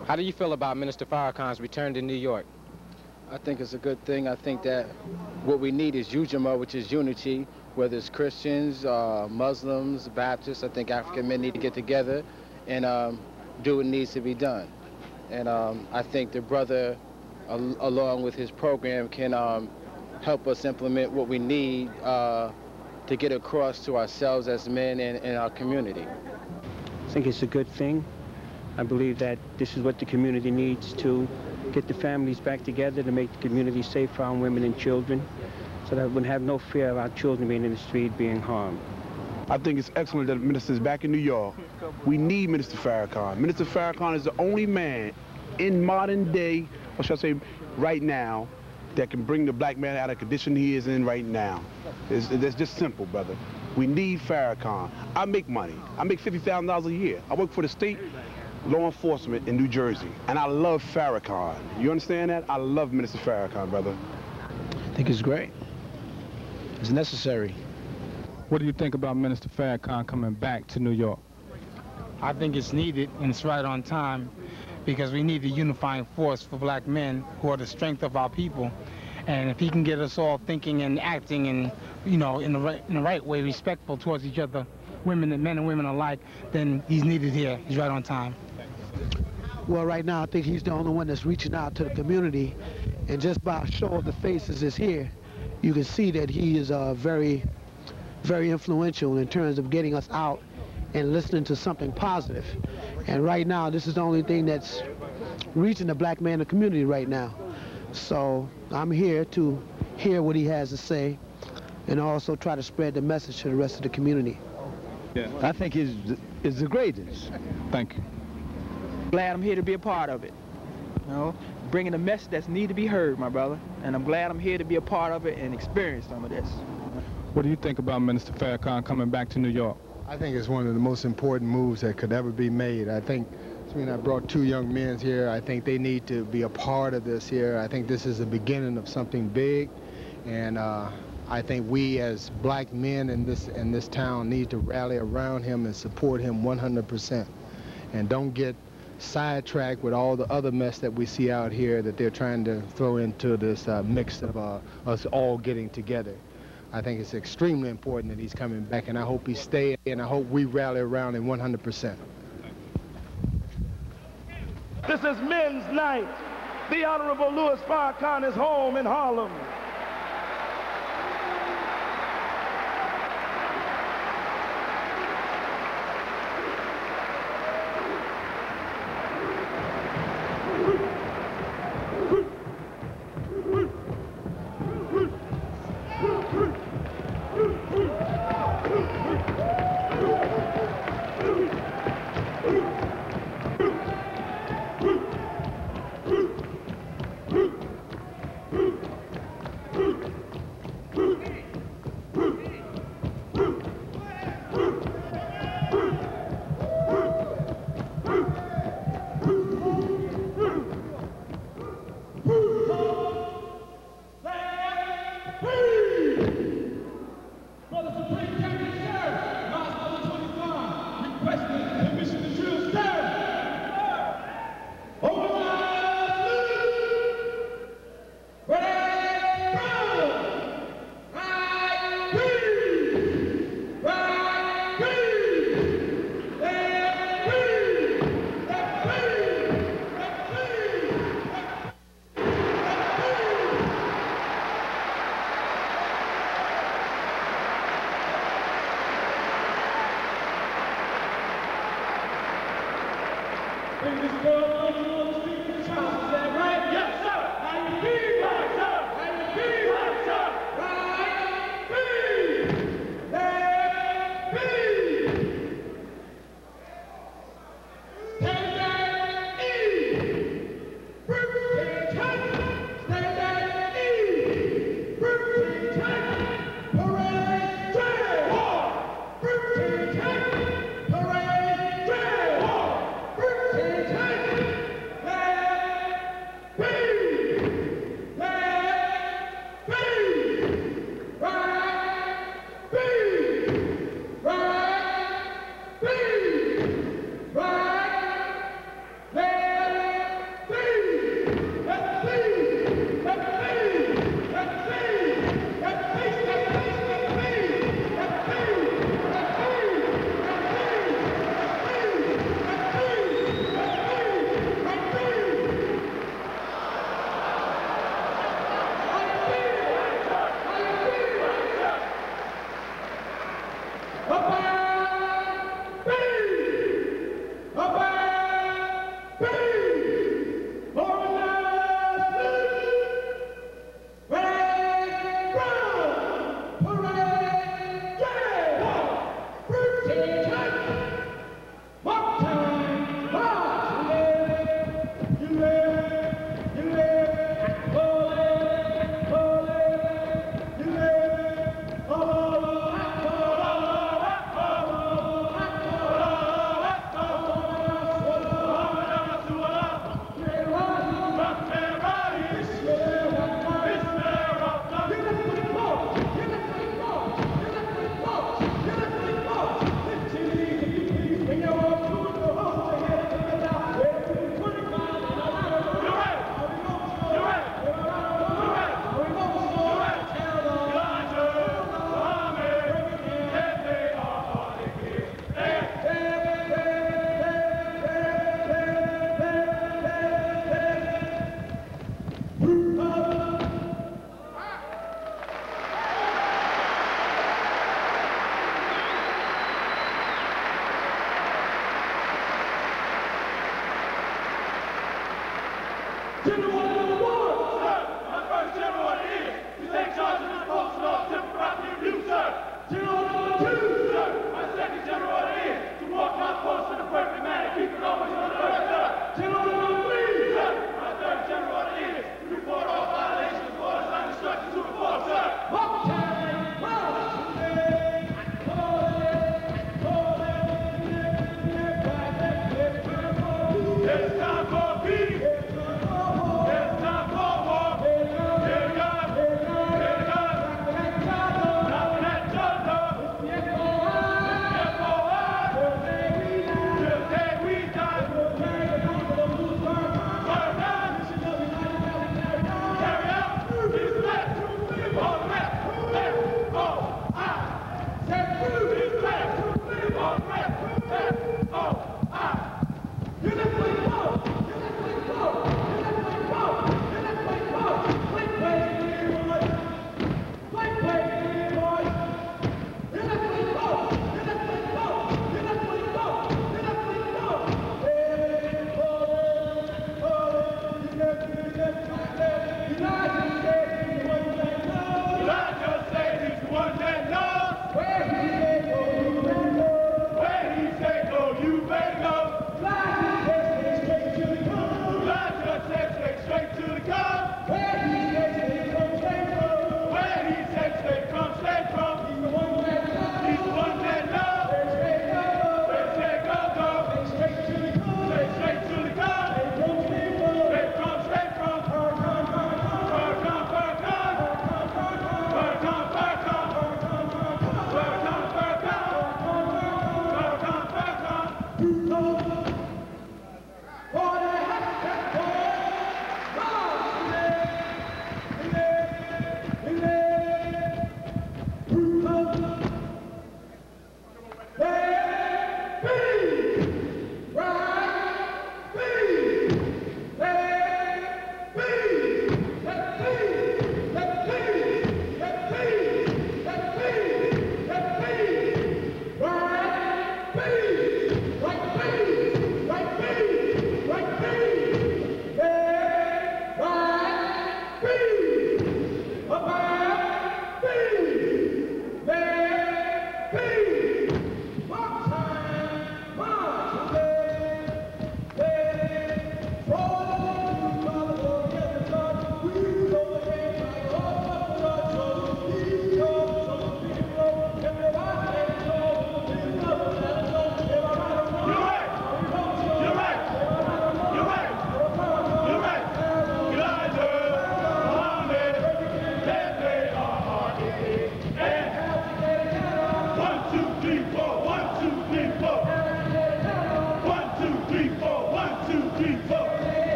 How do you feel about Minister Farrakhan's return to New York? I think it's a good thing. I think that what we need is Ujima, which is unity, whether it's Christians, Muslims, Baptists. I think African men need to get together and do what needs to be done. And I think the brother, along with his program, can help us implement what we need to get across to ourselves as men and our community. I think it's a good thing. I believe that this is what the community needs to get the families back together, to make the community safe for our women and children, so that we would have no fear of our children being in the street being harmed. I think it's excellent that the minister is back in New York. We need Minister Farrakhan. Minister Farrakhan is the only man in modern day, or should I say right now, that can bring the black man out of the condition he is in right now. It's just simple, brother. We need Farrakhan. I make money. I make $50,000 a year. I work for the state law enforcement in New Jersey, and I love Farrakhan. You understand that? I love Minister Farrakhan, brother. I think it's great. It's necessary. What do you think about Minister Farrakhan coming back to New York? I think it's needed, and it's right on time, because we need a unifying force for black men who are the strength of our people. And if he can get us all thinking and acting and, you know, in the right way, respectful towards each other, men and women alike, then he's needed here. He's right on time. Well, right now, I think he's the only one that's reaching out to the community. And just by a show of the faces that's here, you can see that he is very, very influential in terms of getting us out and listening to something positive. And right now, this is the only thing that's reaching the black man in the community right now. So I'm here to hear what he has to say and also try to spread the message to the rest of the community. Yeah. I think it's the greatest. Thank you. Glad I'm here to be a part of it. You know, bringing a message that's need to be heard, my brother. And I'm glad I'm here to be a part of it and experience some of this. What do you think about Minister Farrakhan coming back to New York? I think it's one of the most important moves that could ever be made. I think, I brought two young men here. I think they need to be a part of this here. I think this is the beginning of something big. And I think we as black men in this town need to rally around him and support him 100%. And don't get sidetracked with all the other mess that we see out here that they're trying to throw into this mix of us all getting together. I think it's extremely important that he's coming back, and I hope he stays, and I hope we rally around him 100%. This is Men's Night. The Honorable Louis Farrakhan is home in Harlem.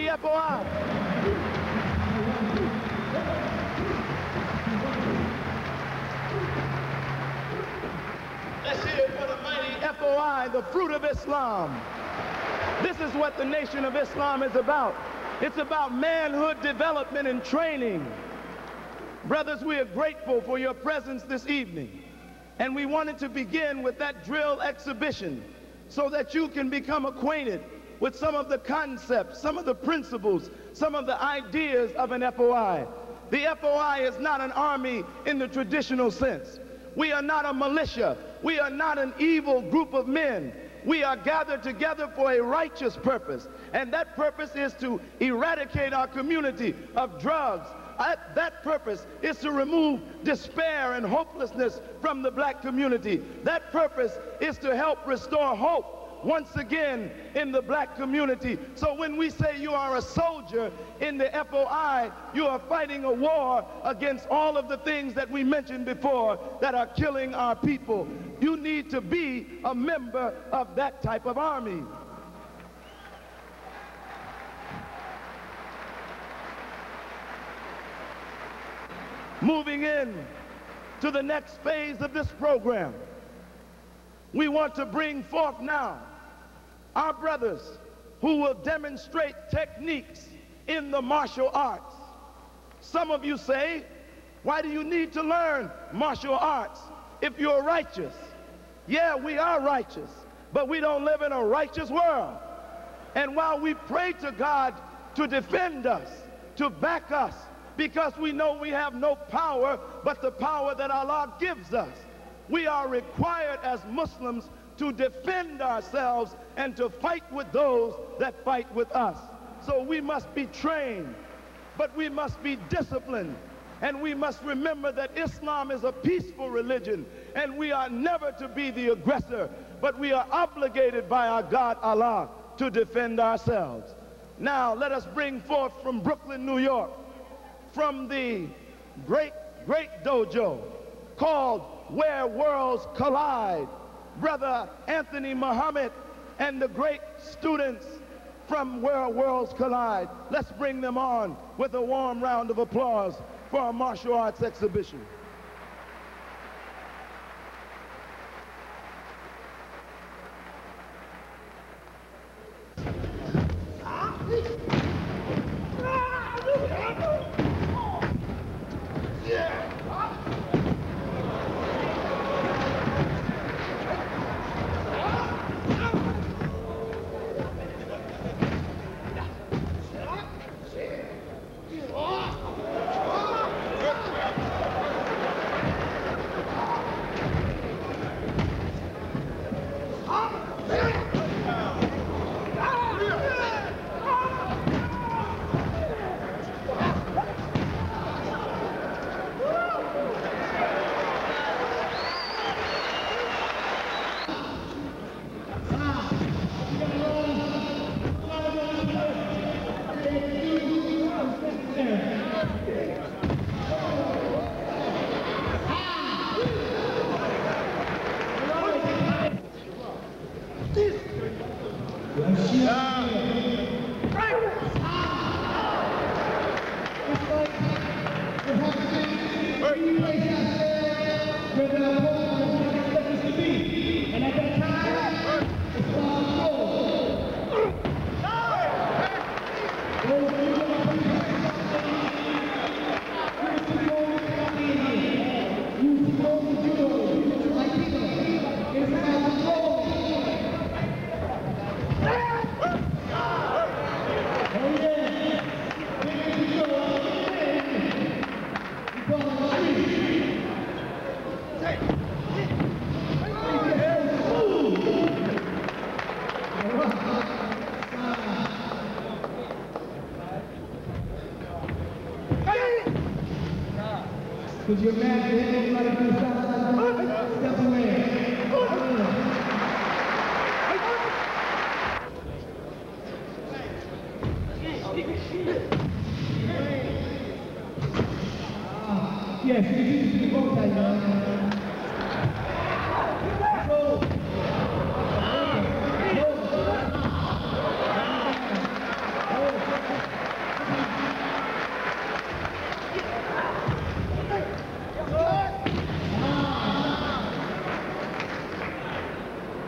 mighty FOI. Let's hear it for the mighty FOI, the fruit of Islam. This is what the Nation of Islam is about. It's about manhood development and training. Brothers, we are grateful for your presence this evening. And we wanted to begin with that drill exhibition so that you can become acquainted with some of the concepts, some of the principles, some of the ideas of an FOI. The FOI is not an army in the traditional sense. We are not a militia. We are not an evil group of men. We are gathered together for a righteous purpose, and that purpose is to eradicate our community of drugs. That purpose is to remove despair and hopelessness from the black community. That purpose is to help restore hope once again in the black community. So when we say you are a soldier in the FOI, you are fighting a war against all of the things that we mentioned before that are killing our people. You need to be a member of that type of army. Moving in to the next phase of this program, we want to bring forth now our brothers who will demonstrate techniques in the martial arts. Some of you say, why do you need to learn martial arts if you're righteous? Yeah, we are righteous, but we don't live in a righteous world. And while we pray to God to defend us, to back us, because we know we have no power but the power that Allah gives us, we are required as Muslims to defend ourselves and to fight with those that fight with us. So we must be trained, but we must be disciplined, and we must remember that Islam is a peaceful religion, and we are never to be the aggressor, but we are obligated by our God Allah to defend ourselves. Now let us bring forth from Brooklyn, New York, from the great dojo called Where Worlds Collide, Brother Anthony Muhammad and the great students from Where Worlds Collide. Let's bring them on with a warm round of applause for our martial arts exhibition. Could you imagine anybody from the south side step away? Yes, you need to both sides, man.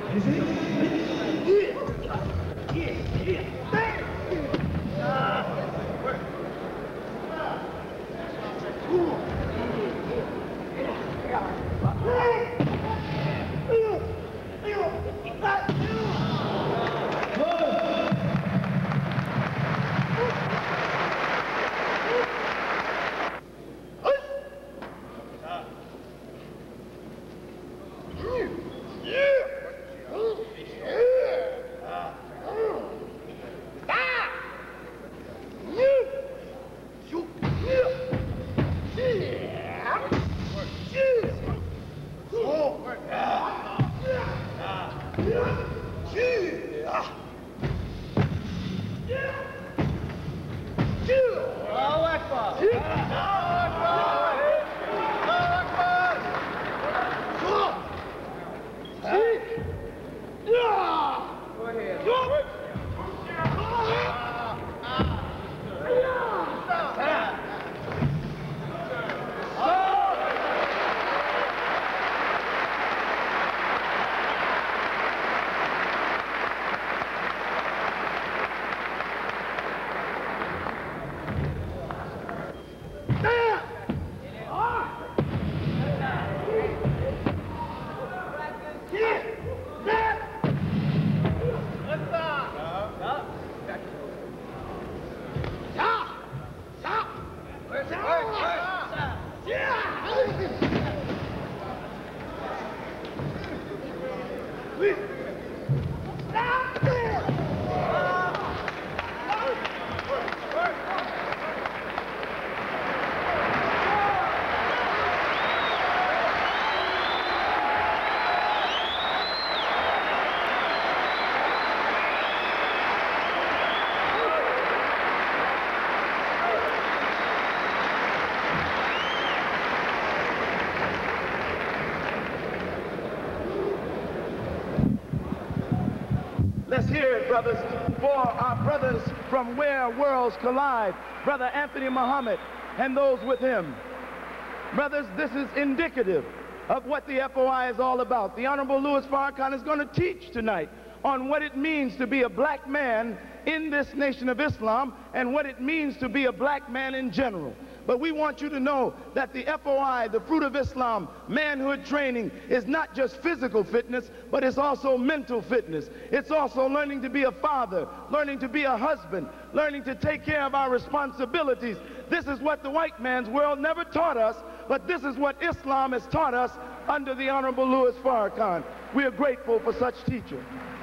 Let's hear it, brothers, for our brothers from where worlds collide, Brother Anthony Muhammad and those with him. Brothers, this is indicative of what the FOI is all about. The Honorable Louis Farrakhan is going to teach tonight on what it means to be a black man in this nation of Islam and what it means to be a black man in general. But we want you to know that the FOI, the Fruit of Islam, manhood training, is not just physical fitness, but it's also mental fitness. It's also learning to be a father, learning to be a husband, learning to take care of our responsibilities. This is what the white man's world never taught us, but this is what Islam has taught us under the Honorable Louis Farrakhan. We are grateful for such teachers.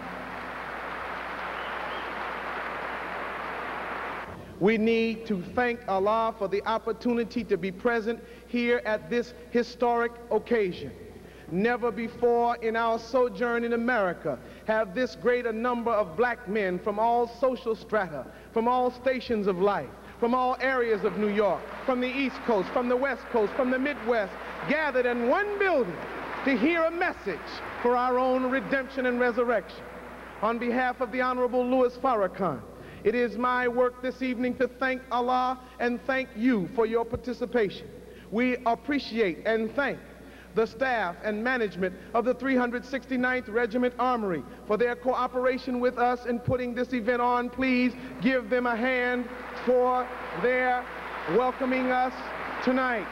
We need to thank Allah for the opportunity to be present here at this historic occasion. Never before in our sojourn in America have this great a number of black men from all social strata, from all stations of life, from all areas of New York, from the East Coast, from the West Coast, from the Midwest, gathered in one building to hear a message for our own redemption and resurrection. On behalf of the Honorable Louis Farrakhan, it is my work this evening to thank Allah and thank you for your participation. We appreciate and thank the staff and management of the 369th Regiment Armory for their cooperation with us in putting this event on. Please give them a hand for their welcoming us tonight.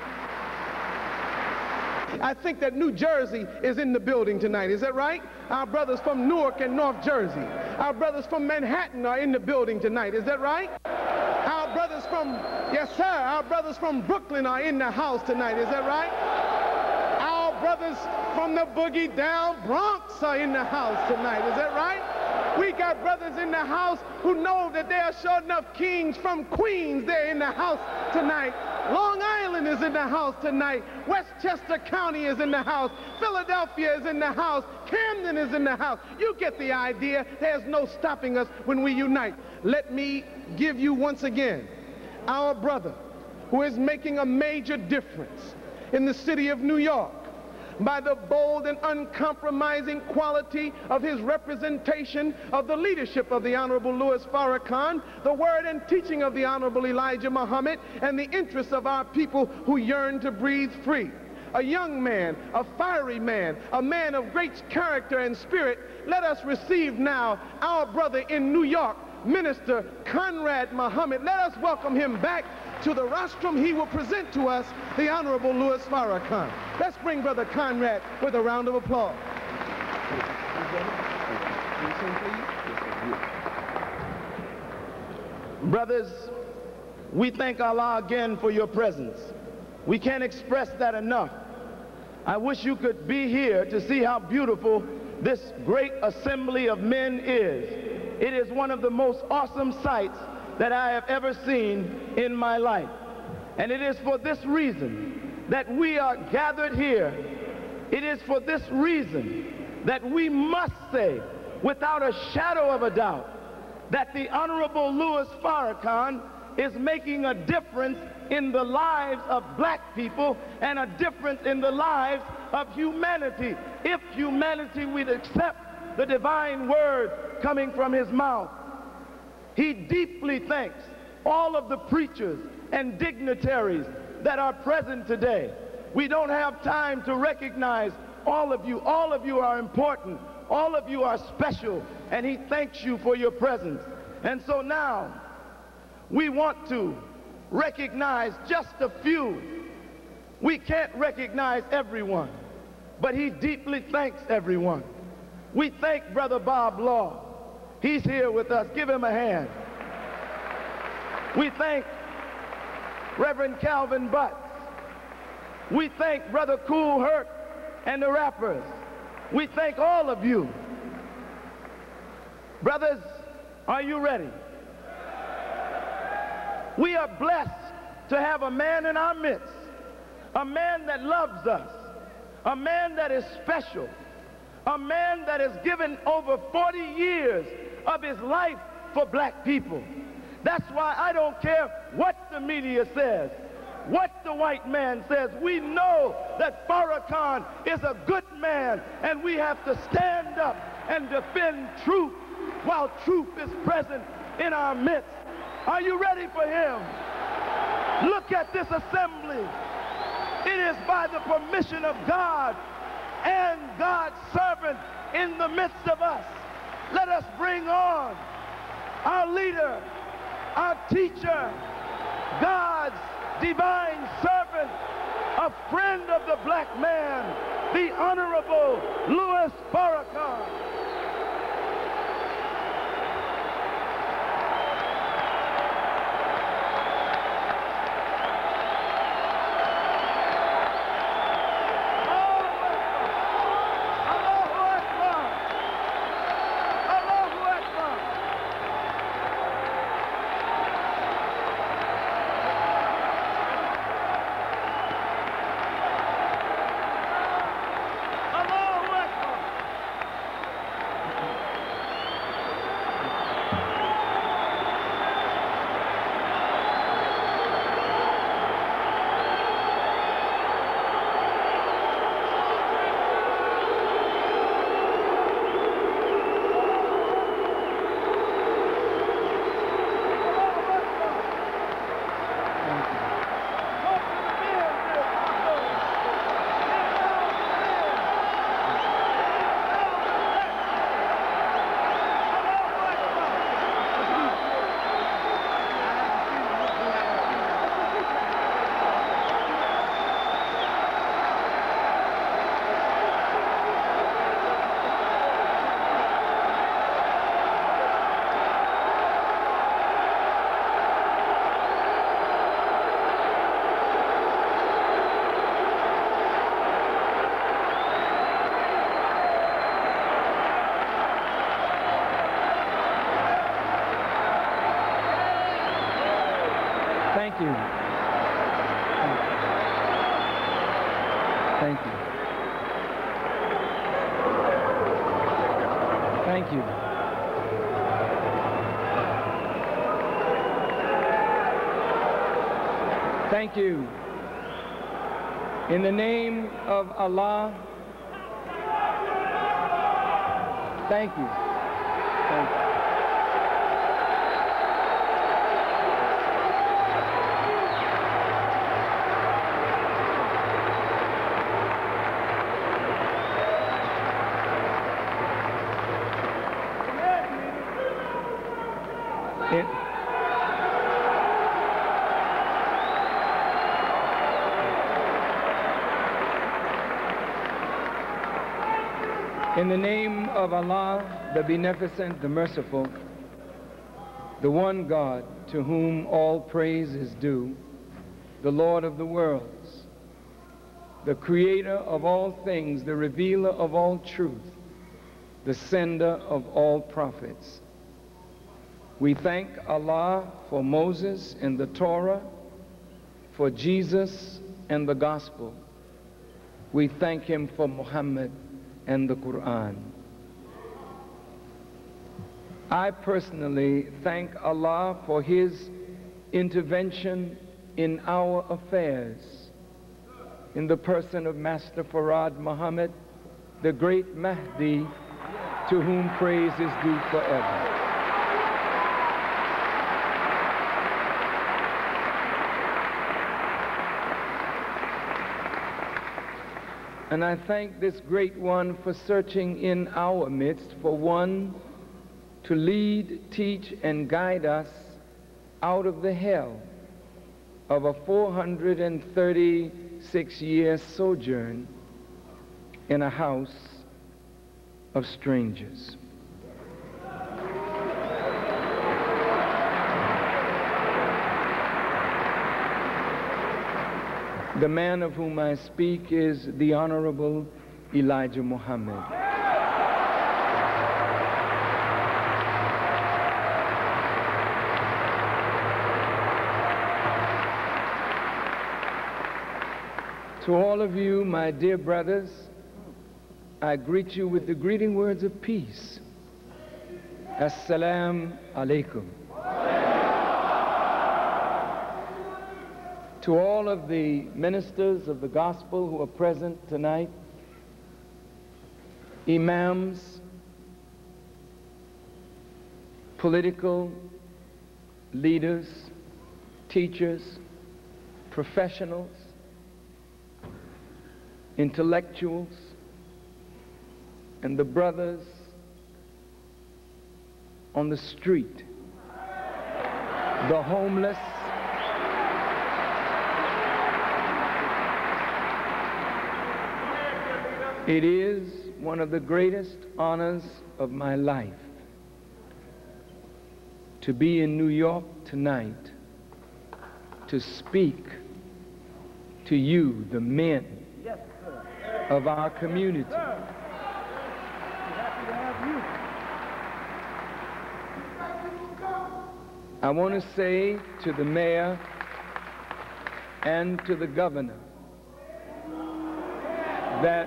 I think that New Jersey is in the building tonight. Is that right? Our brothers from Newark and North Jersey. Our brothers from Manhattan are in the building tonight. Is that right? Our brothers from, yes sir, our brothers from Brooklyn are in the house tonight. Is that right? Our brothers from the boogie down Bronx are in the house tonight. Is that right? We got brothers in the house who know that there are sure enough kings from Queens. They're in the house tonight. Long Island is in the house tonight. Westchester County is in the house. Philadelphia is in the house. Camden is in the house. You get the idea. There's no stopping us when we unite. Let me give you once again our brother who is making a major difference in the city of New York by the bold and uncompromising quality of his representation of the leadership of the Honorable Louis Farrakhan, the word and teaching of the Honorable Elijah Muhammad, and the interests of our people who yearn to breathe free. a young man, a fiery man, a man of great character and spirit. Let us receive now our brother in New York, Minister Conrad Muhammad. Let us welcome him back to the rostrum. He will present to us the Honorable Louis Farrakhan. Let's bring Brother Conrad with a round of applause. Brothers, we thank Allah again for your presence. We can't express that enough. I wish you could be here to see how beautiful this great assembly of men is. It is one of the most awesome sights that I have ever seen in my life. And it is for this reason that we are gathered here. It is for this reason that we must say, without a shadow of a doubt, that the Honorable Louis Farrakhan is making a difference in the lives of black people and a difference in the lives of humanity. If humanity would accept the divine word coming from his mouth. He deeply thanks all of the preachers and dignitaries that are present today. We don't have time to recognize all of you. All of you are important. All of you are special, and he thanks you for your presence. And so now, we want to recognize just a few. We can't recognize everyone, but he deeply thanks everyone. We thank Brother Bob Law. He's here with us. Give him a hand. We thank Reverend Calvin Butts. We thank Brother Cool Herc and the rappers. We thank all of you. Brothers, are you ready? We are blessed to have a man in our midst, a man that loves us, a man that is special, a man that has given over 40 years of his life for black people. That's why I don't care what the media says, what the white man says. We know that Farrakhan is a good man, and we have to stand up and defend truth while truth is present in our midst. Are you ready for him? Look at this assembly. It is by the permission of God and God's servant in the midst of us. Let us bring on our leader, our teacher, God's divine servant, a friend of the black man, the Honorable Louis Farrakhan. Thank you. Thank you. Thank you. Thank you. In the name of Allah, thank you. Thank you. In the name of Allah, the Beneficent, the Merciful, the one God to whom all praise is due, the Lord of the worlds, the creator of all things, the revealer of all truth, the sender of all prophets. We thank Allah for Moses and the Torah, for Jesus and the gospel. We thank him for Muhammad and the Quran. I personally thank Allah for his intervention in our affairs in the person of Master Farad Muhammad, the great Mahdi, to whom praise is due forever. And I thank this great one for searching in our midst for one to lead, teach, and guide us out of the hell of a 436-year sojourn in a house of strangers. The man of whom I speak is the Honorable Elijah Muhammad. To all of you, my dear brothers, I greet you with the greeting words of peace. Assalamu alaikum. To all of the ministers of the gospel who are present tonight, imams, political leaders, teachers, professionals, intellectuals, and the brothers on the street, the homeless, it is one of the greatest honors of my life to be in New York tonight to speak to you, the men of our community. I want to say to the mayor and to the governor that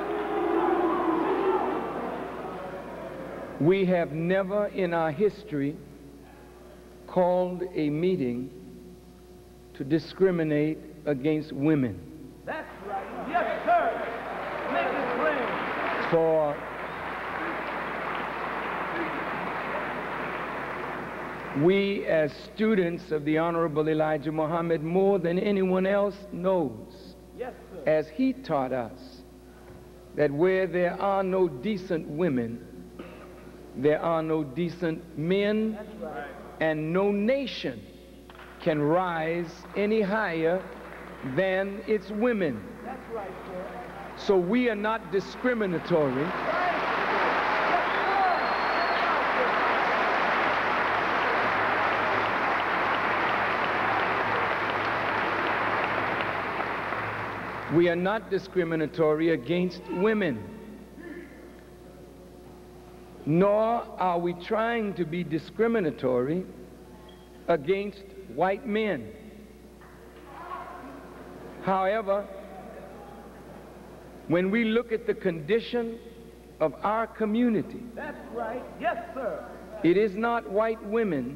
we have never in our history called a meeting to discriminate against women. That's right. Yes, sir. Make it plain. For we as students of the Honorable Elijah Muhammad, more than anyone else knows, yes, sir, as he taught us, that where there are no decent women, there are no decent men, that's right, and no nation can rise any higher than its women. That's right, sir. So we are not discriminatory. We are not discriminatory against women, nor are we trying to be discriminatory against white men. However, when we look at the condition of our community, that's right, yes, sir, it is not white women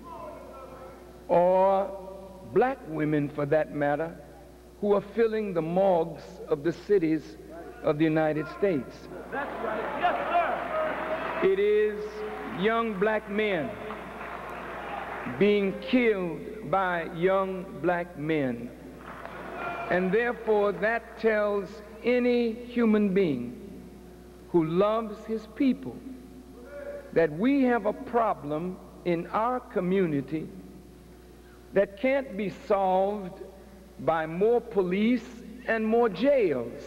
or black women, for that matter, who are filling the morgues of the cities of the United States. That's right, yes, sir. It is young black men being killed by young black men. And therefore, that tells any human being who loves his people that we have a problem in our community that can't be solved by more police and more jails.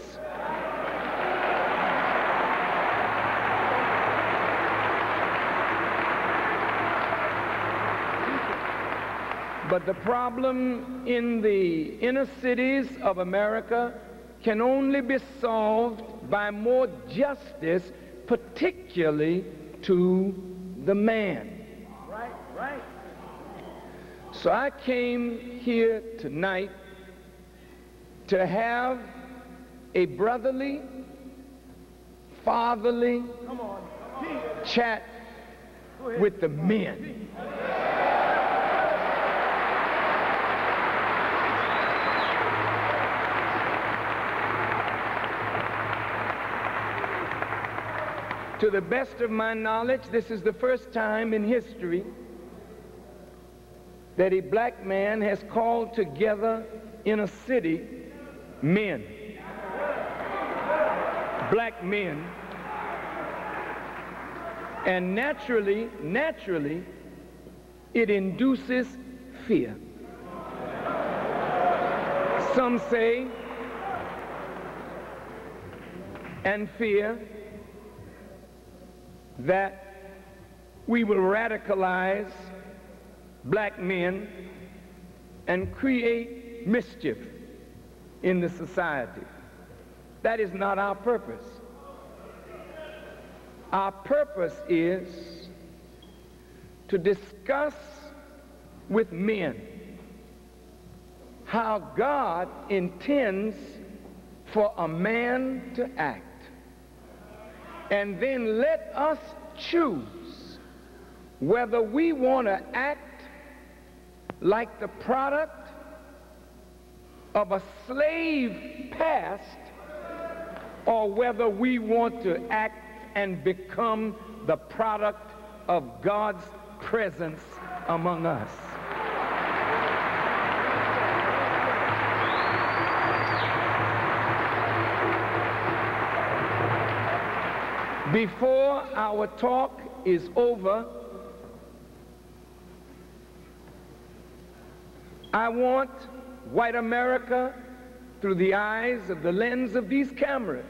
But the problem in the inner cities of America can only be solved by more justice, particularly to the man. Right, right. So I came here tonight to have a brotherly, fatherly chat with the men. To the best of my knowledge, this is the first time in history that a black man has called together in a city men, black men, and naturally, it induces fear. Some say, and fear, that we will radicalize black men and create mischief in the society. That is not our purpose. Our purpose is to discuss with men how God intends for a man to act. And then let us choose whether we want to act like the product of a slave past or whether we want to act and become the product of God's presence among us. Before our talk is over, I want white America, through the eyes of the lens of these cameras,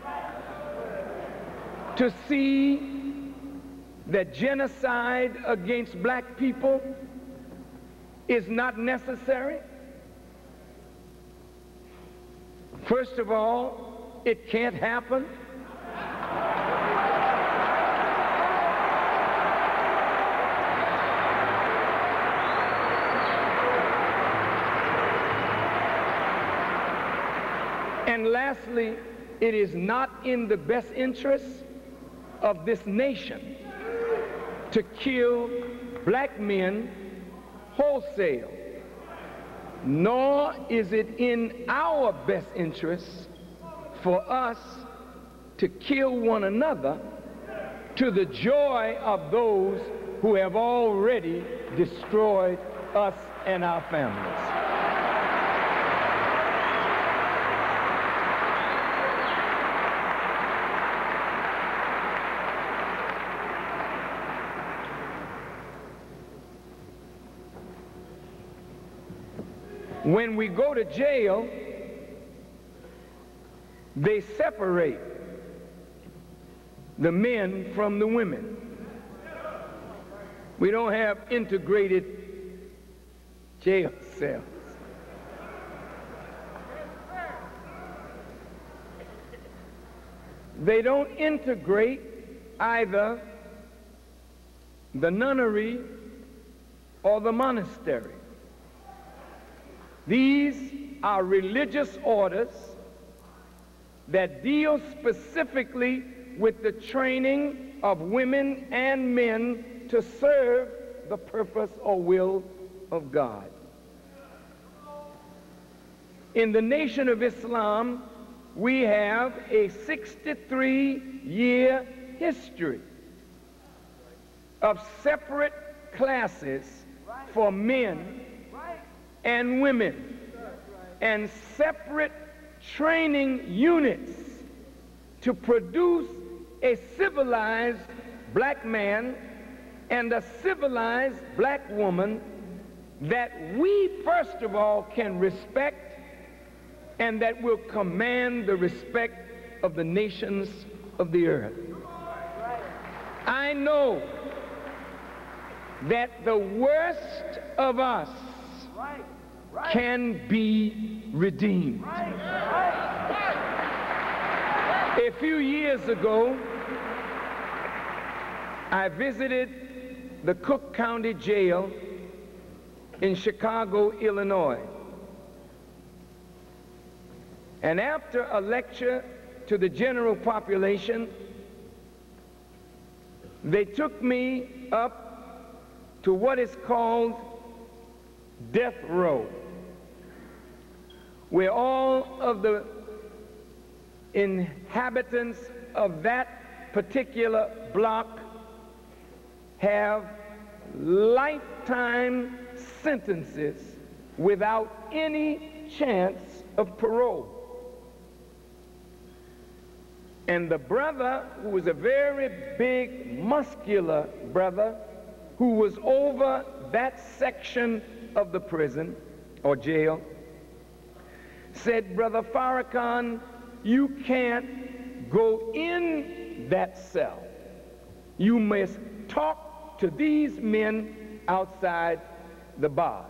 to see that genocide against black people is not necessary. First of all, it can't happen. And lastly, it is not in the best interest of this nation to kill black men wholesale, nor is it in our best interest for us to kill one another to the joy of those who have already destroyed us and our families. When we go to jail, they separate the men from the women. We don't have integrated jail cells. They don't integrate either the nunnery or the monastery. These are religious orders that deal specifically with the training of women and men to serve the purpose or will of God. In the Nation of Islam, we have a 63-year history of separate classes for men and women, and separate training units to produce a civilized black man and a civilized black woman that we, first of all, can respect and that will command the respect of the nations of the earth. I know that the worst of us can be redeemed. A few years ago, I visited the Cook County Jail in Chicago, Illinois. And after a lecture to the general population, they took me up to what is called death row, where all of the inhabitants of that particular block have lifetime sentences without any chance of parole. And the brother, who was a very big, muscular brother, who was over that section of the prison or jail, said, "Brother Farrakhan, you can't go in that cell. You must talk to these men outside the bars."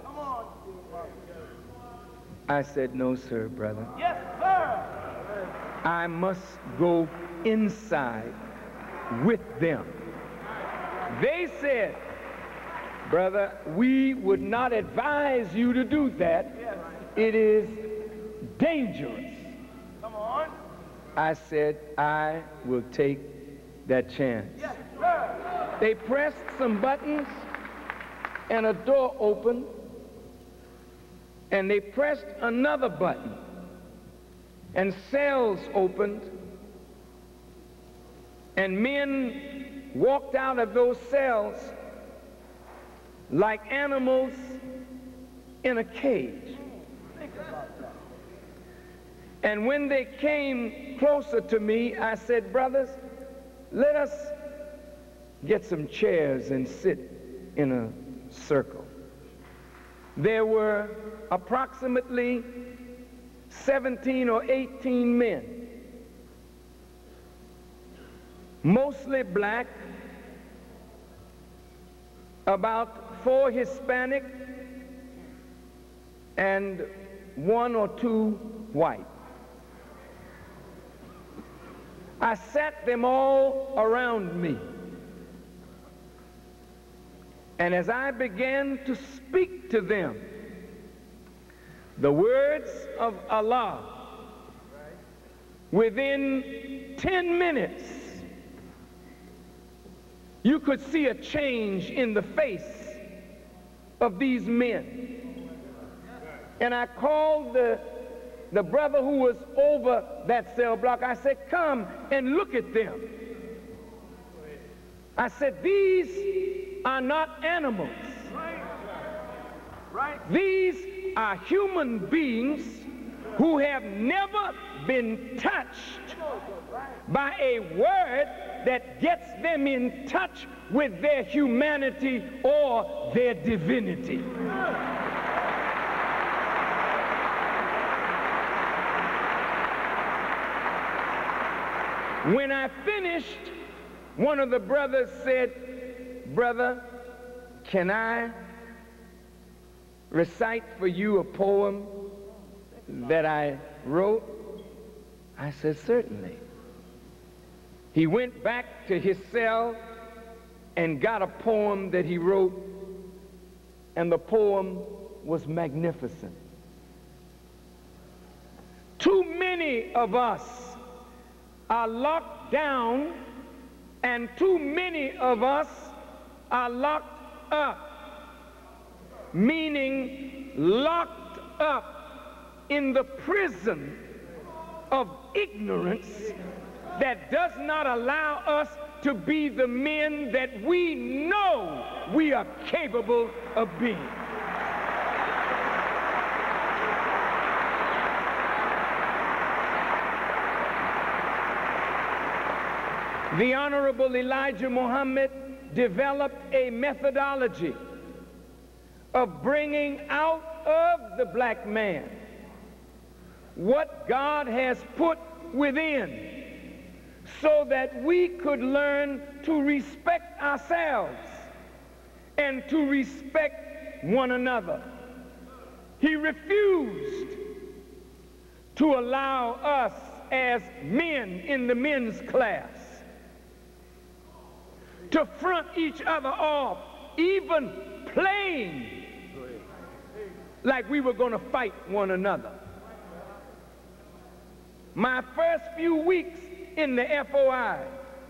I said, "No, sir, brother. Yes, sir. I must go inside with them." They said, "Brother, we would not advise you to do that. It is dangerous." Come on. I said, "I will take that chance." Yes, sir. They pressed some buttons and a door opened, and they pressed another button and cells opened, and men walked out of those cells like animals in a cage. And when they came closer to me, I said, "Brothers, let us get some chairs and sit in a circle." There were approximately 17 or 18 men, mostly black, about 4 Hispanic, and 1 or 2 white. I sat them all around me, and as I began to speak to them the words of Allah, within 10 minutes, you could see a change in the face of these men. And I called the brother who was over that cell block. I said, "Come and look at them." I said, "These are not animals. These are human beings who have never been touched by a word that gets them in touch with their humanity or their divinity." When I finished, one of the brothers said, "Brother, can I recite for you a poem that I wrote?" I said, "Certainly." He went back to his cell and got a poem that he wrote, and the poem was magnificent. Too many of us are locked down, and too many of us are locked up, meaning locked up in the prison of ignorance that does not allow us to be the men that we know we are capable of being. The Honorable Elijah Muhammad developed a methodology of bringing out of the black man what God has put within, so that we could learn to respect ourselves and to respect one another. He refused to allow us as men in the men's class to front each other off, even playing like we were going to fight one another. My first few weeks in the FOI,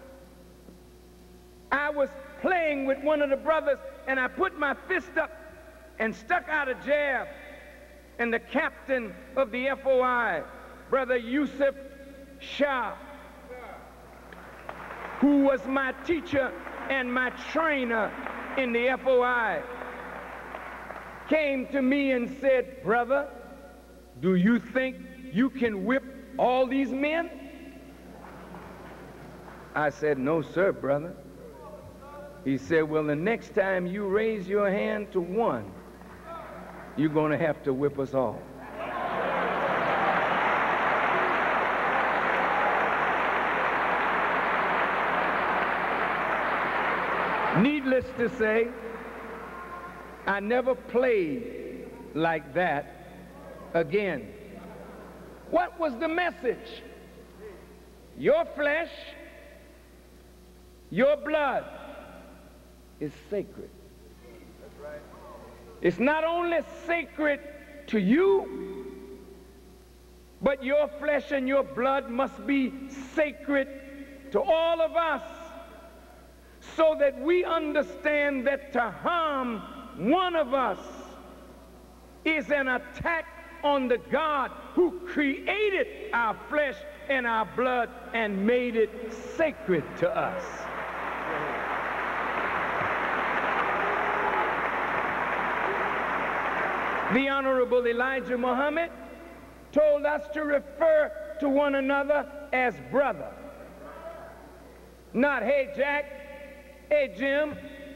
I was playing with one of the brothers, and I put my fist up and stuck out a jab, and the captain of the FOI, Brother Yusuf Shah, who was my teacher and my trainer in the FOI, came to me and said, "Brother, do you think you can whip all these men?" I said, "No, sir, brother." He said, "Well, the next time you raise your hand to one, you're going to have to whip us all." Needless to say, I never played like that again. What was the message? Your flesh, your blood is sacred. It's not only sacred to you, but your flesh and your blood must be sacred to all of us, so that we understand that to harm one of us is an attack on the God who created our flesh and our blood and made it sacred to us. The Honorable Elijah Muhammad told us to refer to one another as brother. Not, "Hey Jack, hey Jim."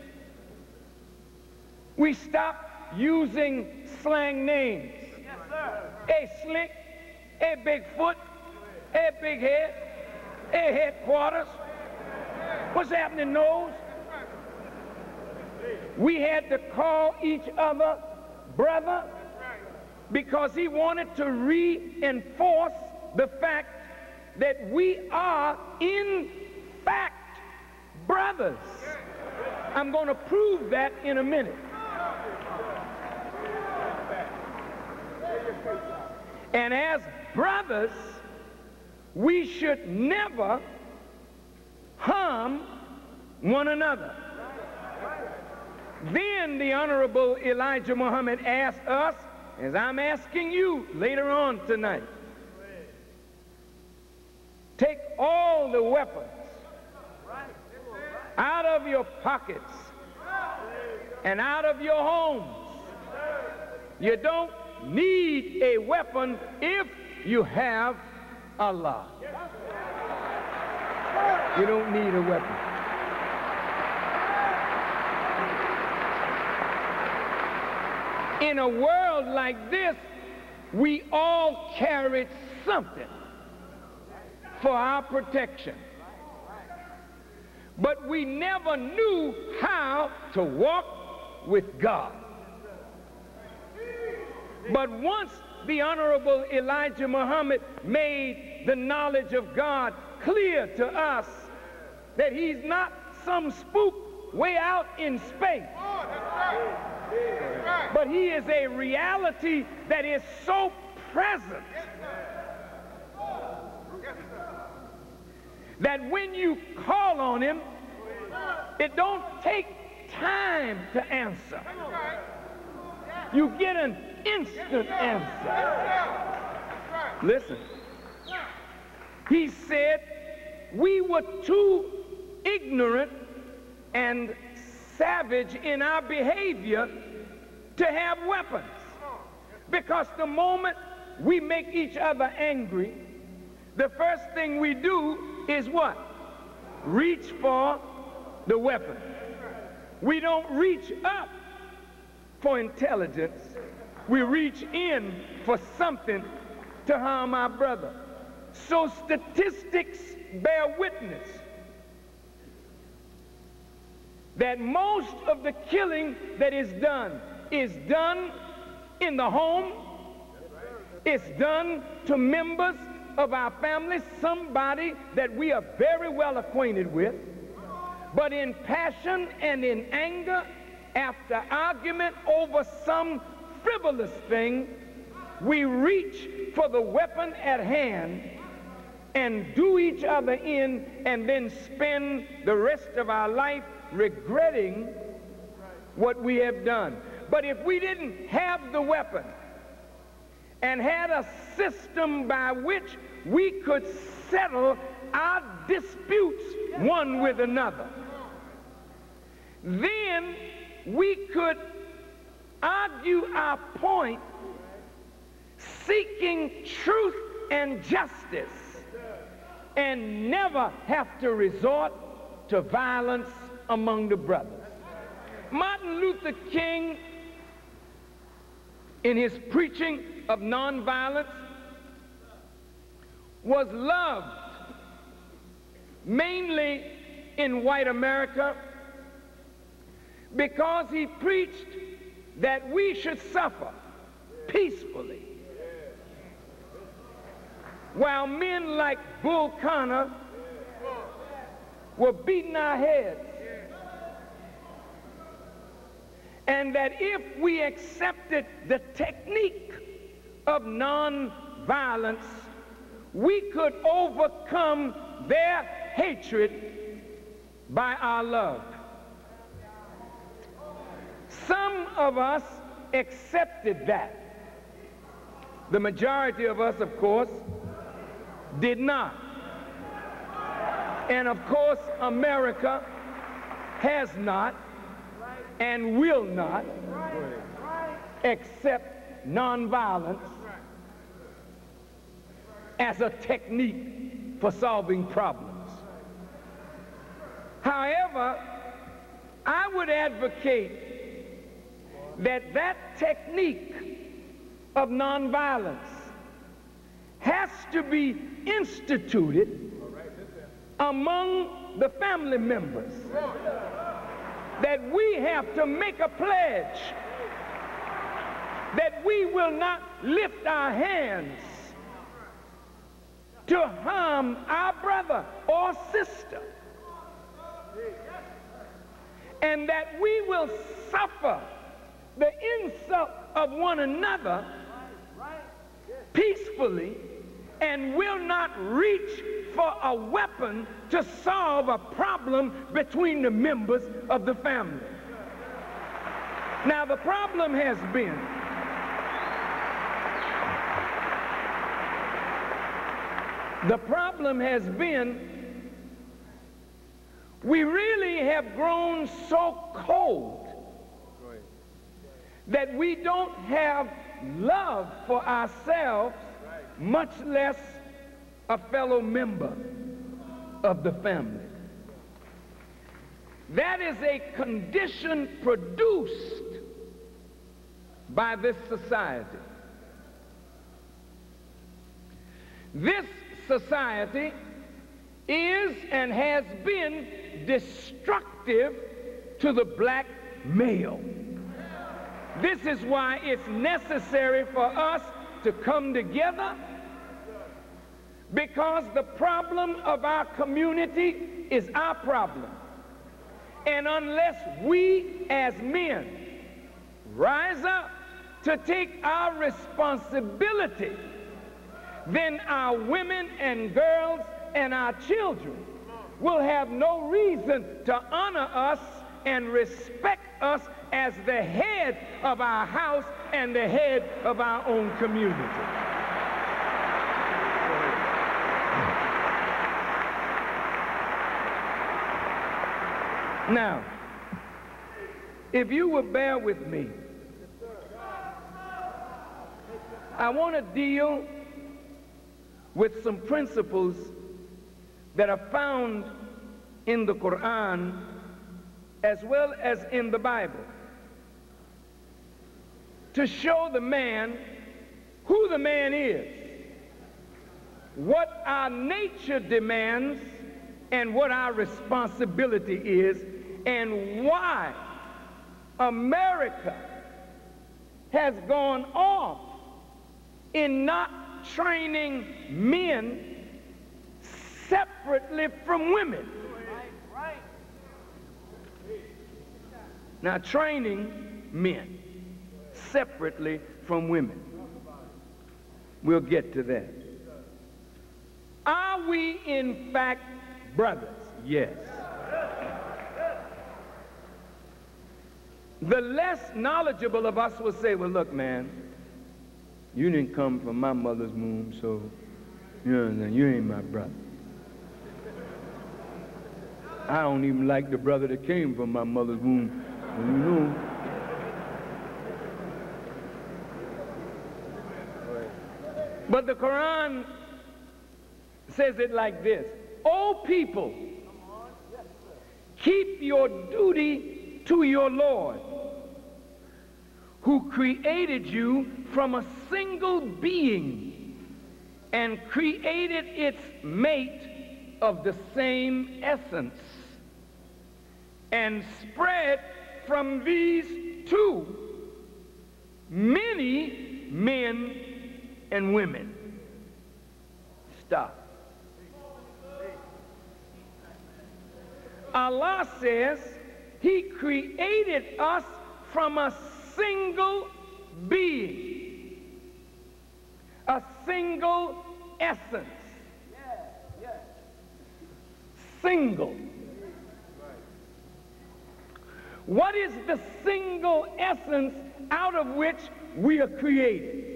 We stopped using slang names. Yes, sir. Hey Slick, hey Bigfoot, hey Big Head, hey Headquarters. What's happening, Nose? We had to call each other brother because he wanted to reinforce the fact that we are in fact brothers. I'm going to prove that in a minute. And as brothers, we should never harm one another. Then the Honorable Elijah Muhammad asked us, as I'm asking you later on tonight, take all the weapons out of your pockets and out of your homes. You don't need a weapon if you have Allah. You don't need a weapon. In a world like this, we all carried something for our protection. But we never knew how to walk with God. But once the Honorable Elijah Muhammad made the knowledge of God clear to us, that he's not some spook way out in space, but he is a reality that is so present that when you call on him, it don't take time to answer. You get an instant answer. Listen, he said we were too ignorant and savage in our behavior to have weapons, because the moment we make each other angry, the first thing we do is what? Reach for the weapon. We don't reach up for intelligence. We reach in for something to harm our brother. So statistics bear witness that most of the killing that is done in the home. It's done to members of our family, somebody that we are very well acquainted with. But in passion and in anger, after argument over some frivolous thing, we reach for the weapon at hand and do each other in, and then spend the rest of our life regretting what we have done. But if we didn't have the weapon and had a system by which we could settle our disputes one with another, then we could argue our point seeking truth and justice and never have to resort to violence among the brothers. Martin Luther King, in his preaching of nonviolence, was loved mainly in white America because he preached that we should suffer peacefully, while men like Bull Connor were beating our heads. And that if we accepted the technique of nonviolence, we could overcome their hatred by our love. Some of us accepted that. The majority of us, of course, did not. And of course, America has not and will not accept nonviolence as a technique for solving problems. However, I would advocate that that technique of nonviolence has to be instituted among the family members, that we have to make a pledge that we will not lift our hands to harm our brother or sister, and that we will suffer the insult of one another peacefully and will not reach for a weapon to solve a problem between the members of the family. Now, the problem has been, we really have grown so cold that we don't have love for ourselves, much less a fellow member of the family. That is a condition produced by this society. This society is and has been destructive to the black male. This is why it's necessary for us to come together, because the problem of our community is our problem. And unless we as men rise up to take our responsibility, then our women and girls and our children will have no reason to honor us and respect us as the head of our house and the head of our own community. Now, if you will bear with me, I want to deal with some principles that are found in the Quran as well as in the Bible, to show the man who the man is, what our nature demands, and what our responsibility is, and why America has gone off in not training men separately from women. Now, training men separately from women. We'll get to that. Are we, in fact, brothers? Yes. The less knowledgeable of us will say, well, look, man, you didn't come from my mother's womb, so you ain't my brother. I don't even like the brother that came from my mother's womb. You know. But the Quran says it like this: O people, keep your duty to your Lord, who created you from a single being and created its mate of the same essence, and spread from these two many men and women. Stop. Allah says He created us from a single being, a single essence. Single. What is the single essence out of which we are created?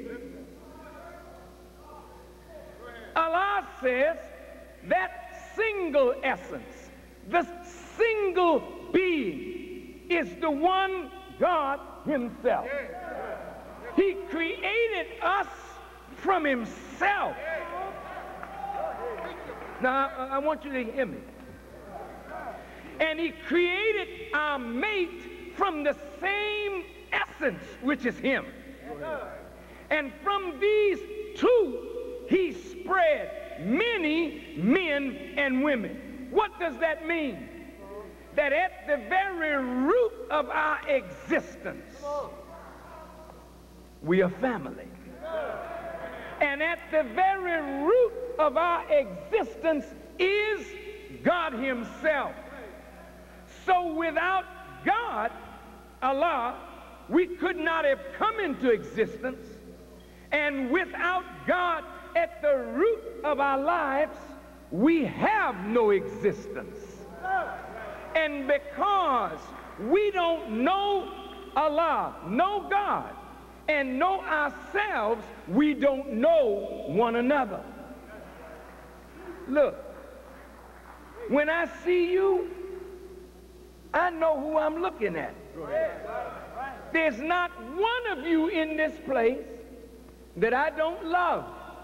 Allah says that single essence, the single being, is the one God Himself. He created us from Himself. Now, I want you to hear me. And He created our mate from the same essence, which is Him. And from these two, He spread many men and women. What does that mean? That at the very root of our existence, we are family. And at the very root of our existence is God Himself. So without God, Allah, we could not have come into existence. And without God at the root of our lives, we have no existence. And because we don't know Allah, know God, and know ourselves, we don't know one another. Look, when I see you, I know who I'm looking at. There's not one of you in this place that I don't love.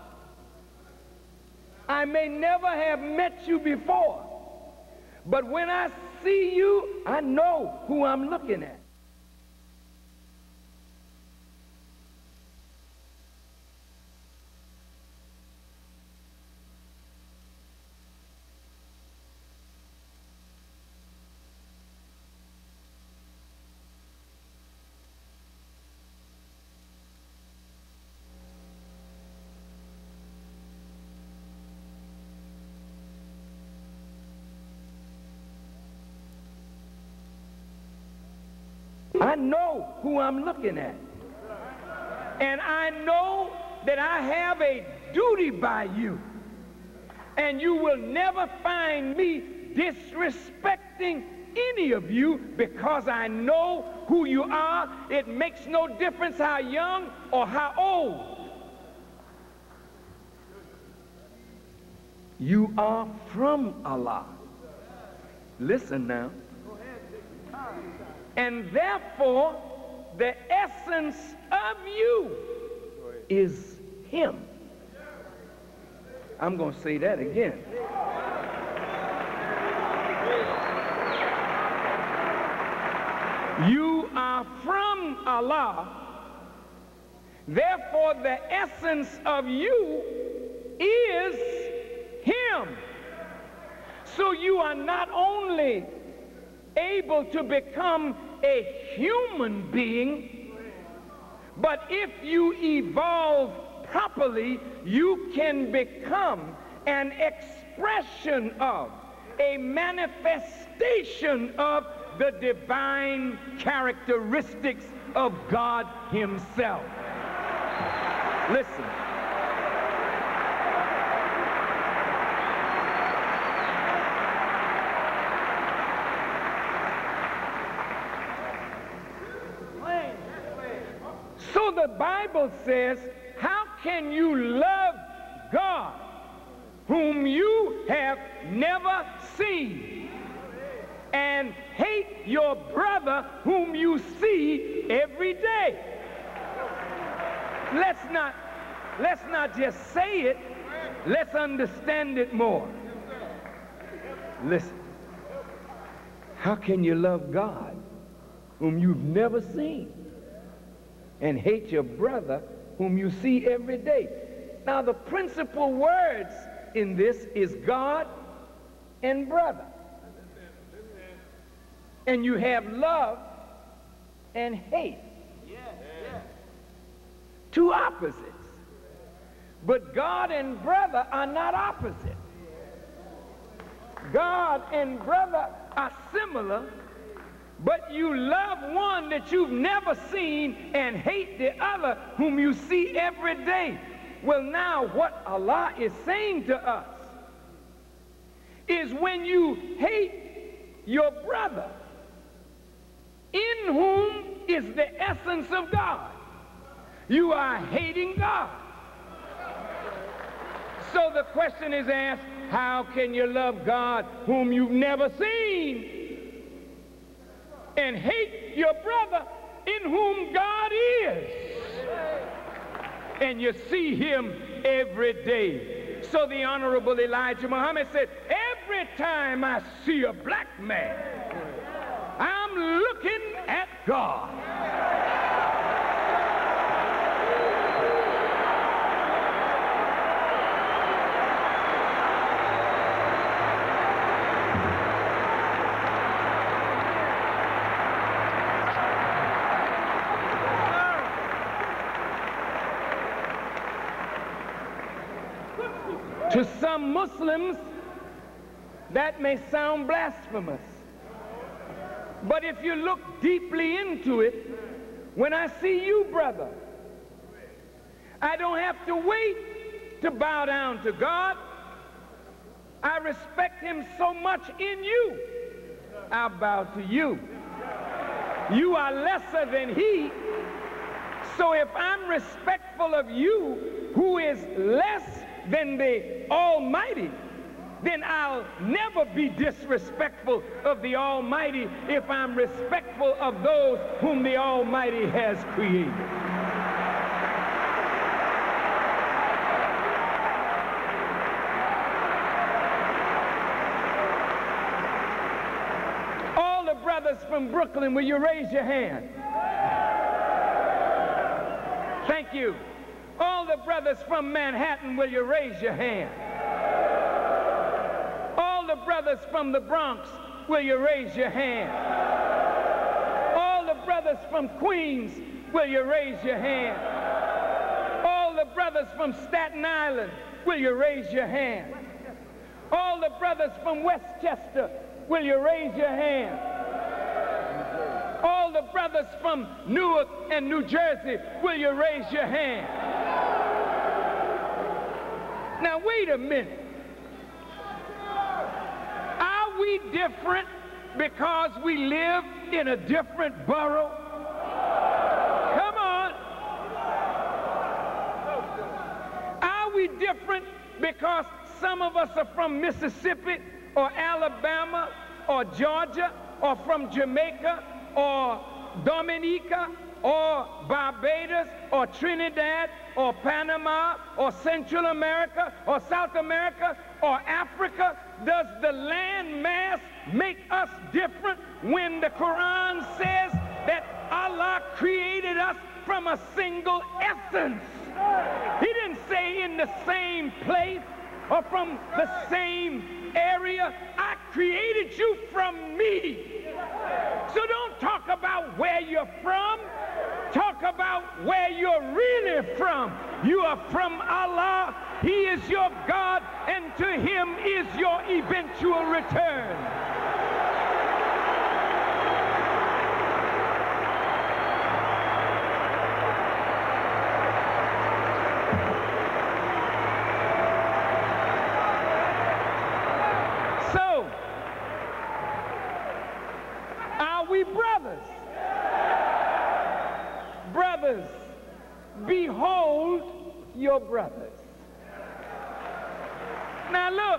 I may never have met you before, but when I see you, I know who I'm looking at. I know who I'm looking at. And I know that I have a duty by you. And you will never find me disrespecting any of you because I know who you are. It makes no difference how young or how old. You are from Allah. Listen now. And therefore, the essence of you is Him. I'm going to say that again. You are from Allah. Therefore, the essence of you is Him. So you are not only able to become a human being, but if you evolve properly, you can become an expression of, a manifestation of the divine characteristics of God Himself. Listen. So the Bible says, how can you love God whom you have never seen and hate your brother whom you see every day? Let's not just say it, let's understand it more. Listen, how can you love God whom you've never seen and hate your brother whom you see every day? Now, the principal words in this is God and brother. And you have love and hate. Two opposites. But God and brother are not opposite. God and brother are similar, but you love one that you've never seen and hate the other whom you see every day. Well, now what Allah is saying to us is when you hate your brother, in whom is the essence of God, you are hating God. So the question is asked, how can you love God whom you've never seen and hate your brother in whom God is? And you see him every day. So the Honorable Elijah Muhammad said, every time I see a black man, I'm looking at God. To some Muslims, that may sound blasphemous. But if you look deeply into it, when I see you, brother, I don't have to wait to bow down to God. I respect him so much in you, I'll bow to you. You are lesser than he. So if I'm respectful of you, who is less than the Almighty, then I'll never be disrespectful of the Almighty if I'm respectful of those whom the Almighty has created. All the brothers from Brooklyn, will you raise your hand? Thank you. All the brothers from Manhattan, will you raise your hand? All the brothers from the Bronx, will you raise your hand? All the brothers from Queens, will you raise your hand? All the brothers from Staten Island, will you raise your hand? All the brothers from Westchester, will you raise your hand? All the brothers from Newark and New Jersey, will you raise your hand? Now, wait a minute. Are we different because we live in a different borough? Come on. Are we different because some of us are from Mississippi or Alabama or Georgia or from Jamaica or Dominica or Barbados or Trinidad or Panama or Central America or South America or Africa? Does the land mass make us different when the Quran says that Allah created us from a single essence. He didn't say in the same place or from the same area. I created you from me. So don't talk about where you're from. Talk about where you're really from. You are from Allah. He is your God, and to him is your eventual return. So, are we brothers? Brothers, behold your brothers. Now look,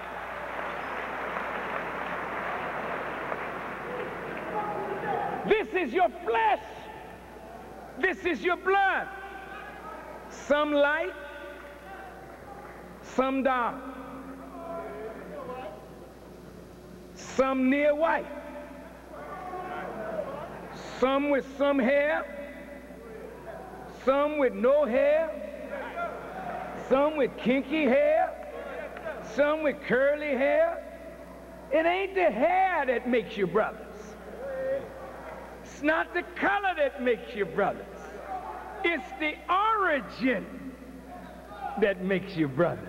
this is your flesh, this is your blood, some light, some dark, some near white, some with some hair, some with no hair, some with kinky hair, some with curly hair. It ain't the hair that makes you brothers. It's not the color that makes you brothers. It's the origin that makes you brothers.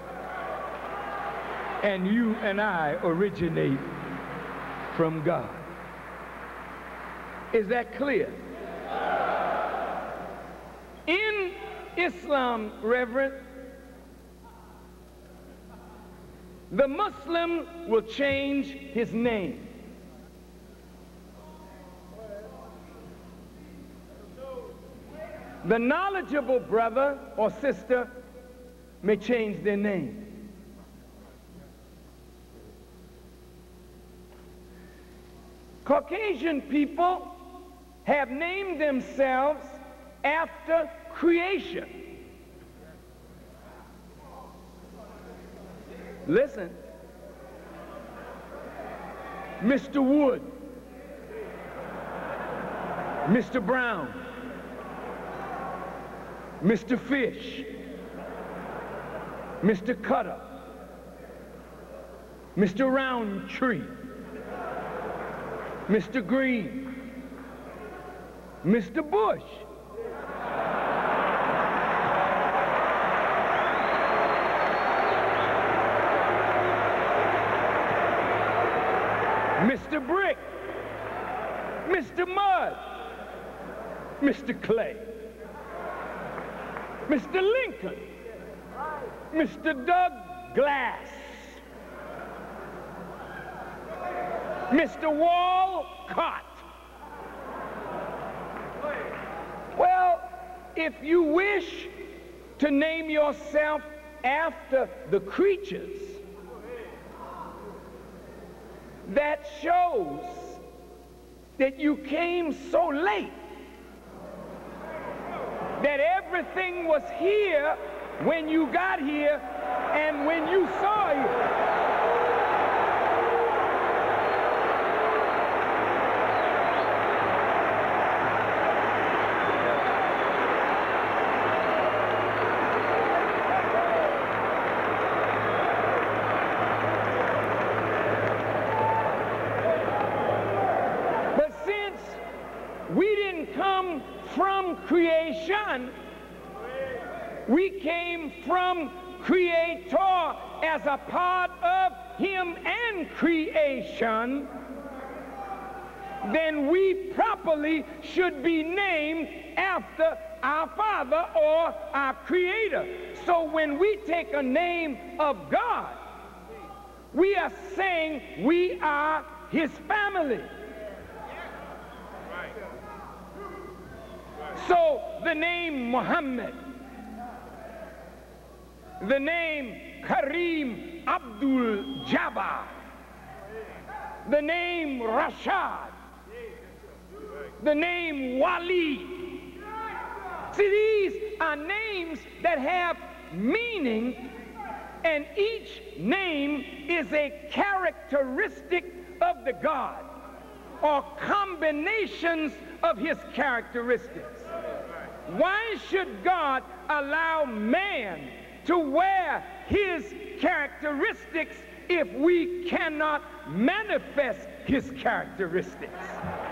And you and I originate from God. Is that clear? In Islam, Reverend, the Muslim will change his name. The knowledgeable brother or sister may change their name. Caucasian people have named themselves after creation. Listen, Mr. Wood, Mr. Brown, Mr. Fish, Mr. Cutter, Mr. Roundtree, Mr. Green, Mr. Bush, Mr. Brick, Mr. Mud, Mr. Clay, Mr. Lincoln, Mr. Doug Glass, Mr. Walcott. Well, if you wish to name yourself after the creatures, that shows that you came so late, that everything was here when you got here and when you saw it. From creation, we came from Creator as a part of Him and creation, then we properly should be named after our Father or our Creator. So when we take a name of God, we are saying we are His family. So the name Muhammad, the name Kareem Abdul Jabbar, the name Rashad, the name Wali. See, these are names that have meaning, and each name is a characteristic of the God. or combinations of his characteristics. Why should God allow man to wear his characteristics if we cannot manifest his characteristics?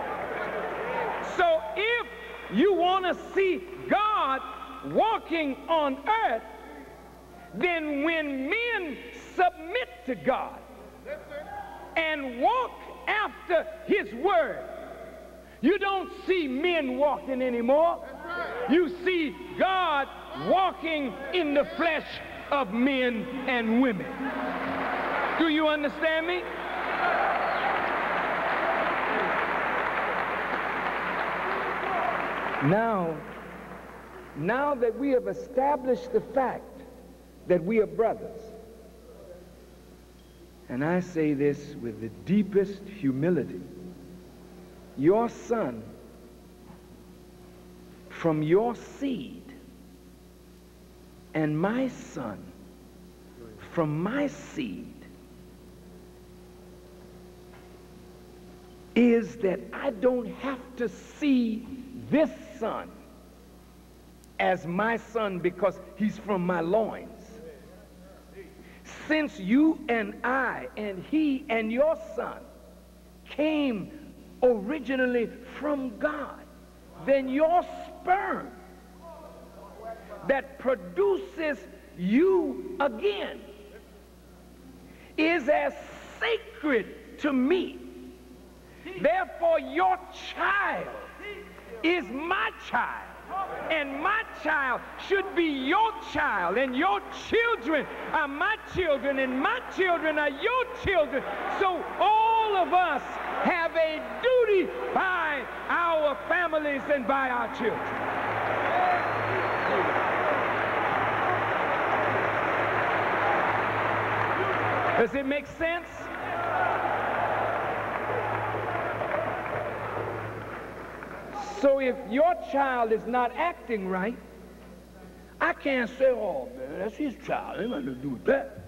So if you want to see God walking on earth, then when men submit to God and walk after his word, you don't see men walking anymore. You see God walking in the flesh of men and women. Do you understand me? Now that we have established the fact that we are brothers, and I say this with the deepest humility, your son from your seed and my son from my seed is that I don't have to see this son as my son because he's from my loins. Since you and I and he and your son came originally from God, then your sperm that produces you again is as sacred to me. Therefore, your child is my child, and my child should be your child, and your children are my children, and my children are your children. So all of us have a duty by our families and by our children. Does it make sense? So if your child is not acting right, I can't say, oh, man, that's his child. Ain't nothing to do with that.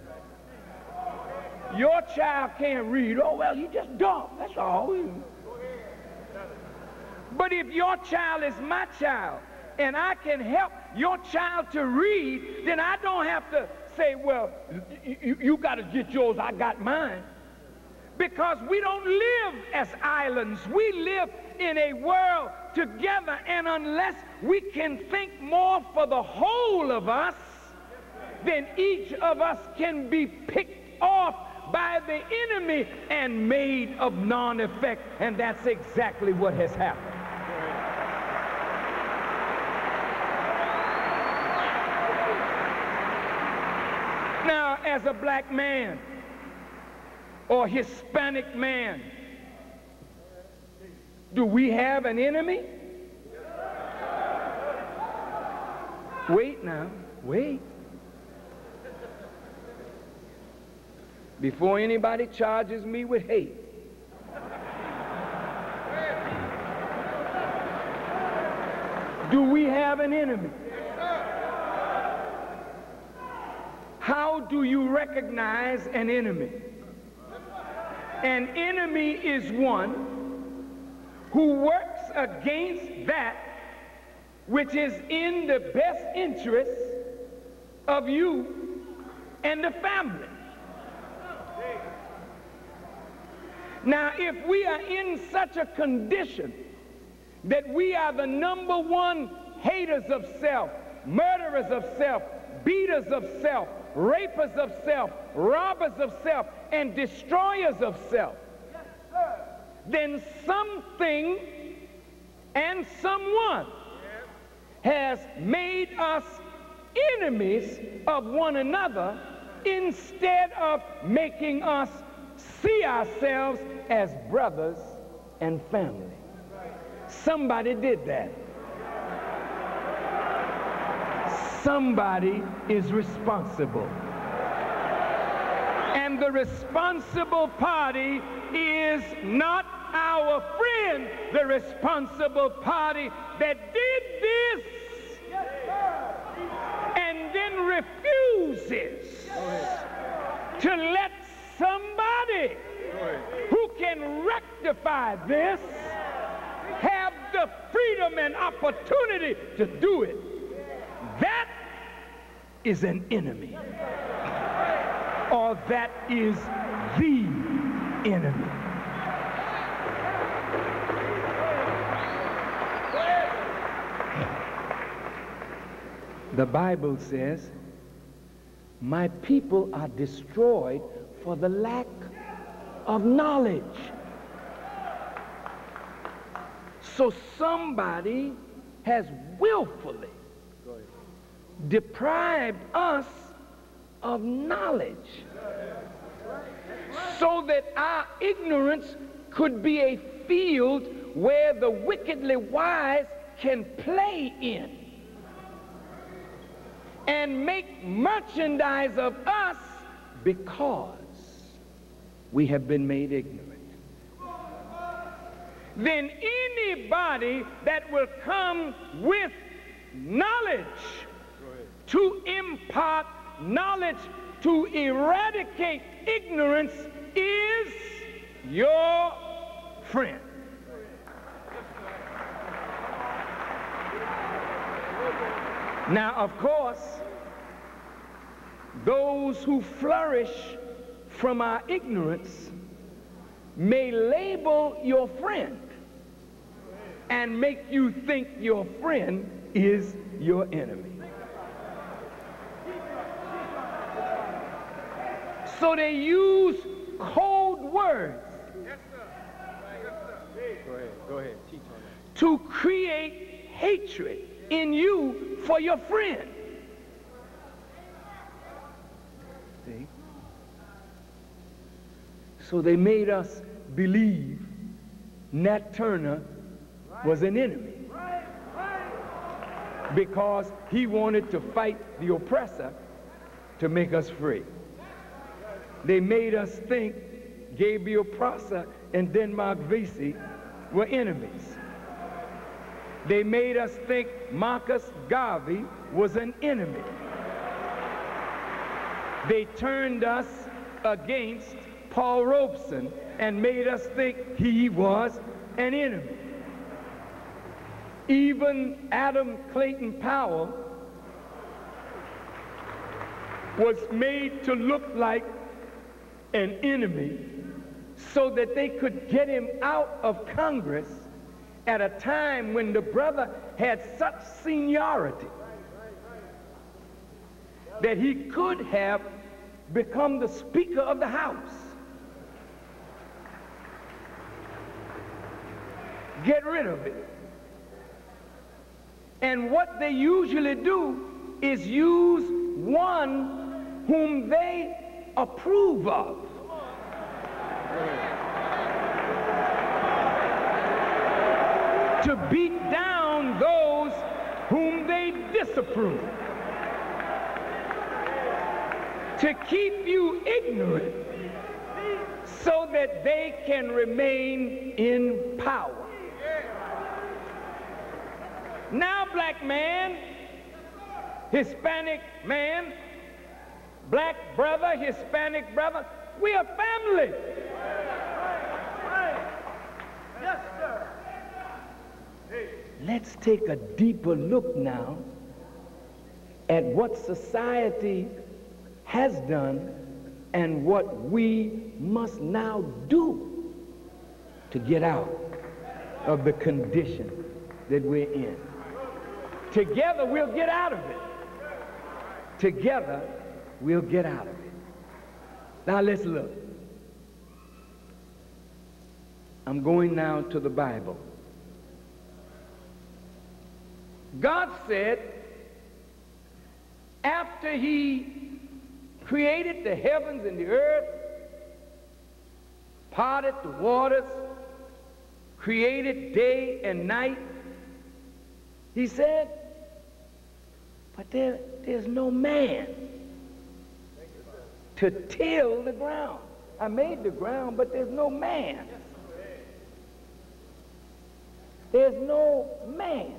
Your child can't read. Oh, well, he just dumb. That's all. But if your child is my child, and I can help your child to read, then I don't have to say, well, you got to get yours, I got mine. Because we don't live as islands. We live in a world together, and unless we can think more for the whole of us, then each of us can be picked off by the enemy and made of non-effect, and that's exactly what has happened. Now, as a black man or Hispanic man, do we have an enemy? Wait now, wait. Before anybody charges me with hate, do we have an enemy? How do you recognize an enemy? An enemy is one who works against that which is in the best interest of you and the family. Now, if we are in such a condition that we are the #1 haters of self, murderers of self, beaters of self, rapers of self, robbers of self, and destroyers of self, then something and someone has made us enemies of one another instead of making us see ourselves as brothers and family. Somebody did that. Somebody is responsible. And the responsible party is not our friend, the responsible party that did this and then refuses to let somebody who can rectify this have the freedom and opportunity to do it, that is an enemy. Or that is the enemy. The Bible says, my people are destroyed for the lack of knowledge. So somebody has willfully deprived us of knowledge so that our ignorance could be a field where the wickedly wise can play in and make merchandise of us because we have been made ignorant. Then anybody that will come with knowledge to impart knowledge to eradicate ignorance is your friend. Now, of course, those who flourish from our ignorance may label your friend and make you think your friend is your enemy. So they use code words Go ahead. Teach on that. to create hatred in you for your friend. See? So they made us believe Nat Turner was an enemy because he wanted to fight the oppressor to make us free. They made us think Gabriel Prosser and Denmark Vesey were enemies. They made us think Marcus Garvey was an enemy. They turned us against Paul Robeson and made us think he was an enemy. Even Adam Clayton Powell was made to look like an enemy so that they could get him out of Congress at a time when the brother had such seniority that he could have become the Speaker of the House. Get rid of it. And what they usually do is use one whom they approve of. To beat down those whom they disapprove. To keep you ignorant so that they can remain in power. Now, black man, Hispanic man, black brother, Hispanic brother, we are family. Yes, sir. Let's take a deeper look now at what society has done and what we must now do to get out of the condition that we're in. Together we'll get out of it. Together we'll get out of it. Now let's look. I'm going now to the Bible. God said, after he created the heavens and the earth, parted the waters, created day and night, he said, but there's no man to till the ground. I made the ground, but there's no man. There's no man.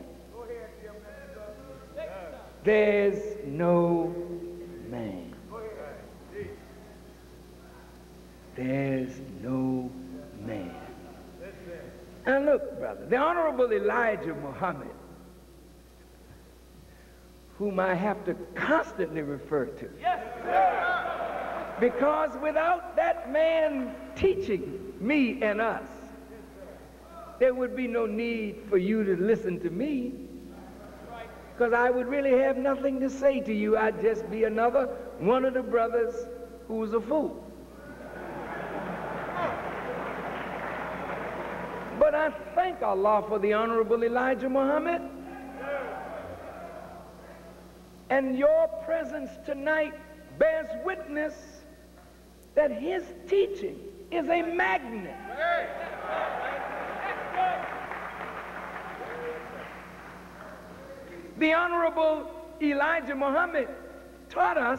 There's no man. There's no man. And look, brother, the Honorable Elijah Muhammad, whom I have to constantly refer to. Because without that man teaching me and us, there would be no need for you to listen to me, because I would really have nothing to say to you. I'd just be another one of the brothers who was a fool. But I thank Allah for the Honorable Elijah Muhammad. And your presence tonight bears witness that his teaching is a magnet. The Honorable Elijah Muhammad taught us,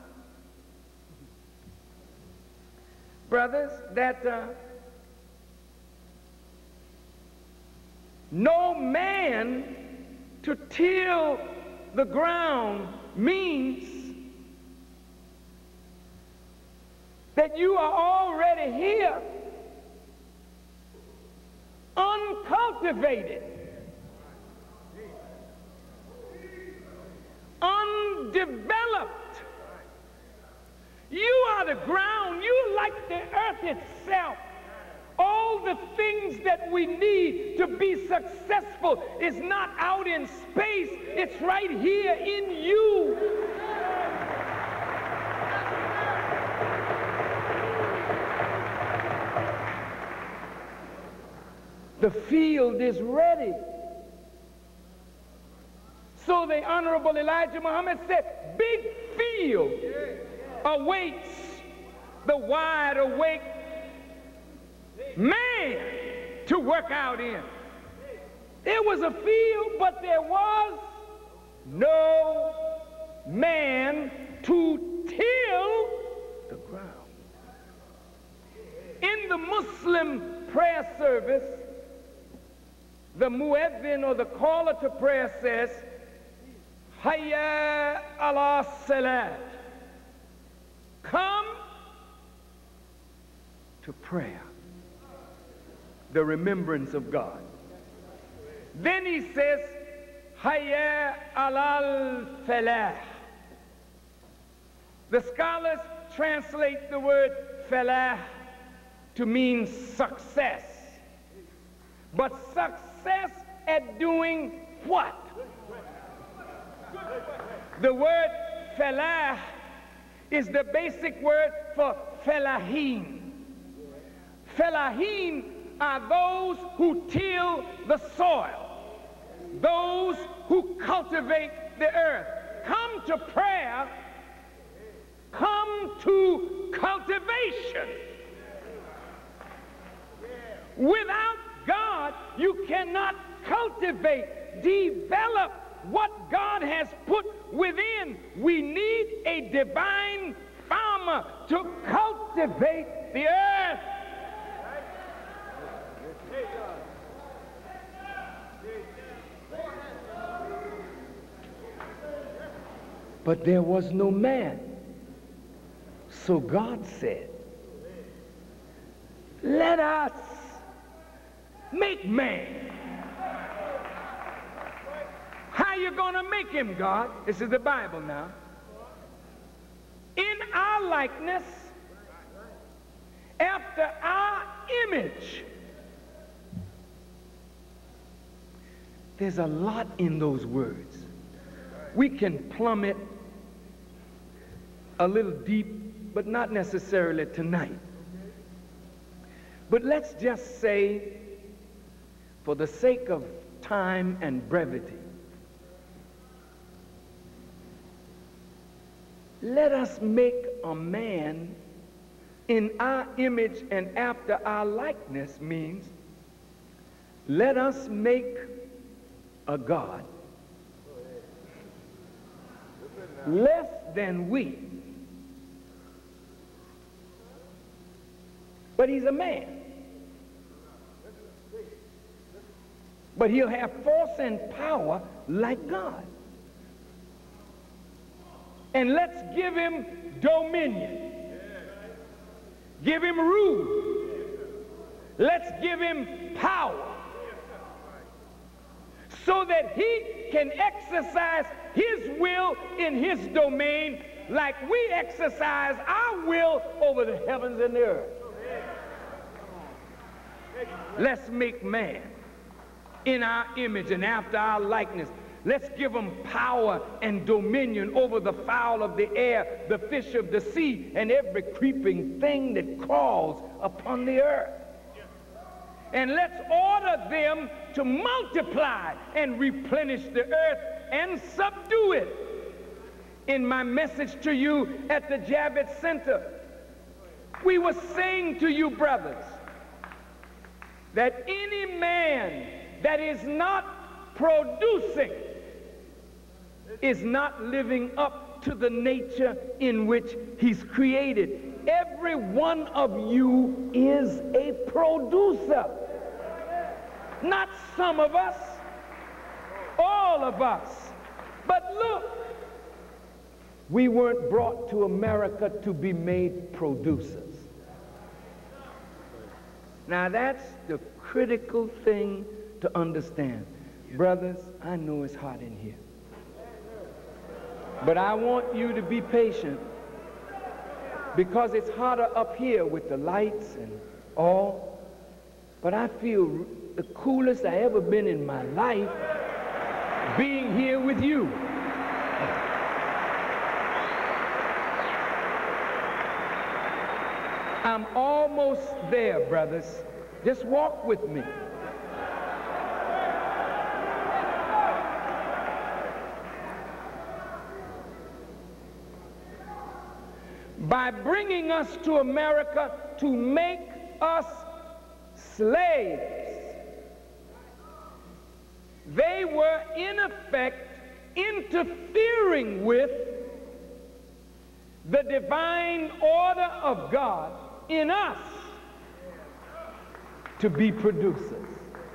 brothers, that no man to till the ground means that you are already here, uncultivated, undeveloped. You are the ground. You like the earth itself. All the things that we need to be successful is not out in space. It's right here in you. The field is ready. So the Honorable Elijah Muhammad said, big field awaits the wide awake man to work out in. There was a field, but there was no man to till the ground. In the Muslim prayer service, the muezzin, or the caller to prayer, says, Hayya ala salat. Come to prayer, the remembrance of God. Then he says, Hayya alal falah. The scholars translate the word falah to mean success. But success at doing what? The word falah is the basic word for felahin. Felahin are those who till the soil, those who cultivate the earth. Come to prayer, come to cultivation. Without God, you cannot cultivate, develop what God has put within. We need a divine farmer to cultivate the earth. But there was no man. So God said, let us make man. How you gonna make him, God? This is the Bible now. In our likeness, after our image. There's a lot in those words. We can plumb it a little deep, but not necessarily tonight. But let's just say, for the sake of time and brevity, let us make a man in our image and after our likeness means let us make a God less than we. But he's a man. But he'll have force and power like God. And let's give him dominion. Give him rule. Let's give him power so that he can exercise his will in his domain like we exercise our will over the heavens and the earth. Let's make man in our image and after our likeness. Let's give him power and dominion over the fowl of the air, the fish of the sea, and every creeping thing that crawls upon the earth. And let's order them to multiply and replenish the earth and subdue it. In my message to you at the Javits Center, we were saying to you, brothers, that any man that is not producing is not living up to the nature in which he's created. Every one of you is a producer. Not some of us, all of us. But look, we weren't brought to America to be made producers. Now that's the critical thing to understand. Brothers, I know it's hot in here, but I want you to be patient, because it's hotter up here with the lights and all, but I feel the coolest I ever been in my life being here with you. I'm almost there, brothers. Just walk with me. By bringing us to America to make us slaves, they were in effect interfering with the divine order of God in us to be producers.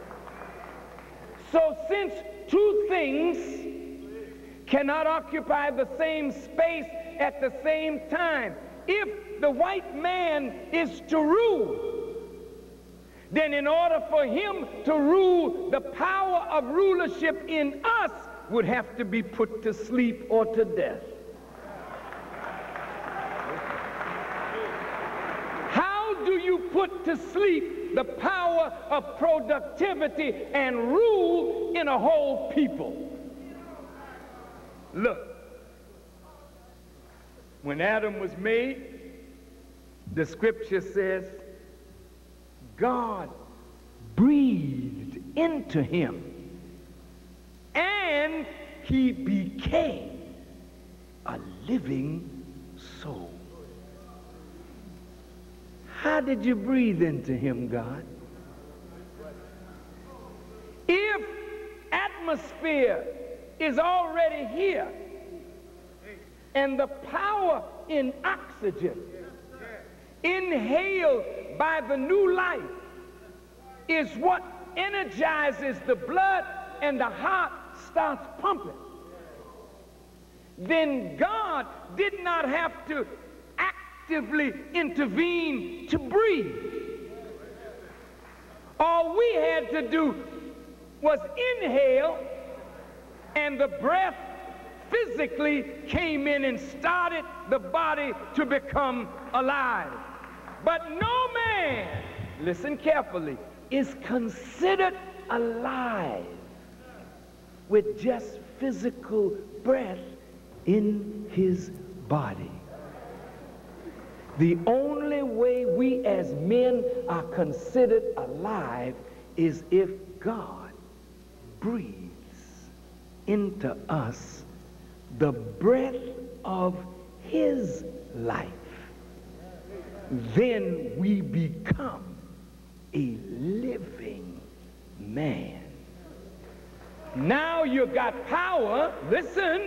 So since two things cannot occupy the same space at the same time, if the white man is to rule, then in order for him to rule, the power of rulership in us would have to be put to sleep or to death. How do you put to sleep the power of productivity and rule in a whole people? Look, when Adam was made, the scripture says God breathed into him and he became a living soul. How did you breathe into him, God? If atmosphere is already here and the power in oxygen inhaled by the new life is what energizes the blood and the heart starts pumping, then God did not have to actively intervene to breathe. All we had to do was inhale, and the breath physically came in and started the body to become alive. But no man, listen carefully, is considered alive with just physical breath in his body. The only way we as men are considered alive is if God breathes into us the breath of his life. Then we become a living man. Now you got power, listen,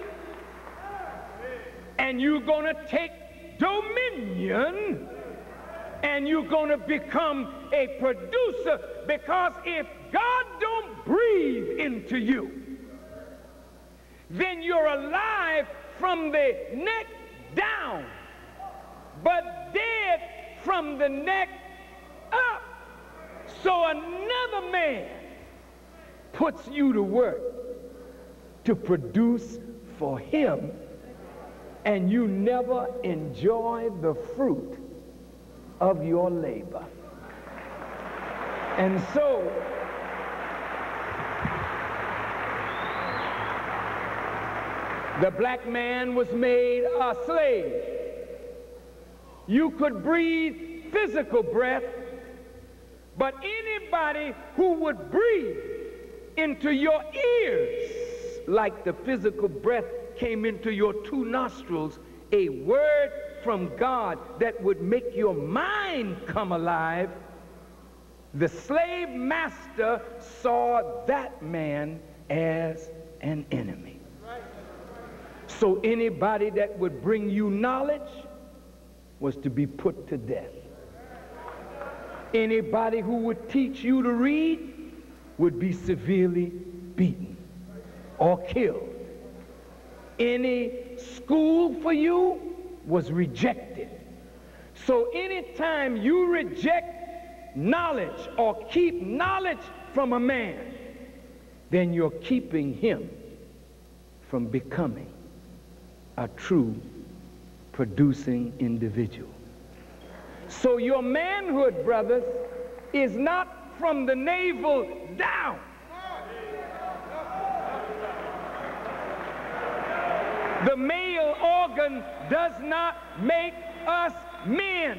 and you're going to take dominion, and you're going to become a producer, because if God don't breathe into you, then you're alive from the neck down, but dead from the neck up. So another man puts you to work to produce for him, and you never enjoy the fruit of your labor. And so the black man was made a slave. You could breathe physical breath, but anybody who would breathe into your ears like the physical breath came into your two nostrils, a word from God that would make your mind come alive, the slave master saw that man as an enemy. So anybody that would bring you knowledge was to be put to death. Anybody who would teach you to read would be severely beaten or killed. Any school for you was rejected. So anytime you reject knowledge or keep knowledge from a man, then you're keeping him from becoming a true producing individual. So your manhood, brothers, is not from the navel down. The male organ does not make us men.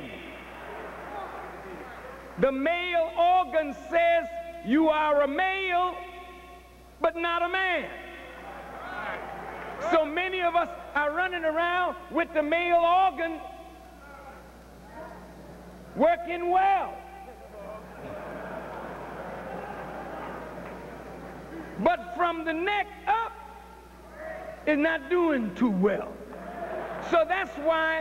The male organ says you are a male, but not a man. So many of us are running around with the male organ working well, but from the neck up is not doing too well. So that's why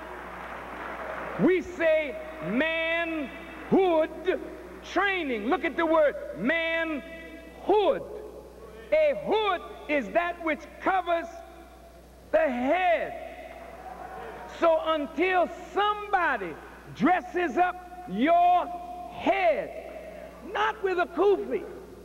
we say manhood training. Look at the word manhood. A hood is that which covers the head. So until somebody dresses up your head, not with a kufi,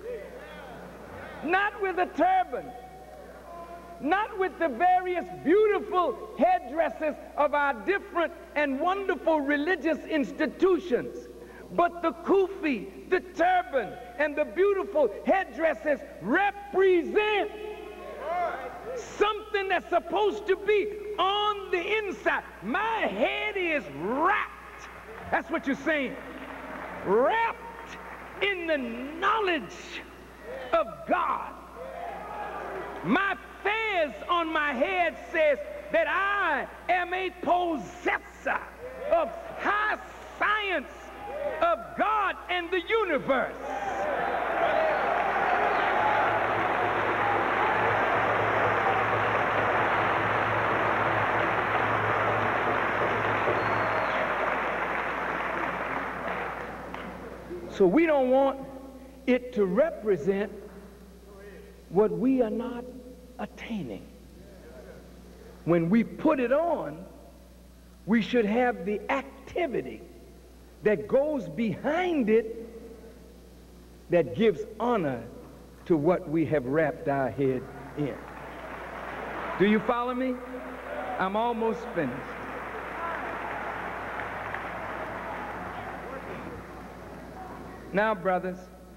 not with a turban, not with the various beautiful headdresses of our different and wonderful religious institutions, but the kufi, the turban, and the beautiful headdresses represent something that's supposed to be on the inside. My head is wrapped. That's what you're saying. Wrapped in the knowledge of God. My fez on my head says that I am a possessor of high science of God and the universe. So we don't want it to represent what we are not attaining. When we put it on, we should have the activity that goes behind it that gives honor to what we have wrapped our head in. Do you follow me? I'm almost finished. Now, brothers,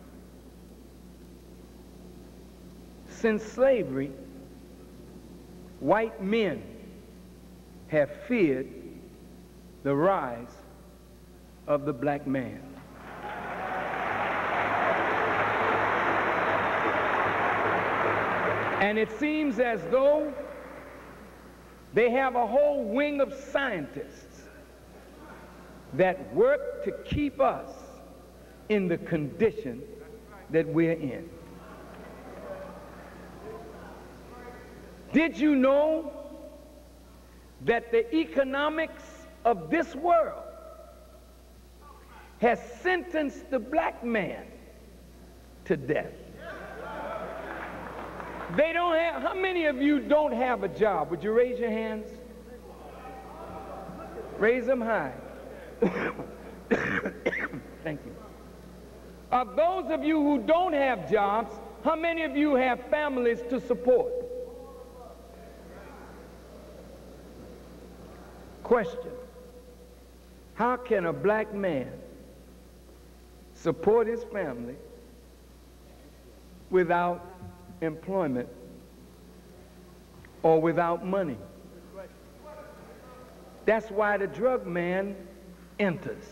since slavery, white men have feared the rise of the black man. And it seems as though they have a whole wing of scientists that work to keep us in the condition that we're in. Did you know that the economics of this world has sentenced the black man to death? They don't have, how many of you don't have a job? Would you raise your hands? Raise them high. Thank you. Of those of you who don't have jobs, how many of you have families to support? Question: how can a black man support his family without employment or without money? That's why the drug man enters.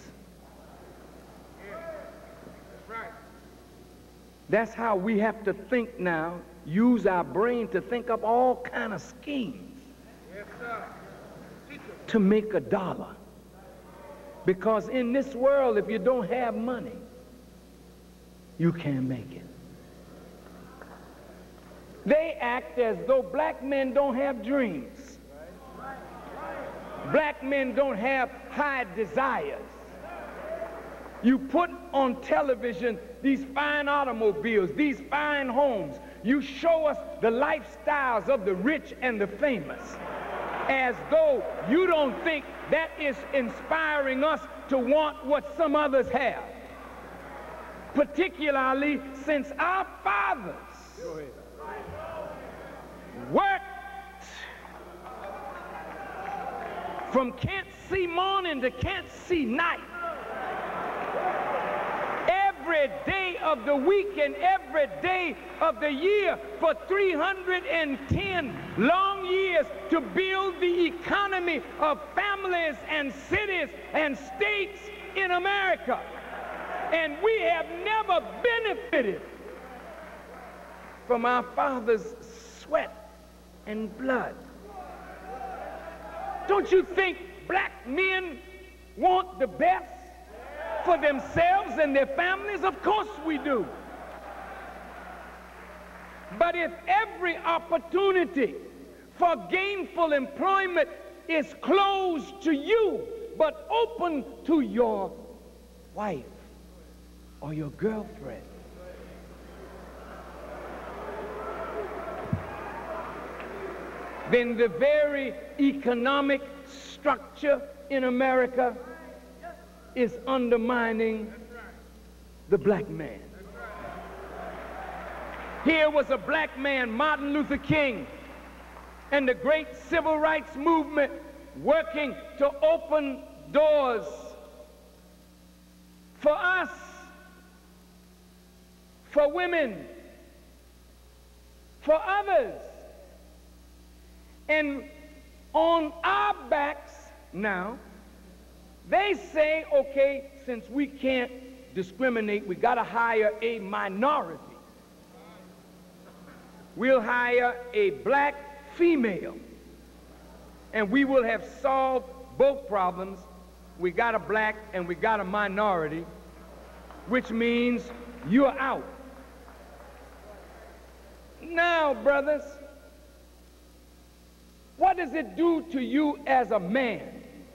That's how we have to think now, use our brain to think up all kind of schemes to make a dollar. Because in this world, if you don't have money, you can't make it. They act as though black men don't have dreams. Black men don't have high desires. You put on television these fine automobiles, these fine homes. You show us the lifestyles of the rich and the famous, as though you don't think that is inspiring us to want what some others have. Particularly since our fathers worked from can't see morning to can't see night, every day of the week and every day of the year for 310 long years to build the economy of families and cities and states in America. And we have never benefited from our fathers' sweat and blood. Don't you think black men want the best for themselves and their families? Of course we do. But if every opportunity for gainful employment is closed to you but open to your wife or your girlfriend, then the very economic structure in America is undermining the black man. Here was a black man, Martin Luther King, and the great civil rights movement working to open doors for us, for women, for others. And on our backs now, they say, okay, since we can't discriminate, we got to hire a minority. We'll hire a black female, and we will have solved both problems. We got a black and we got a minority, which means you're out. Now, brothers, what does it do to you as a man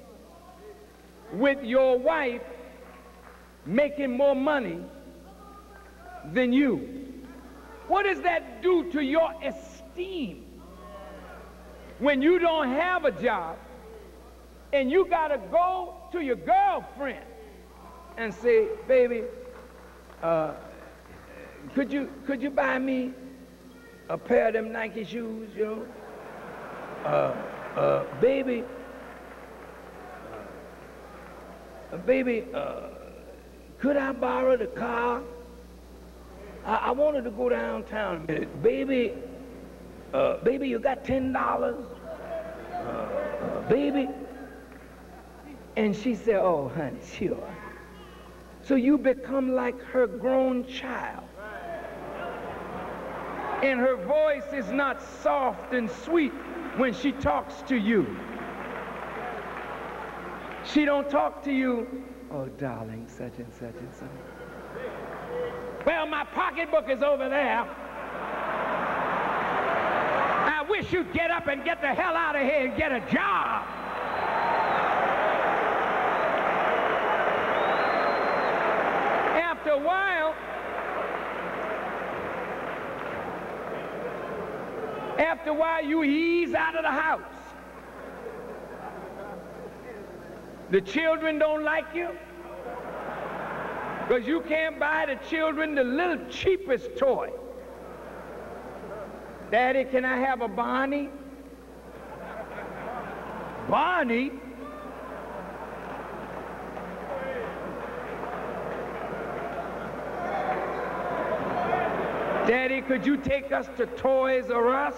with your wife making more money than you? What does that do to your esteem when you don't have a job and you got to go to your girlfriend and say, baby, could you buy me a pair of them Nike shoes, you know? Baby, could I borrow the car? I wanted to go downtown a minute. Baby, you got $10? Baby. And she said, oh, honey, sure. So you become like her grown child. And her voice is not soft and sweet when she talks to you. She don't talk to you, oh, darling, such and such and such. Well, my pocketbook is over there. I wish you'd get up and get the hell out of here and get a job. After a while, you ease out of the house. The children don't like you. Because you can't buy the children the little cheapest toy. Daddy, can I have a Barney? Barney? Daddy, could you take us to Toys R Us?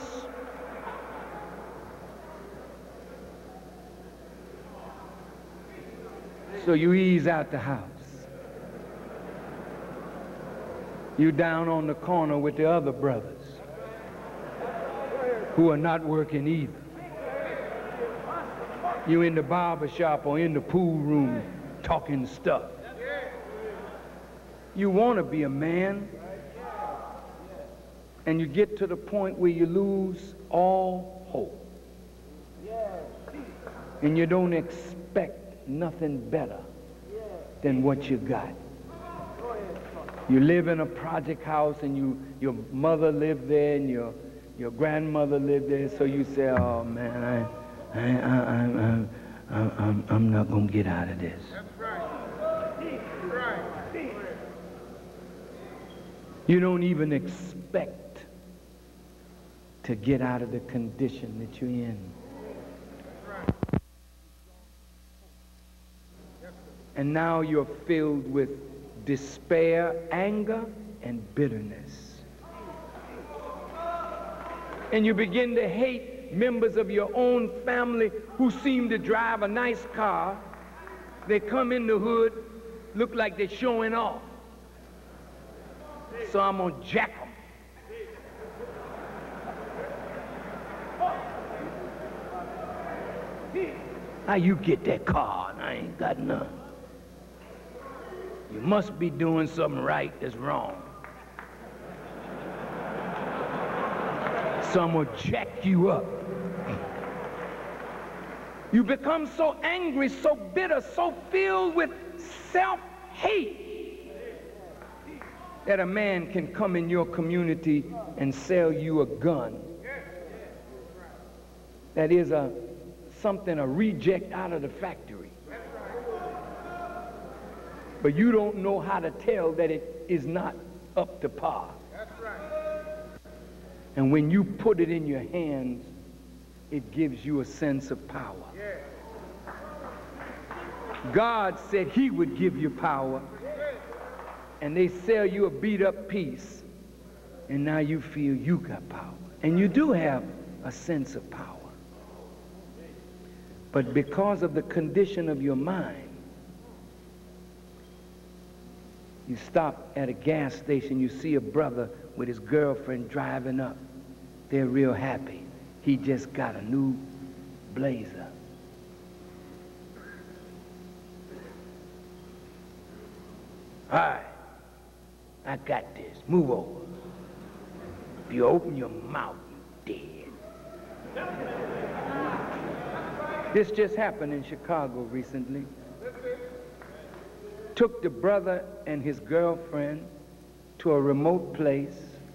So you ease out the house. You down on the corner with the other brothers who are not working either. You in the barber shop or in the pool room talking stuff. You want to be a man, and you get to the point where you lose all hope. And you don't expect nothing better than what you got. You live in a project house, and your mother lived there, and your grandmother lived there, so you say, oh man, I'm not gonna get out of this. You don't even expect to get out of the condition that you're in. And now you're filled with despair, anger, and bitterness. And you begin to hate members of your own family who seem to drive a nice car. They come in the hood, look like they're showing off. So I'm gonna jack them. How you get that car and I ain't got none? You must be doing something right that's wrong. So I'm gonna jack you up. You become so angry, so bitter, so filled with self-hate that a man can come in your community and sell you a gun. That is a reject out of the factory. But you don't know how to tell that it is not up to par. And when you put it in your hands, it gives you a sense of power. God said he would give you power, and they sell you a beat-up piece, and now you feel you got power. And you do have a sense of power. But because of the condition of your mind, you stop at a gas station, you see a brother with his girlfriend driving up. They're real happy. He just got a new Blazer. All right, I got this. Move over. If you open your mouth, you're dead. This just happened in Chicago recently. Took the brother and his girlfriend to a remote place.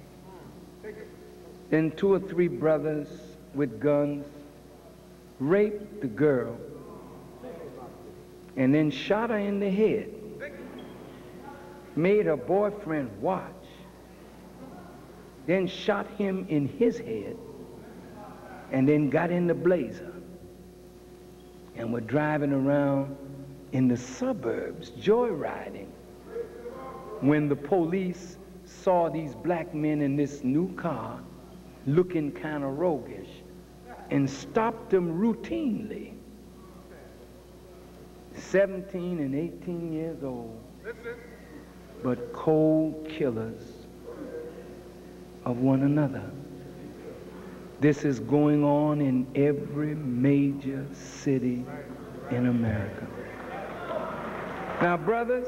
Then 2 or 3 brothers with guns raped the girl and then shot her in the head. Made her boyfriend watch. Then shot him in his head and then got in the Blazer and were driving around in the suburbs, joyriding, when the police saw these black men in this new car looking kind of roguish and stopped them routinely. 17 and 18 years old, but cold killers of one another. This is going on in every major city in America. Now, brothers,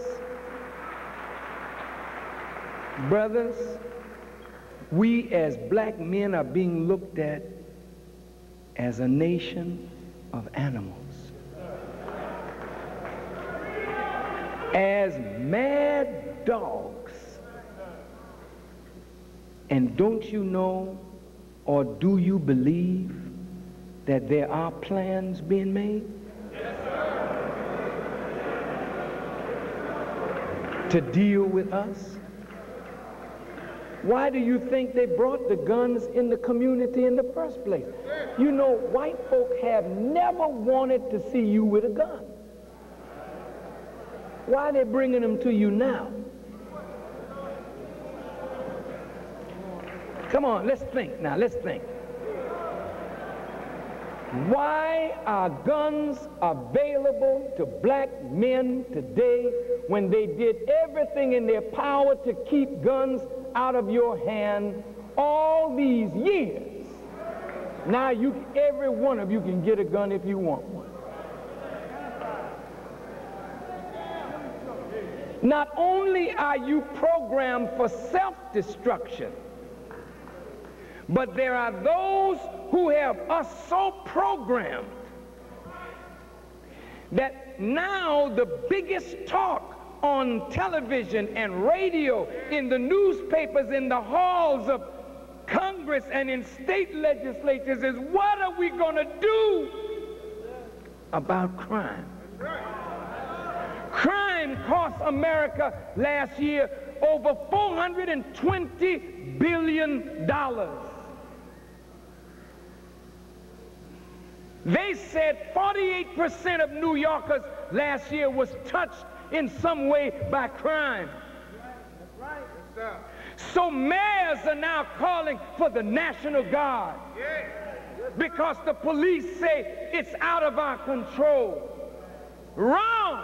we as black men are being looked at as a nation of animals, as mad dogs. And don't you know, or do you believe that there are plans being made? to deal with us? Why do you think they brought the guns in the community in the first place? You know, white folk have never wanted to see you with a gun. Why are they bringing them to you now? Come on, let's think now, let's think. Why are guns available to black men today when they did everything in their power to keep guns out of your hand all these years? Now every one of you can get a gun if you want one. Not only are you programmed for self-destruction, but there are those who have us so programmed that now the biggest talk on television and radio, in the newspapers, in the halls of Congress and in state legislatures is, what are we going to do about crime? Crime cost America last year over $420 billion. They said 48% of New Yorkers last year was touched in some way by crime. So mayors are now calling for the National Guard because the police say it's out of our control. Wrong!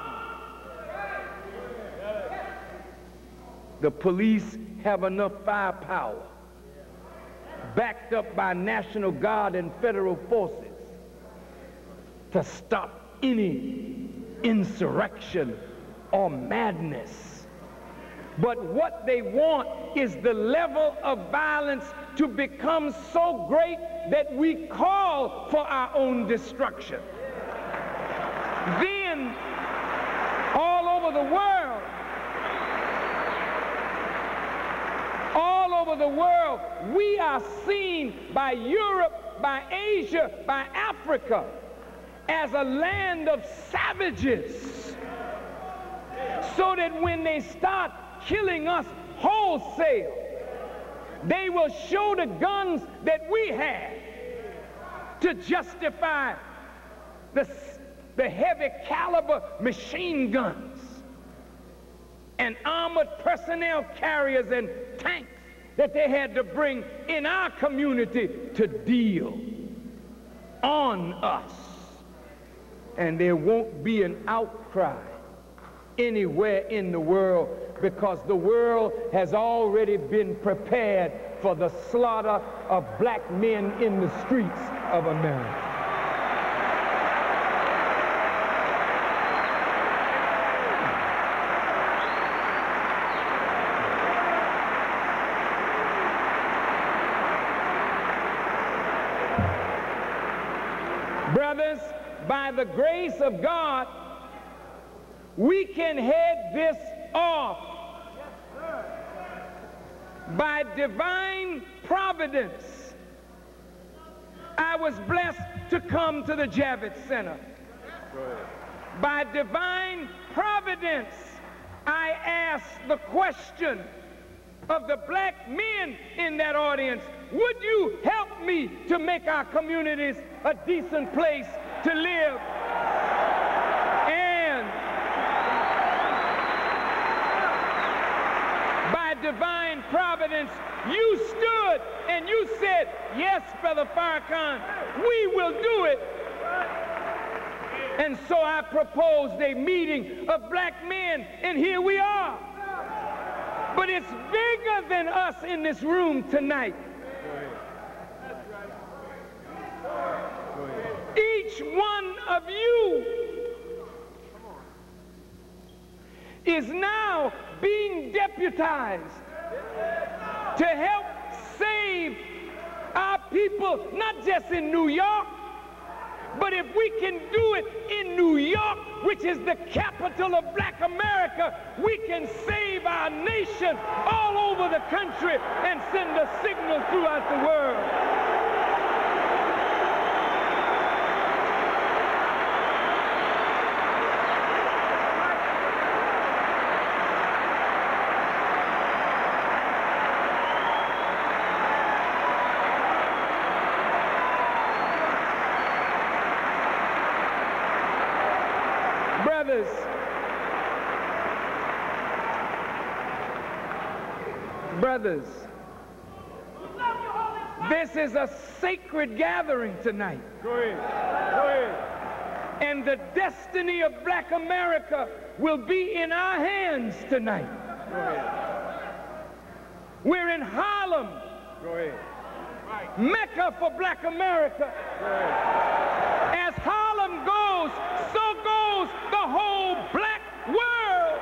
The police have enough firepower, backed up by National Guard and federal forces, to stop any insurrection or madness. But what they want is the level of violence to become so great that we call for our own destruction. Then, all over the world, we are seen by Europe, by Asia, by Africa as a land of savages, so that when they start killing us wholesale, they will show the guns that we had to justify the heavy caliber machine guns and armored personnel carriers and tanks that they had to bring in our community to deal on us. And there won't be an outcry anywhere in the world, because the world has already been prepared for the slaughter of black men in the streets of America. Brothers, by the grace of God, we can head this off. By divine providence, I was blessed to come to the Javits Center. By divine providence, I asked the question of the black men in that audience: would you help me to make our communities a decent place to live? And by divine providence, you stood and you said, yes, Brother Farrakhan, we will do it. And so I proposed a meeting of black men, and here we are. But it's bigger than us in this room tonight. Each one of you is now being deputized to help save our people, not just in New York, but if we can do it in New York, which is the capital of black America, we can save our nation all over the country and send a signal throughout the world. brothers, this is a sacred gathering tonight. Go ahead. Go ahead. And the destiny of black America will be in our hands tonight. Go ahead. We're in Harlem. Go ahead. Mecca for black America. Go ahead. As Harlem goes, so goes the whole black world.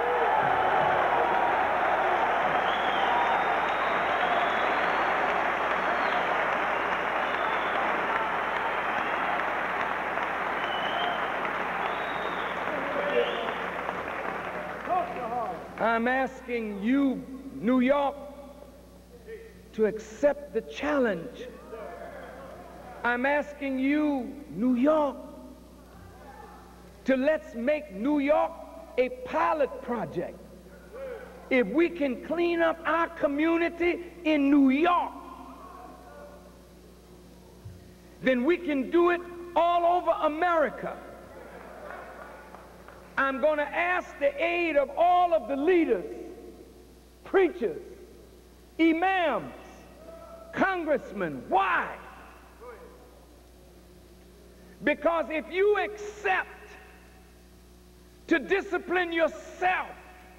I'm asking you, New York, to accept the challenge. I'm asking you, New York, to let's make New York a pilot project. If we can clean up our community in New York, then we can do it all over America. I'm going to ask the aid of all of the leaders, preachers, imams, congressmen. Why? Because if you accept to discipline yourself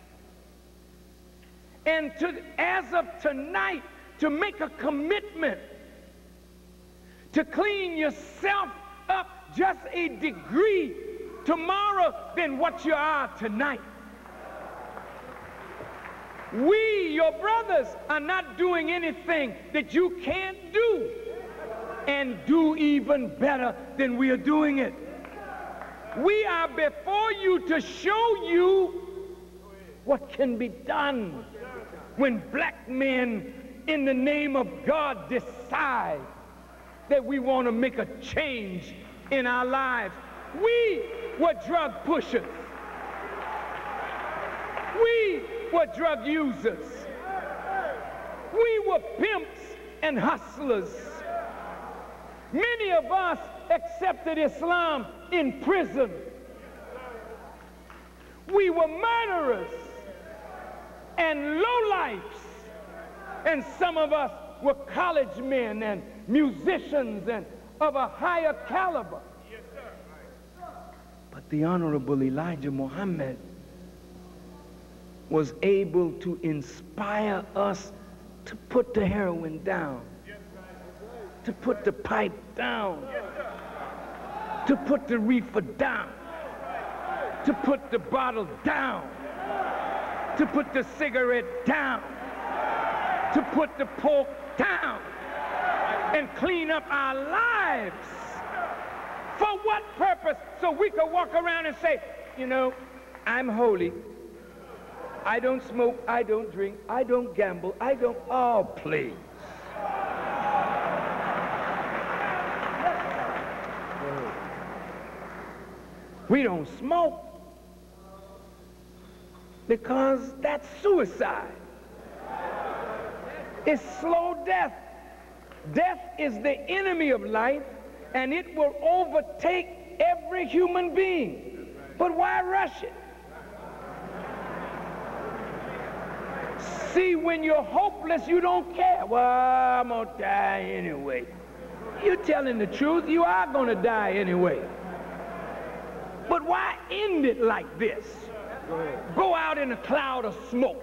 and to, as of tonight, to make a commitment to clean yourself up just a degree tomorrow than what you are tonight. We, your brothers, are not doing anything that you can't do, and do even better than we are doing it. We are before you to show you what can be done when black men, in the name of God, decide that we want to make a change in our lives. We were drug pushers. We were drug users. We were pimps and hustlers. Many of us accepted Islam in prison. We were murderers and lowlifes. And some of us were college men and musicians and of a higher caliber. But the Honorable Elijah Muhammad was able to inspire us to put the heroin down, to put the pipe down, to put the reefer down, to put the bottle down, to put the cigarette down, to put the pork down, and clean up our lives. For what purpose? So we could walk around and say, you know, I'm holy. I don't smoke, I don't drink, I don't gamble, I don't, oh, please. We don't smoke because that's suicide. It's slow death. Death is the enemy of life, and it will overtake every human being. But why rush it? See, when you're hopeless, you don't care. Well, I'm going to die anyway. You're telling the truth. You are going to die anyway. But why end it like this? Go out in a cloud of smoke.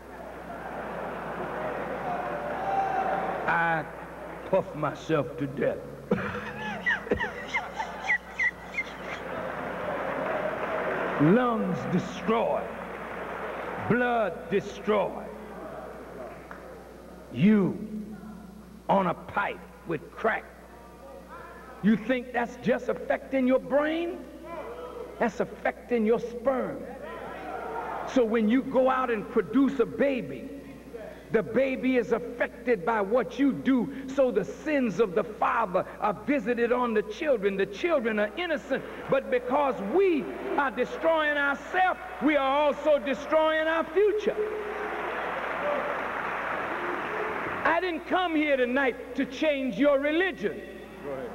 I puff myself to death. Lungs destroyed. Blood destroyed. You on a pipe with crack. You think that's just affecting your brain? That's affecting your sperm. So when you go out and produce a baby, the baby is affected by what you do, so the sins of the father are visited on the children. The children are innocent, but because we are destroying ourselves, we are also destroying our future. I didn't come here tonight to change your religion. Go ahead.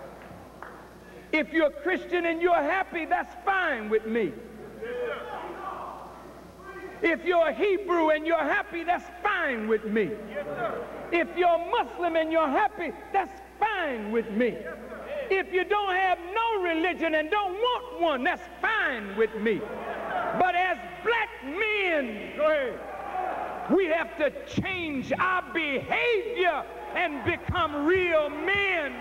If you're a Christian and you're happy, that's fine with me. If you're a Hebrew and you're happy, that's fine with me. If you're Muslim and you're happy, that's fine with me. If you don't have no religion and don't want one, that's fine with me. But as black men, we have to change our behavior and become real men.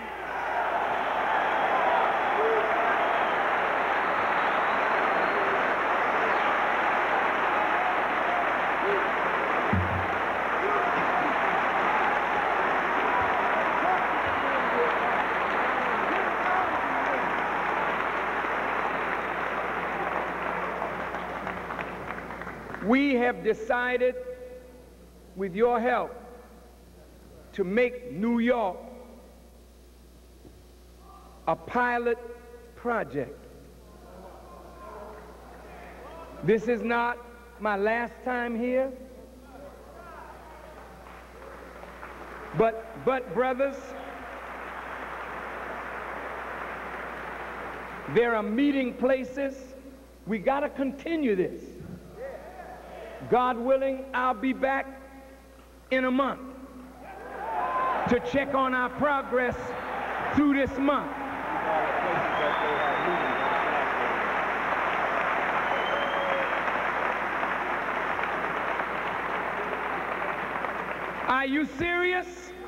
We have decided, with your help, to make New York a pilot project. This is not my last time here, but brothers, there are meeting places. We got to continue this. God willing, I'll be back in a month to check on our progress through this month. Are you serious?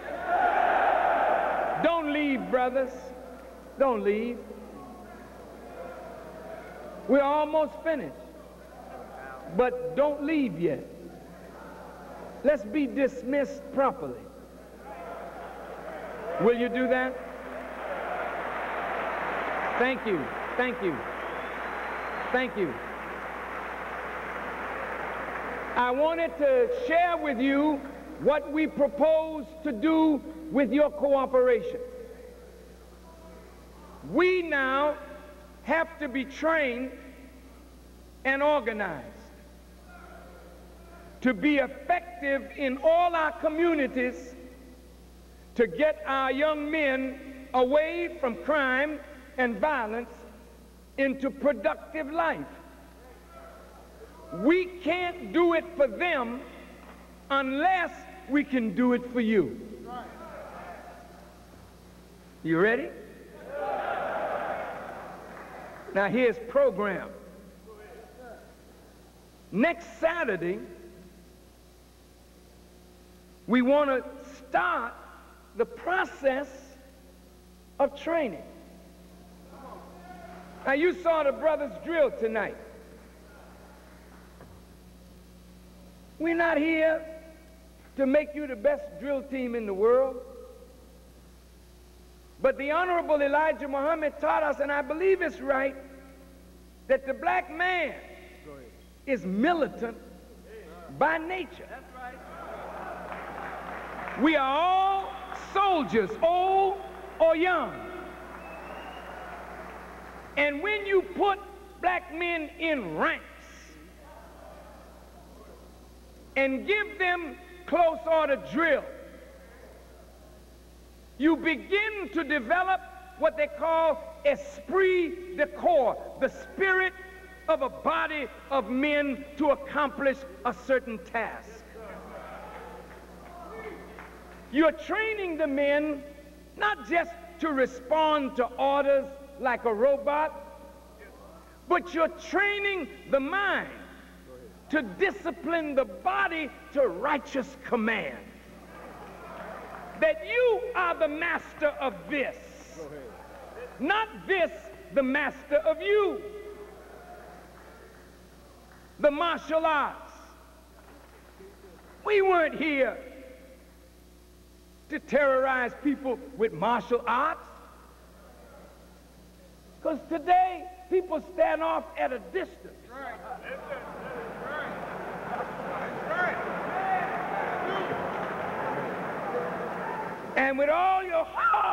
Don't leave, brothers. Don't leave. We're almost finished. But don't leave yet. Let's be dismissed properly. Will you do that? Thank you. Thank you. Thank you. I wanted to share with you what we propose to do with your cooperation. We now have to be trained and organized to be effective in all our communities to get our young men away from crime and violence into productive life. We can't do it for them unless we can do it for you. You ready? Now here's program. Next Saturday, we want to start the process of training. Now you saw the brothers drill tonight. We're not here to make you the best drill team in the world. But the Honorable Elijah Muhammad taught us, and I believe it's right, that the black man is militant by nature. We are all soldiers, old or young. And when you put black men in ranks and give them close order drill, you begin to develop what they call esprit de corps, the spirit of a body of men to accomplish a certain task. You're training the men not just to respond to orders like a robot, but you're training the mind to discipline the body to righteous command. That you are the master of this, not this the master of you. The martial arts. We weren't here to terrorize people with martial arts. Because today, people stand off at a distance. And with all your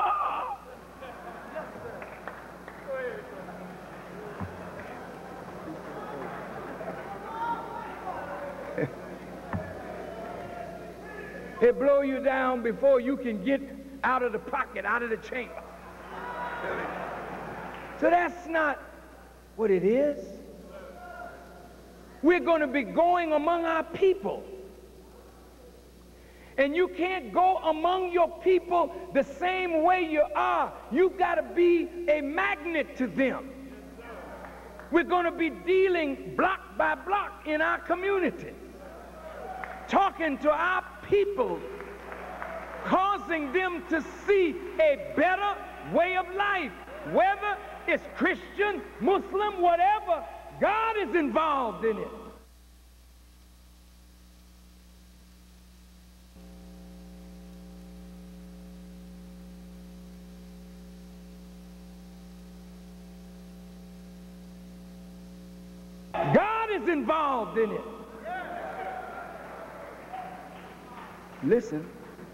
it blow you down before you can get out of the pocket, out of the chamber. So that's not what it is. We're going to be going among our people. And you can't go among your people the same way you are. You've got to be a magnet to them. We're going to be dealing block by block in our community, talking to our people, causing them to see a better way of life. Whether it's Christian, Muslim, whatever, God is involved in it. God is involved in it. Listen,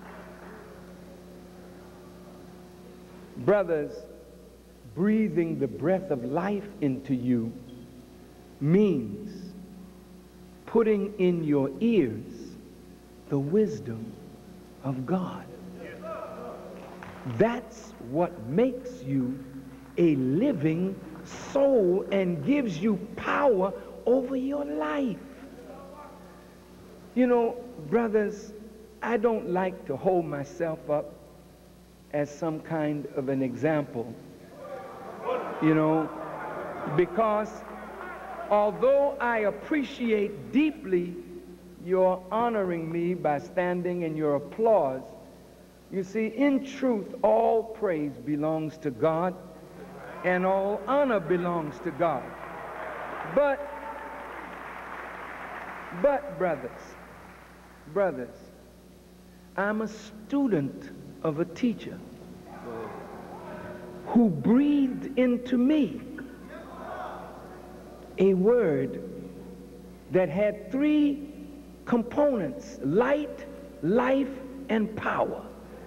brothers, breathing the breath of life into you means putting in your ears the wisdom of God. That's what makes you a living soul and gives you power over your life. You know, brothers, I don't like to hold myself up as some kind of an example, you know, because although I appreciate deeply your honoring me by standing and your applause, you see, in truth, all praise belongs to God and all honor belongs to God. But brothers, I'm a student of a teacher who breathed into me a word that had three components: light, life, and power.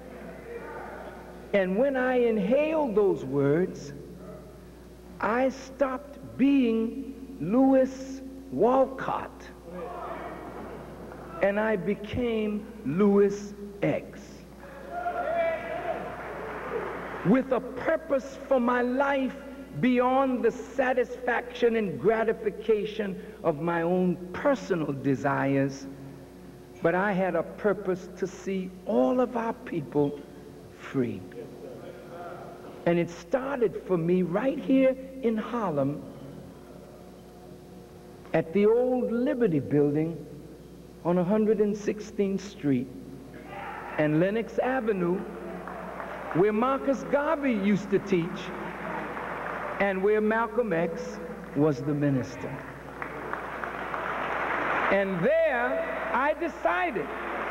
And when I inhaled those words, I stopped being Louis Walcott and I became Louis X, with a purpose for my life beyond the satisfaction and gratification of my own personal desires. But I had a purpose to see all of our people free. And it started for me right here in Harlem at the old Liberty Building on 116th Street and Lenox Avenue, where Marcus Garvey used to teach and where Malcolm X was the minister. And there I decided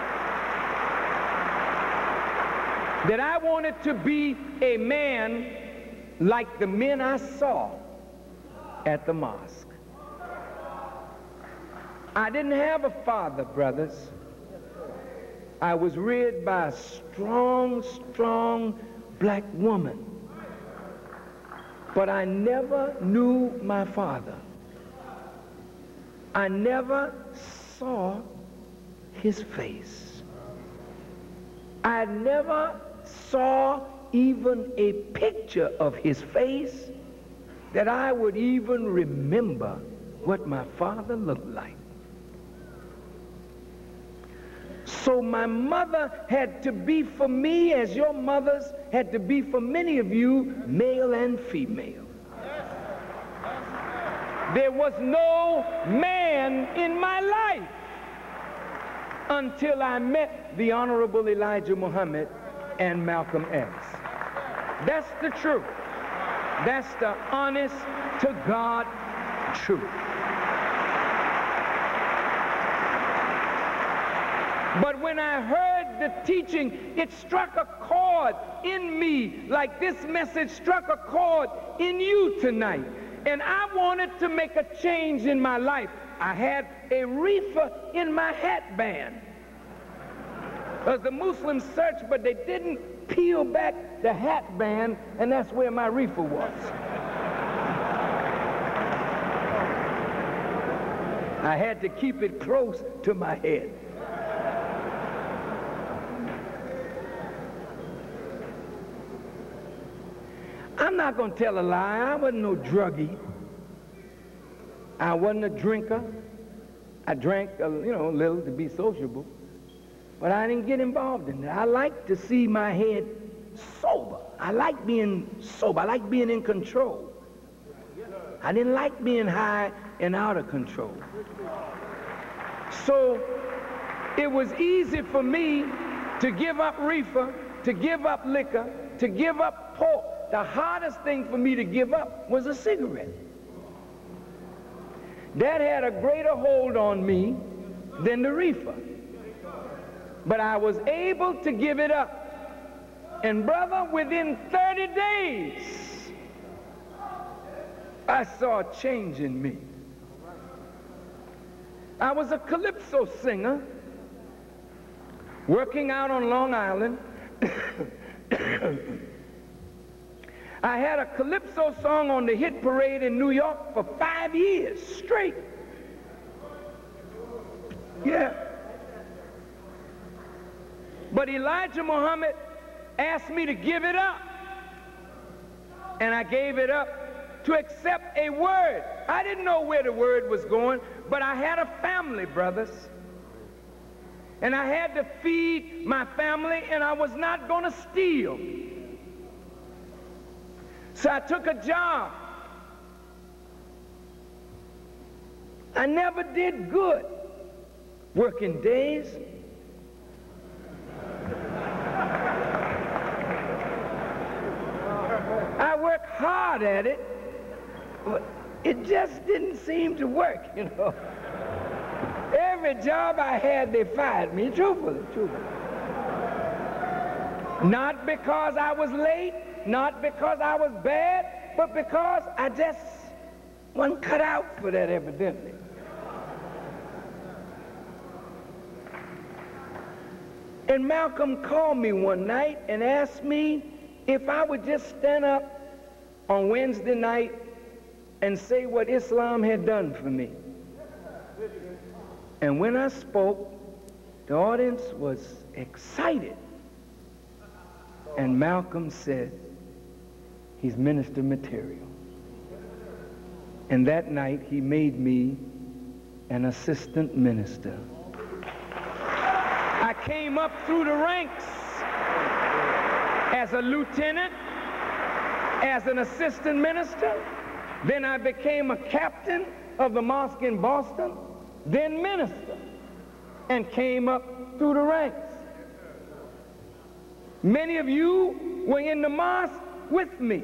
that I wanted to be a man like the men I saw at the mosque. I didn't have a father, brothers. I was reared by a strong, strong black woman. But I never knew my father. I never saw his face. I never saw even a picture of his face that I would even remember what my father looked like. So my mother had to be for me as your mothers had to be for many of you, male and female. There was no man in my life until I met the Honorable Elijah Muhammad and Malcolm X. That's the truth. That's the honest to God truth. But when I heard the teaching, it struck a chord in me like this message struck a chord in you tonight. And I wanted to make a change in my life. I had a reefer in my hatband. As the Muslims searched, but they didn't peel back the hatband, and that's where my reefer was. I had to keep it close to my head. I'm not going to tell a lie. I wasn't no druggie. I wasn't a drinker. I drank, a little to be sociable, but I didn't get involved in it. I like to see my head sober. I like being sober. I like being in control. I didn't like being high and out of control. So it was easy for me to give up reefer, to give up liquor, to give up pork. The hardest thing for me to give up was a cigarette. That had a greater hold on me than the reefer. But I was able to give it up. And brother, within 30 days, I saw a change in me. I was a calypso singer working out on Long Island. I had a calypso song on the hit parade in New York for 5 years straight. Yeah. But Elijah Muhammad asked me to give it up. And I gave it up to accept a word. I didn't know where the word was going, but I had a family, brothers. And I had to feed my family, and I was not going to steal. So I took a job. I never did good working days. I worked hard at it, but it just didn't seem to work, Every job I had, they fired me, truthfully. Not because I was late, not because I was bad, but because I just wasn't cut out for that, evidently. And Malcolm called me one night and asked me if I would just stand up on Wednesday night and say what Islam had done for me. And when I spoke, the audience was excited. And Malcolm said, he's minister material. And that night, he made me an assistant minister. I came up through the ranks as a lieutenant, as an assistant minister. Then I became a captain of the mosque in Boston, then minister, and came up through the ranks. Many of you were in the mosque with me.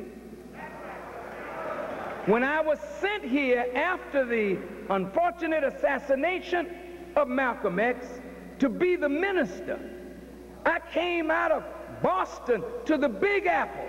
When I was sent here after the unfortunate assassination of Malcolm X to be the minister, I came out of Boston to the Big Apple,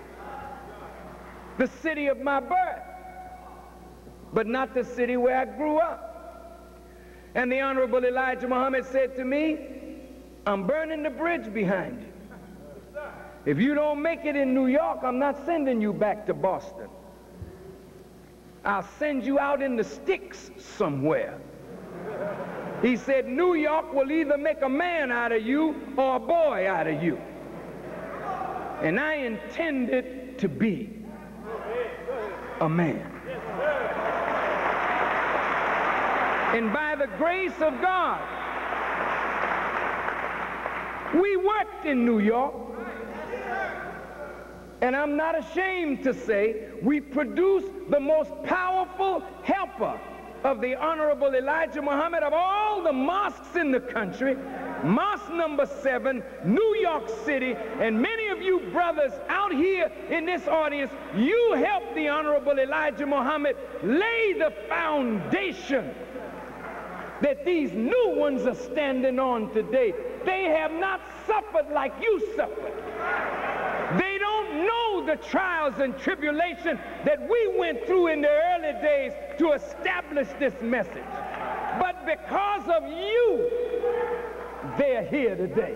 the city of my birth, but not the city where I grew up. And the Honorable Elijah Muhammad said to me, I'm burning the bridge behind you. If you don't make it in New York, I'm not sending you back to Boston. I'll send you out in the sticks somewhere. He said, New York will either make a man out of you or a boy out of you. And I intended to be a man. And by the grace of God, we worked in New York. And I'm not ashamed to say we produced the most powerful helper of the Honorable Elijah Muhammad of all the mosques in the country. Mosque number 7, New York City, and many of you brothers out here in this audience, you helped the Honorable Elijah Muhammad lay the foundation that these new ones are standing on today. They have not suffered like you suffered. They don't know the trials and tribulation that we went through in the early days to establish this message. But because of you, they're here today.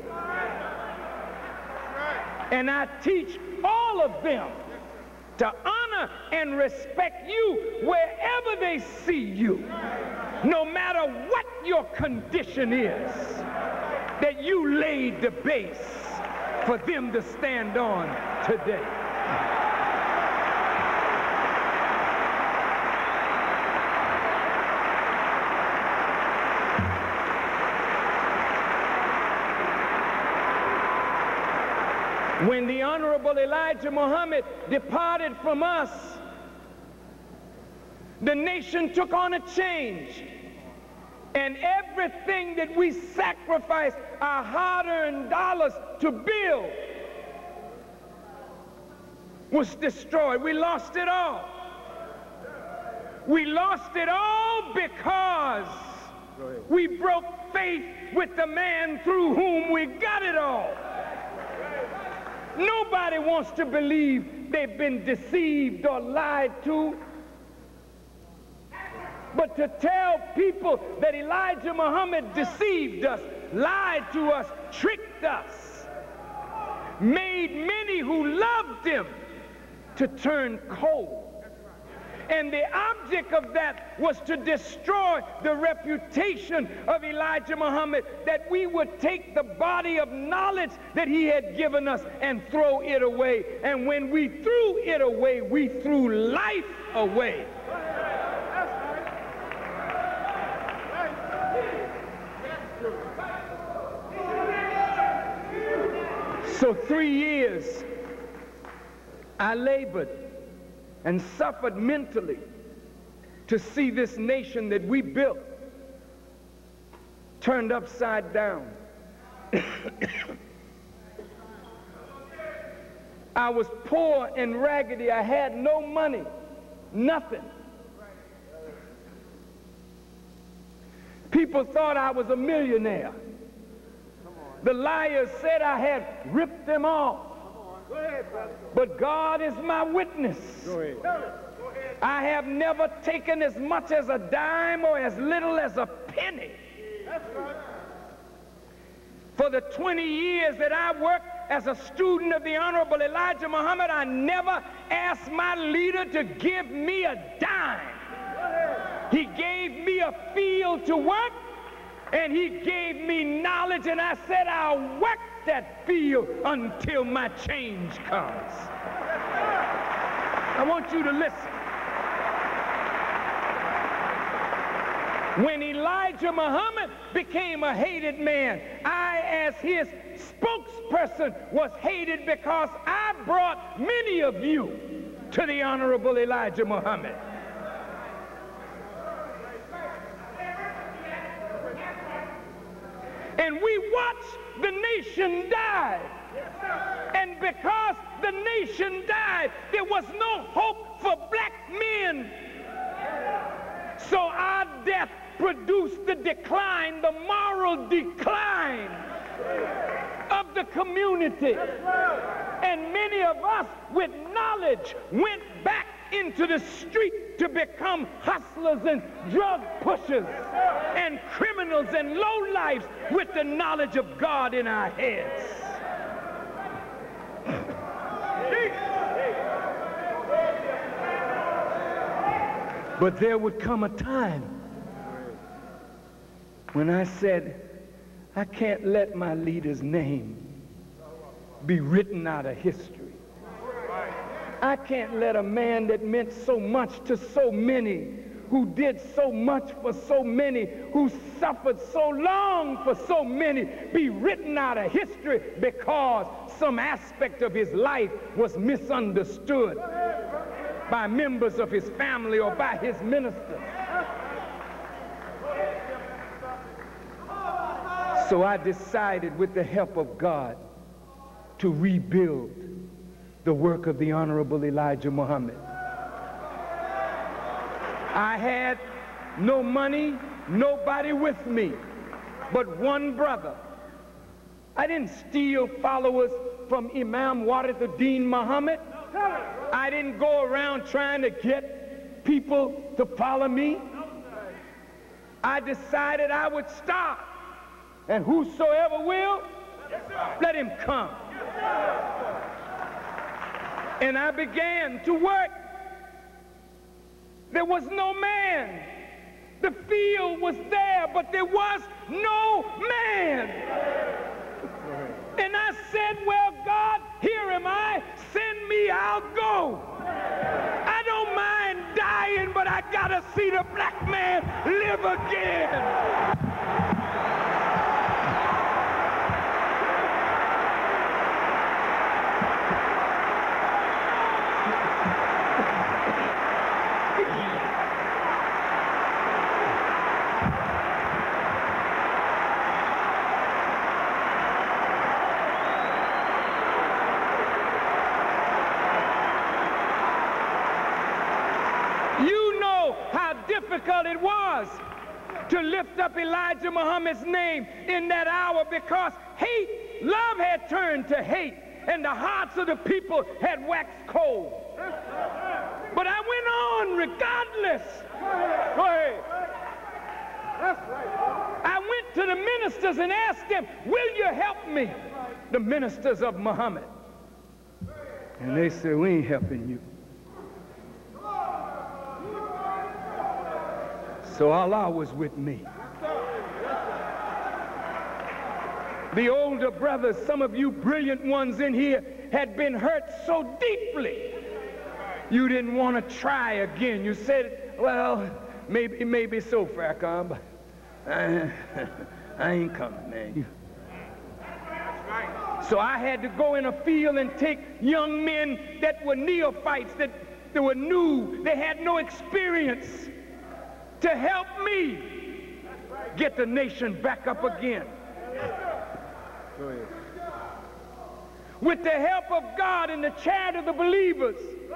And I teach all of them to honor and respect you wherever they see you, no matter what your condition is, that you laid the base for them to stand on today. When the Honorable Elijah Muhammad departed from us, the nation took on a change. And everything that we sacrificed our hard-earned dollars to build was destroyed. We lost it all. We lost it all because we broke faith with the man through whom we got it all. Nobody wants to believe they've been deceived or lied to. But to tell people that Elijah Muhammad deceived us, lied to us, tricked us, made many who loved him to turn cold. And the object of that was to destroy the reputation of Elijah Muhammad, that we would take the body of knowledge that he had given us and throw it away. And when we threw it away, we threw life away. So 3 years, I labored and suffered mentally to see this nation that we built turned upside down. I was poor and raggedy. I had no money, nothing. People thought I was a millionaire. The liars said I had ripped them off. But God is my witness. I have never taken as much as a dime or as little as a penny. For the 20 years that I worked as a student of the Honorable Elijah Muhammad, I never asked my leader to give me a dime. He gave me a field to work, and he gave me knowledge, and I said, I'll work that field until my change comes. I want you to listen. When Elijah Muhammad became a hated man, I, as his spokesperson, was hated because I brought many of you to the Honorable Elijah Muhammad. And we watched the nation die. And because the nation died, there was no hope for black men. So our death produced the decline, the moral decline of the community. And many of us with knowledge went back into the street to become hustlers and drug pushers and criminals and lowlifes with the knowledge of God in our heads. But there would come a time when I said, I can't let my leader's name be written out of history. I can't let a man that meant so much to so many, who did so much for so many, who suffered so long for so many, be written out of history because some aspect of his life was misunderstood by members of his family or by his ministers. So I decided, with the help of God, to rebuild the work of the Honorable Elijah Muhammad. I had no money, nobody with me, but one brother. I didn't steal followers from Imam Warithuddin Muhammad. I didn't go around trying to get people to follow me. I decided I would stop, and whosoever will, let him come. And I began to work. There was no man. The field was there, but there was no man. And I said, well, God, here am I. Send me, I'll go. I don't mind dying, but I gotta see the black man live again. difficult it was to lift up Elijah Muhammad's name in that hour, because love had turned to hate, and the hearts of the people had waxed cold. But I went on regardless. Go ahead. I went to the ministers and asked them, will you help me? The ministers of Muhammad. And they said, we ain't helping you. So Allah was with me. The older brothers, some of you brilliant ones in here, had been hurt so deeply, you didn't want to try again. You said, well, maybe so, Farrakhan, but I ain't coming, man. So I had to go in a field and take young men that were neophytes, that were new, they had no experience, to help me get the nation back up again. Go ahead. With the help of God and the charity of the believers,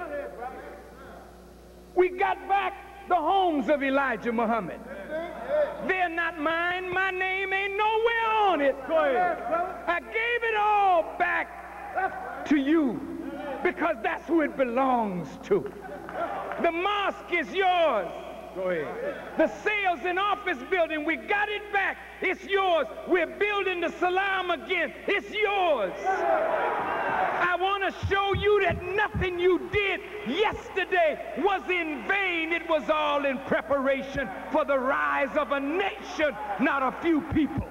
we got back the homes of Elijah Muhammad. They're not mine. My name ain't nowhere on it. Go ahead. I gave it all back to you because that's who it belongs to. The mosque is yours. Go ahead. The sales and office building, we got it back. It's yours. We're building the Salam again. It's yours. I want to show you that nothing you did yesterday was in vain. It was all in preparation for the rise of a nation, not a few people.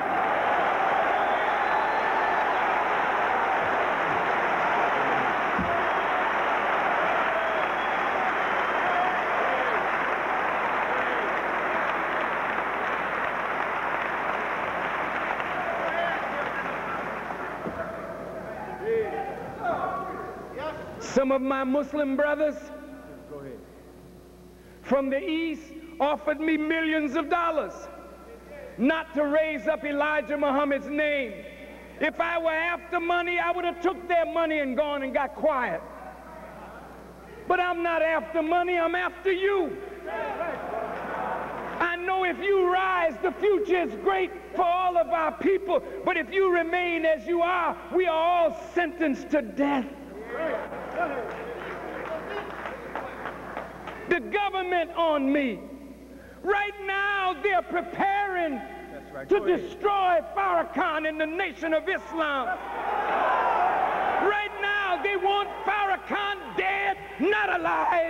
Some of my Muslim brothers from the East offered me millions of dollars not to raise up Elijah Muhammad's name. If I were after money, I would have took their money and gone and got quiet. But I'm not after money, I'm after you. I know if you rise, the future is great for all of our people. But if you remain as you are, we are all sentenced to death. The government on me. Right now, they're preparing to destroy Farrakhan and the Nation of Islam. Right now, they want Farrakhan dead, not alive.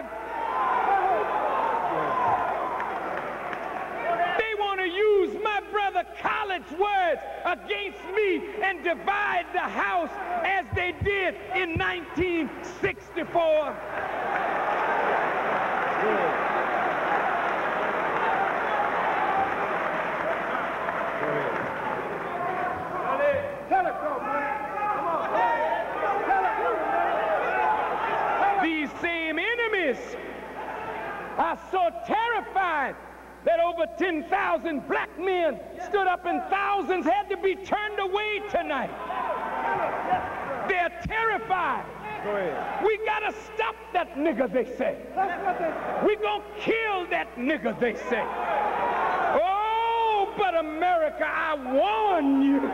They want to use my brother Khaled's words against me and divide the house as they did in 1964. These same enemies are so terrified that over 10,000 black men stood up and thousands had to be turned away tonight. They're terrified. We gotta stop that nigger, they say. We gonna kill that nigger, they say. Oh, but America, I warn you.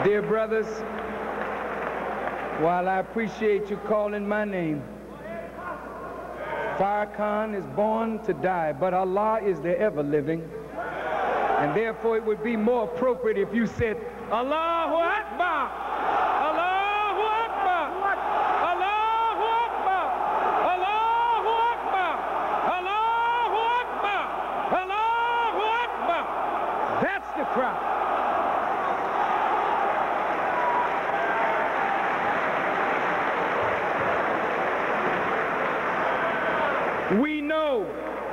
Dear brothers, while I appreciate you calling my name, Farrakhan is born to die, but Allah is the ever-living. And therefore it would be more appropriate if you said, Allahu Akbar, Allahu Akbar, Allahu Akbar, Allahu Akbar, Allahu Akbar, Allahu Akbar. That's the cry. We know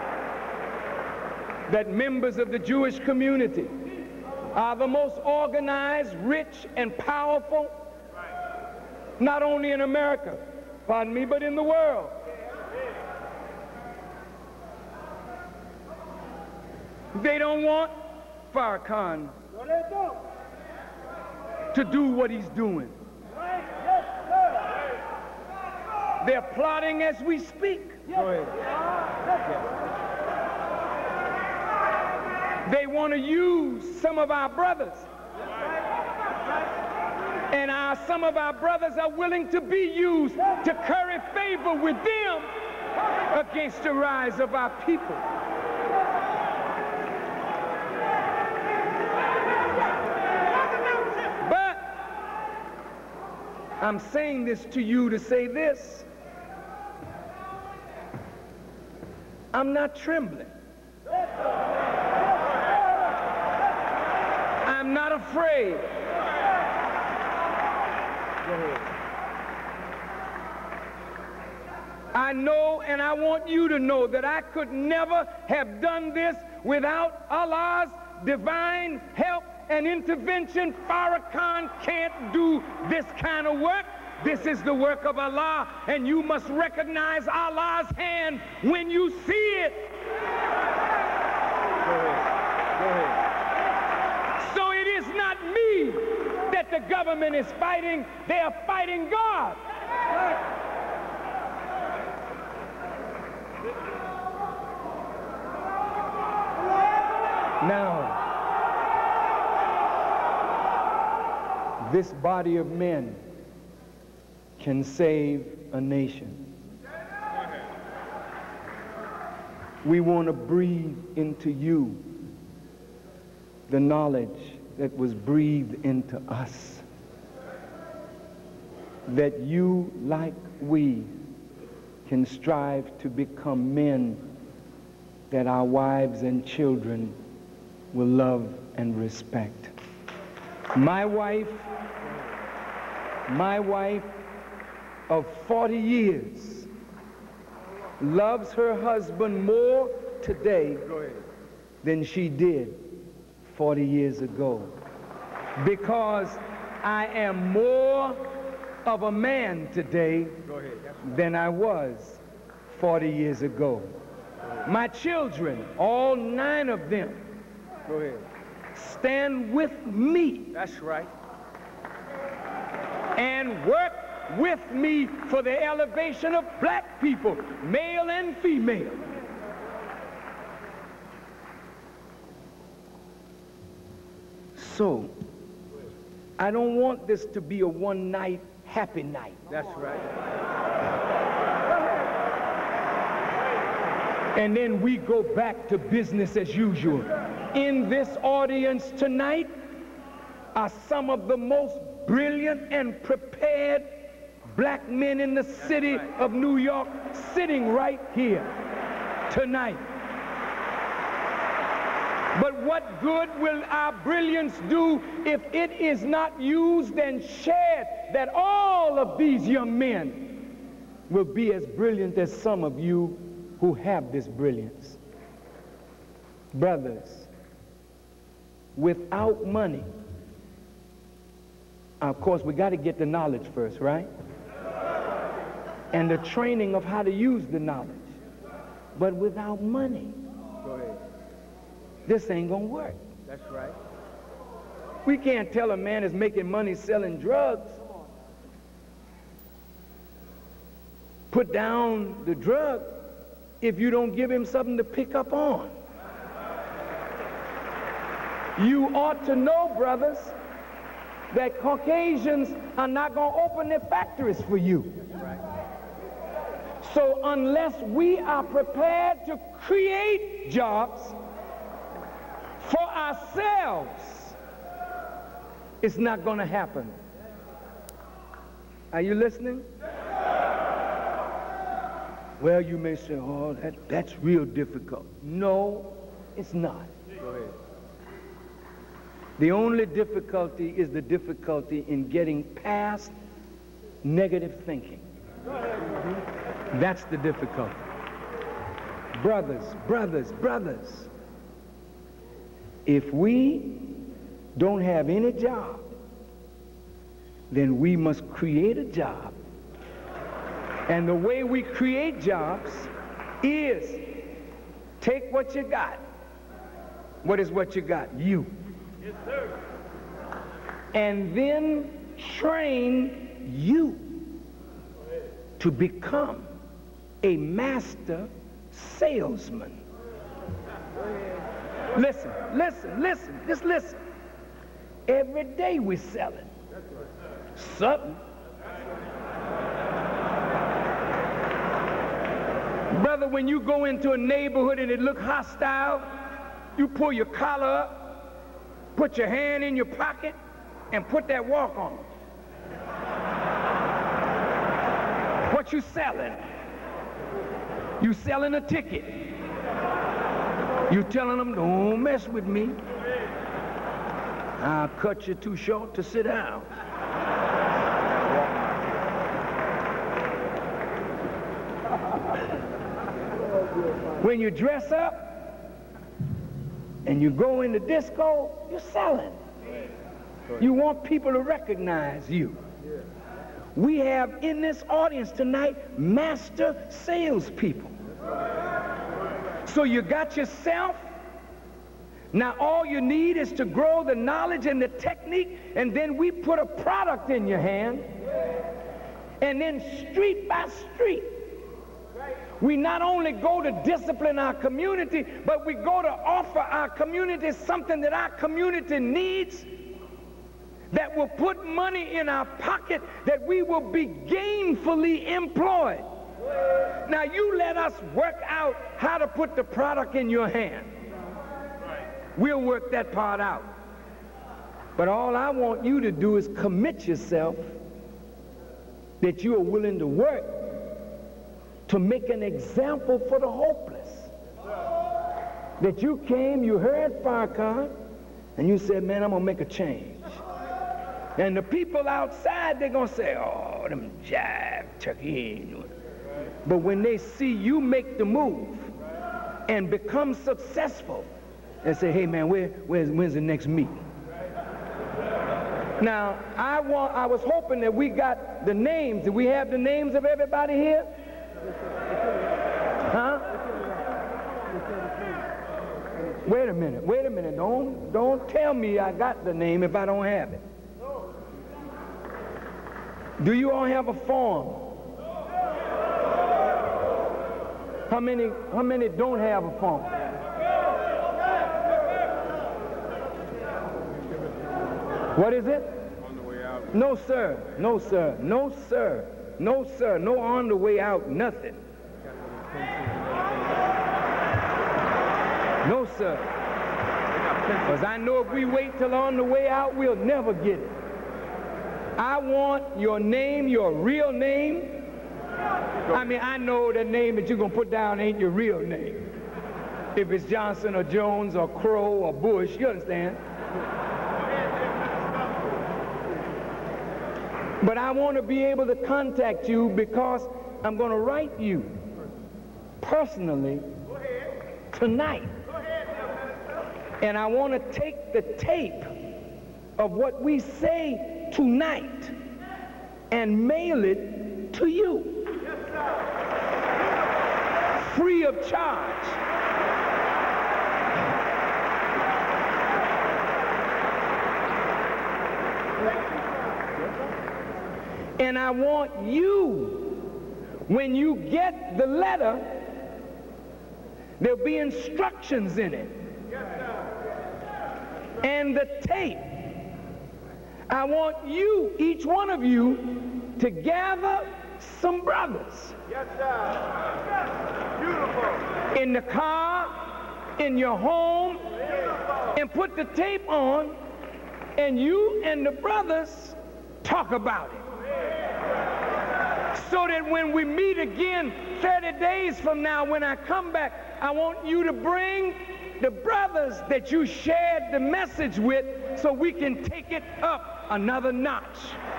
that members of the Jewish community are the most organized, rich, and powerful, not only in America, pardon me, but in the world. They don't want Farrakhan to do what he's doing. They're plotting as we speak. Go ahead. They want to use some of our brothers. And some of our brothers are willing to be used to curry favor with them against the rise of our people. But I'm saying this to you to say this. I'm not trembling. I'm not afraid. I know, and I want you to know, that I could never have done this without Allah's divine help and intervention. Farrakhan can't do this kind of work. This is the work of Allah, and you must recognize Allah's hand when you see it. Go ahead. Go ahead. So it is not me that the government is fighting. They are fighting God. Now, this body of men can save a nation. We want to breathe into you the knowledge that was breathed into us, that you, like we, can strive to become men that our wives and children will love and respect. My wife of 40 years loves her husband more today than she did 40 years ago, because I am more of a man today than I was 40 years ago. My children, all 9 of them, stand with me. That's right. And work with me for the elevation of black people, male and female. So, I don't want this to be a one-night happy night. That's right. And then we go back to business as usual. In this audience tonight are some of the most brilliant and prepared black men in the city of New York, sitting right here tonight. But what good will our brilliance do if it is not used and shared, that all of these young men will be as brilliant as some of you who have this brilliance? Brothers, without money, of course, we got to get the knowledge first, right? And the training of how to use the knowledge. But without money, this ain't gonna work. That's right. We can't tell a man is making money selling drugs, put down the drug, if you don't give him something to pick up on. You ought to know, brothers, that Caucasians are not going to open their factories for you. So unless we are prepared to create jobs for ourselves, it's not going to happen. Are you listening? Well, you may say, oh, that's real difficult. No, it's not. Go ahead. The only difficulty is the difficulty in getting past negative thinking. That's the difficulty. Brothers, brothers, brothers, if we don't have any job, then we must create a job. And the way we create jobs is take what you got. What is what you got? You. Yes, sir. And then train you to become a master salesman. Listen, listen, listen, just listen. Every day we're selling something. Brother, when you go into a neighborhood and it looks hostile, you pull your collar up, put your hand in your pocket, and put that walk on. What you selling? You selling a ticket. You telling them, don't mess with me. I'll cut you too short to sit down. When you dress up and you go in the disco, you're selling. You want people to recognize you. We have in this audience tonight master salespeople. So you got yourself. Now all you need is to grow the knowledge and the technique, and then we put a product in your hand, and then street by street, we not only go to discipline our community, but we go to offer our community something that our community needs, that will put money in our pocket, that we will be gainfully employed. Now you let us work out how to put the product in your hand. We'll work that part out. But all I want you to do is commit yourself that you are willing to work to make an example for the hopeless. That you came, you heard Farrakhan, and you said, man, I'm going to make a change. And the people outside, they're going to say, oh, them jive turkey. But when they see you make the move and become successful, they say, hey, man, when's the next meeting? Now, I was hoping that we got the names. Do we have the names of everybody here? Huh? Wait a minute. Don't tell me I got the name if I don't have it. Do you all have a form? How many don't have a form? What is it? On the way out. No, sir. No, sir. No, sir. No, sir. No on the way out, nothing. No, sir. Because I know if we wait till on the way out, we'll never get it. I want your name, your real name. I mean, I know the name that you're going to put down ain't your real name. If it's Johnson or Jones or Crow or Bush, you understand? But I want to be able to contact you because I'm going to write you personally tonight. And I want to take the tape of what we say tonight and mail it to you. Free of charge. And I want you, when you get the letter, there'll be instructions in it. And the tape, I want you, each one of you, to gather some brothers. Yes, sir. Beautiful. In the car, in your home, and put the tape on, and you and the brothers talk about it. So that when we meet again 30 days from now, when I come back, I want you to bring the brothers that you shared the message with so we can take it up another notch.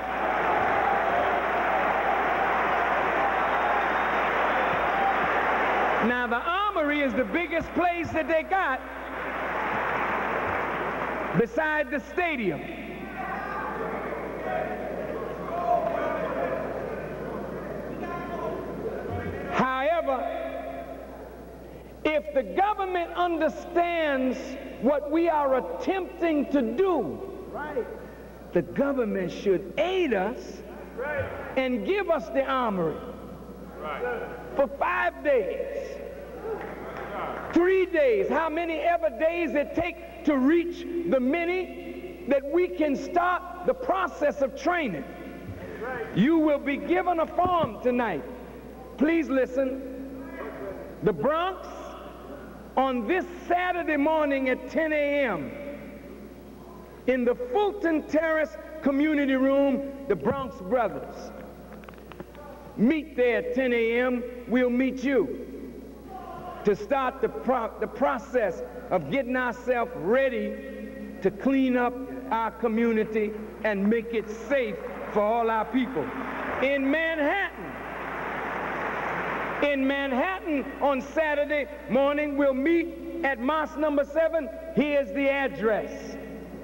Now, the Armory is the biggest place that they got beside the stadium. However, if the government understands what we are attempting to do, the government should aid us and give us the Armory for 5 days, 3 days, how many ever days it takes to reach the many that we can start the process of training. You will be given a form tonight. Please listen. The Bronx, on this Saturday morning at 10 a.m. in the Fulton Terrace Community Room, the Bronx Brothers. Meet there at 10 a.m. We'll meet you to start the process of getting ourselves ready to clean up our community and make it safe for all our people. In Manhattan on Saturday morning, we'll meet at Mosque number 7. Here's the address.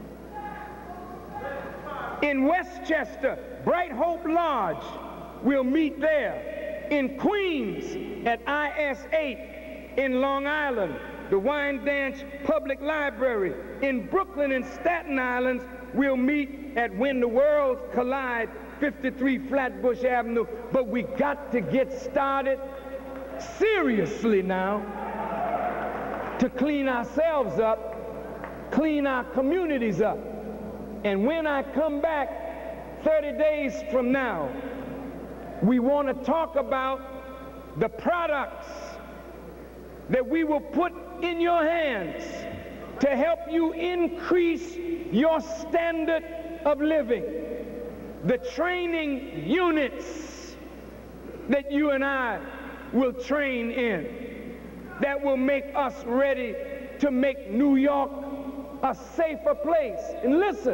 In Westchester, Bright Hope Lodge, we'll meet there. In Queens at IS 8. In Long Island, the Wyandanch Public Library. In Brooklyn and Staten Island, we'll meet at When the Worlds Collide, 53 Flatbush Avenue. But we got to get started seriously now to clean ourselves up, clean our communities up. And when I come back 30 days from now, we want to talk about the products that we will put in your hands to help you increase your standard of living. The training units that you and I will train in, that will make us ready to make New York a safer place. And listen,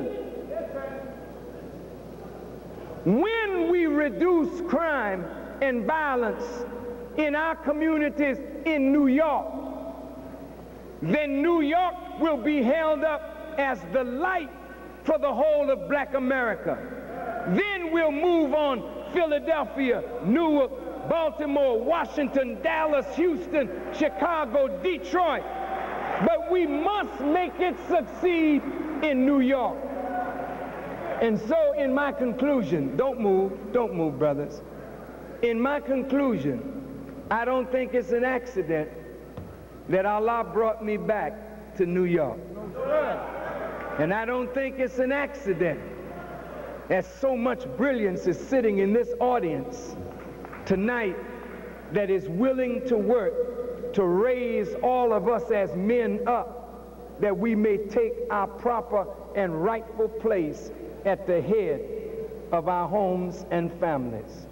when we reduce crime and violence in our communities in New York, then New York will be held up as the light for the whole of Black America. Then we'll move on Philadelphia, Newark, Baltimore, Washington, Dallas, Houston, Chicago, Detroit. But we must make it succeed in New York. And so in my conclusion, don't move, brothers. In my conclusion, I don't think it's an accident that Allah brought me back to New York. And I don't think it's an accident that so much brilliance is sitting in this audience tonight that is willing to work to raise all of us as men up, that we may take our proper and rightful place at the head of our homes and families.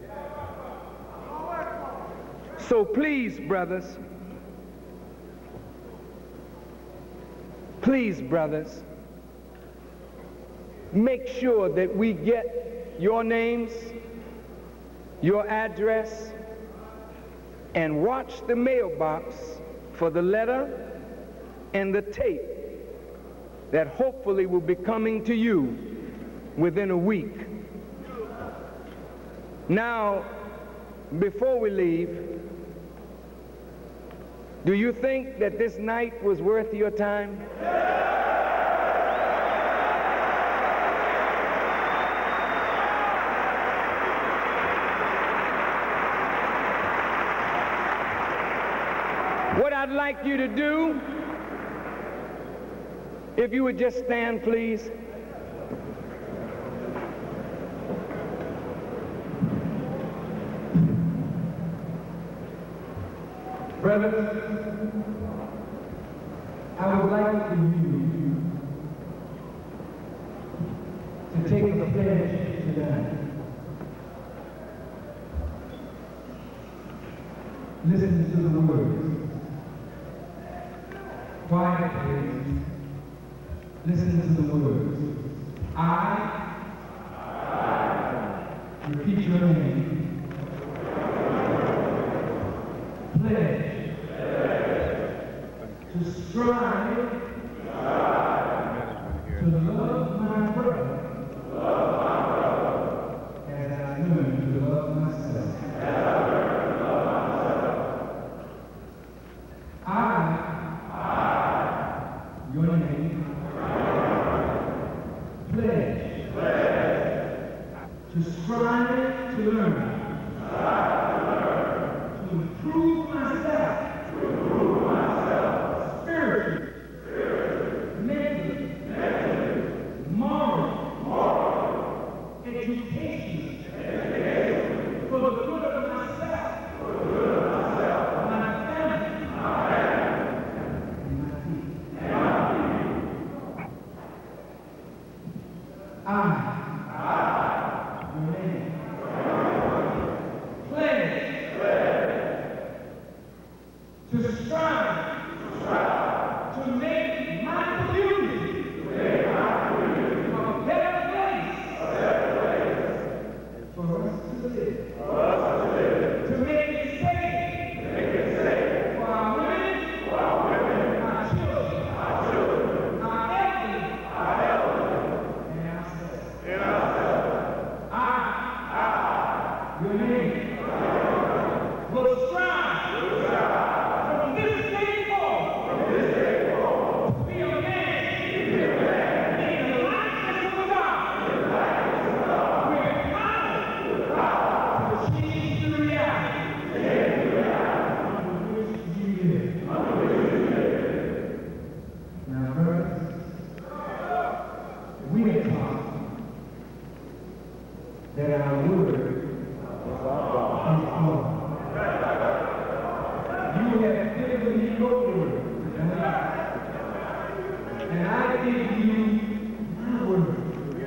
So please, brothers, make sure that we get your names, your address, and watch the mailbox for the letter and the tape that hopefully will be coming to you within a week. Now, before we leave, do you think that this night was worth your time? What I'd like you to do, if you would just stand, please. Brothers, I would like for you to take a pledge tonight. Listen to the words. Quiet, please. Listen to the words. I repeat your name. Pledge to strive to love my brother as I learn to love myself. Your name. Pledge to strive to learn. To improve myself. Spiritually. Mentally. Morally. Education. For the good of myself. My family. And my people. Your name. Pledge to strive to make my community a better place for us to live. To make it safe for our women, our children, our elderly, and ourselves. Your name will strive from this day forward to be a man in the likeness of God. We're empowered to change the reality under which you live. Now, brothers, we are taught that our word is God. You have given me your word, and I give you my word.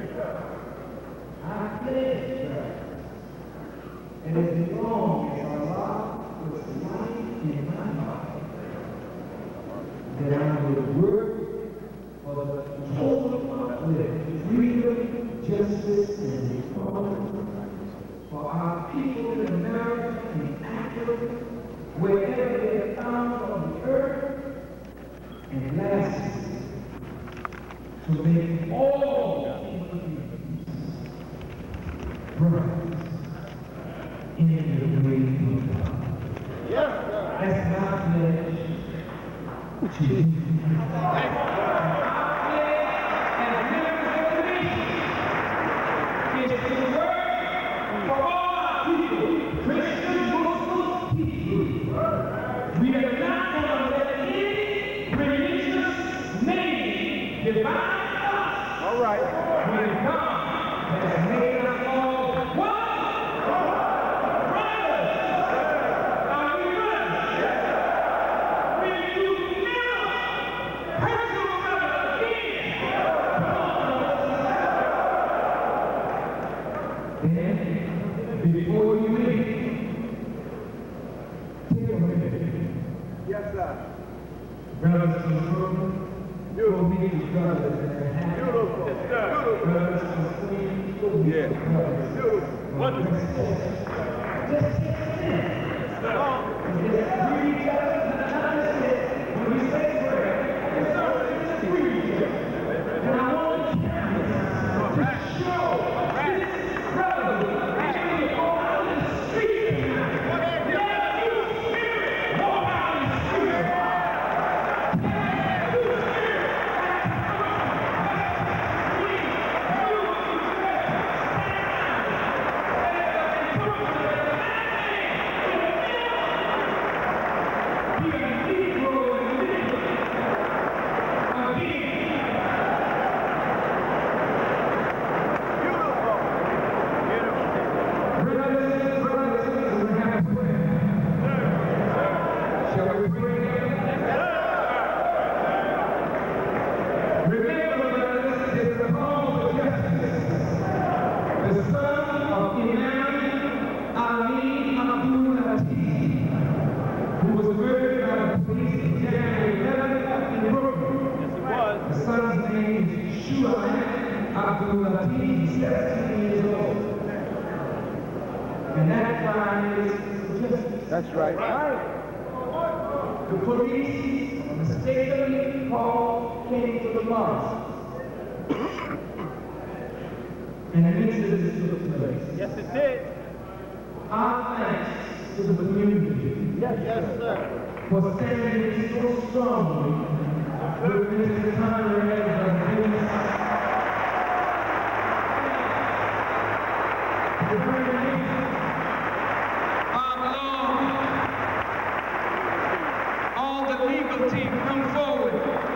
I pledge that, and as long as Allah puts life in my heart, that I will work for the total uplift, freedom, justice, and equality for our people in America and Africa, wherever they are found on the earth, and lastly, to make all human beings brothers in the way of God. That's my pledge to you. We are not going to let any religious name divide us. All right. When God has made us all one. Brothers. Are we brothers? Will you never hurt your brother again? Then, before you leave, yes, sir. brothers and sisters, for me to brothers and Beautiful. Yes, sir. brothers and sisters, for me to brothers. Beautiful. Wonderful. Just take a minute. Just greet each other. When we say prayer, just greet each other. And I want to show this brotherly family go out in the street. Let your spirit walk out in the street. Abdul Latif, 17 years old. And that crime is justice. That's right. The police mistakenly called King to the mosque. And an incident took place. Yes, it did. Our thanks to the community. Yes, sir. For standing so strongly with Mr. Conrad and his all the legal team come forward.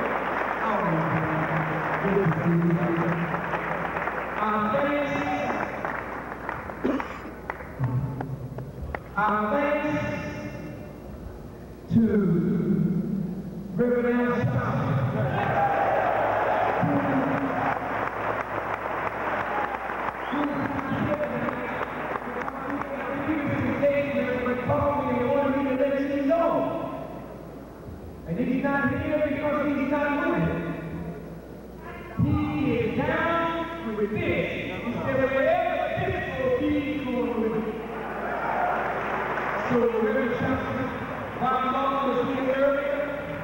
Our thanks to Reverend and he's not here because he's not with it. He is down with this. He said, wherever this will be, going with it. So, Reverend Johnson, while Paul was here earlier,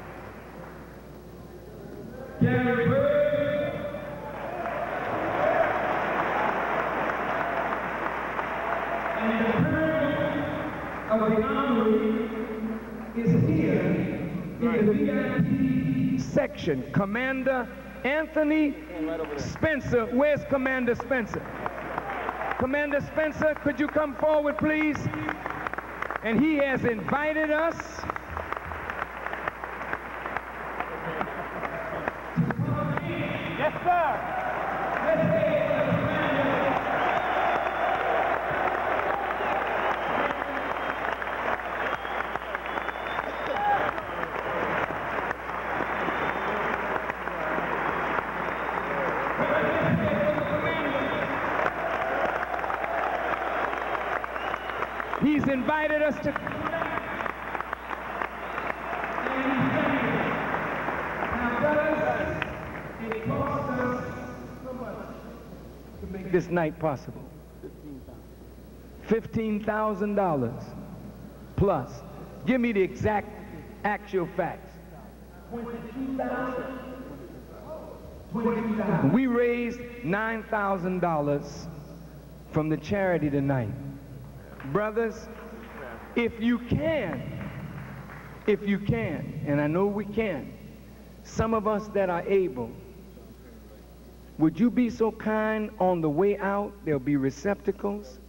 Gary Bird, and the Colonel of the Armory is here in the VIP section. Commander Anthony Spencer. Where's Commander Spencer? Commander Spencer, could you come forward, please? And he has invited us Yes, sir. He's invited us to now, brothers, it cost us so much to make this night possible. $15,000 plus. Give me the exact actual facts. $22,000. We raised $9,000 from the charity tonight. Brothers, if you can, and I know we can, some of us that are able, would you be so kind on the way out, there'll be receptacles?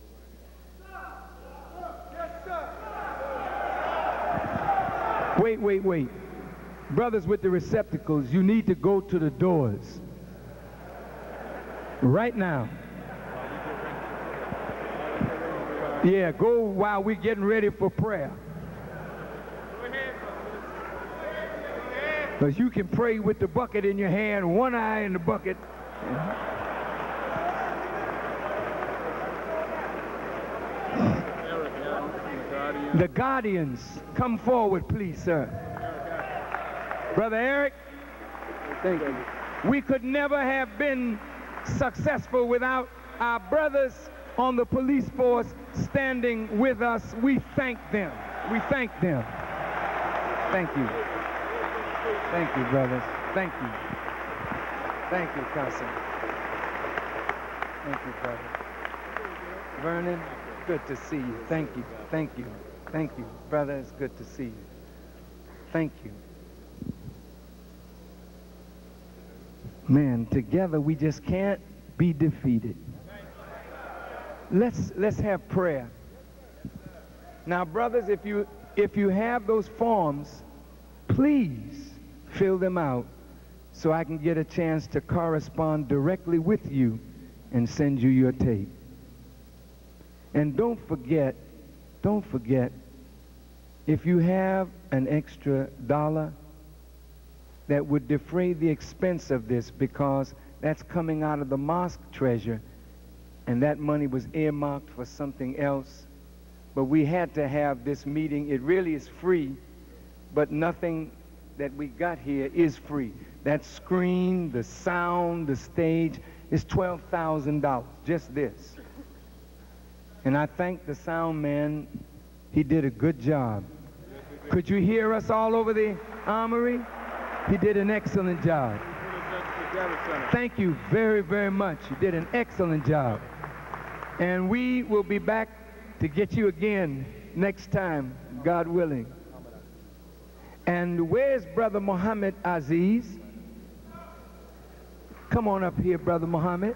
Wait. Brothers with the receptacles, you need to go to the doors right now. Yeah, go while we're getting ready for prayer. Because you can pray with the bucket in your hand, one eye in the bucket. The guardians, come forward, please, sir. Brother Eric, thank you. We could never have been successful without our brothers on the police force standing with us. We thank them. We thank them. Thank you. Thank you, brothers. Thank you. Thank you, cousin. Thank you, brother. Vernon, good to see you. Thank you. Thank you. Thank you. Brother, it's good to see you. Thank you. Man, together we just can't be defeated. Let's have prayer. Now, brothers, if you have those forms, please fill them out so I can get a chance to correspond directly with you and send you your tape. And don't forget, if you have an extra $1 that would defray the expense of this, because that's coming out of the mosque treasure, and that money was earmarked for something else. But we had to have this meeting. It really is free, but nothing that we got here is free. That screen, the sound, the stage, It's $12,000, just this. And I thank the sound man. He did a good job. Could you hear us all over the Armory? He did an excellent job. Thank you very, very much. You did an excellent job. And we will be back to get you again next time, God willing. And where's Brother Muhammad Aziz? Come on up here, Brother Muhammad.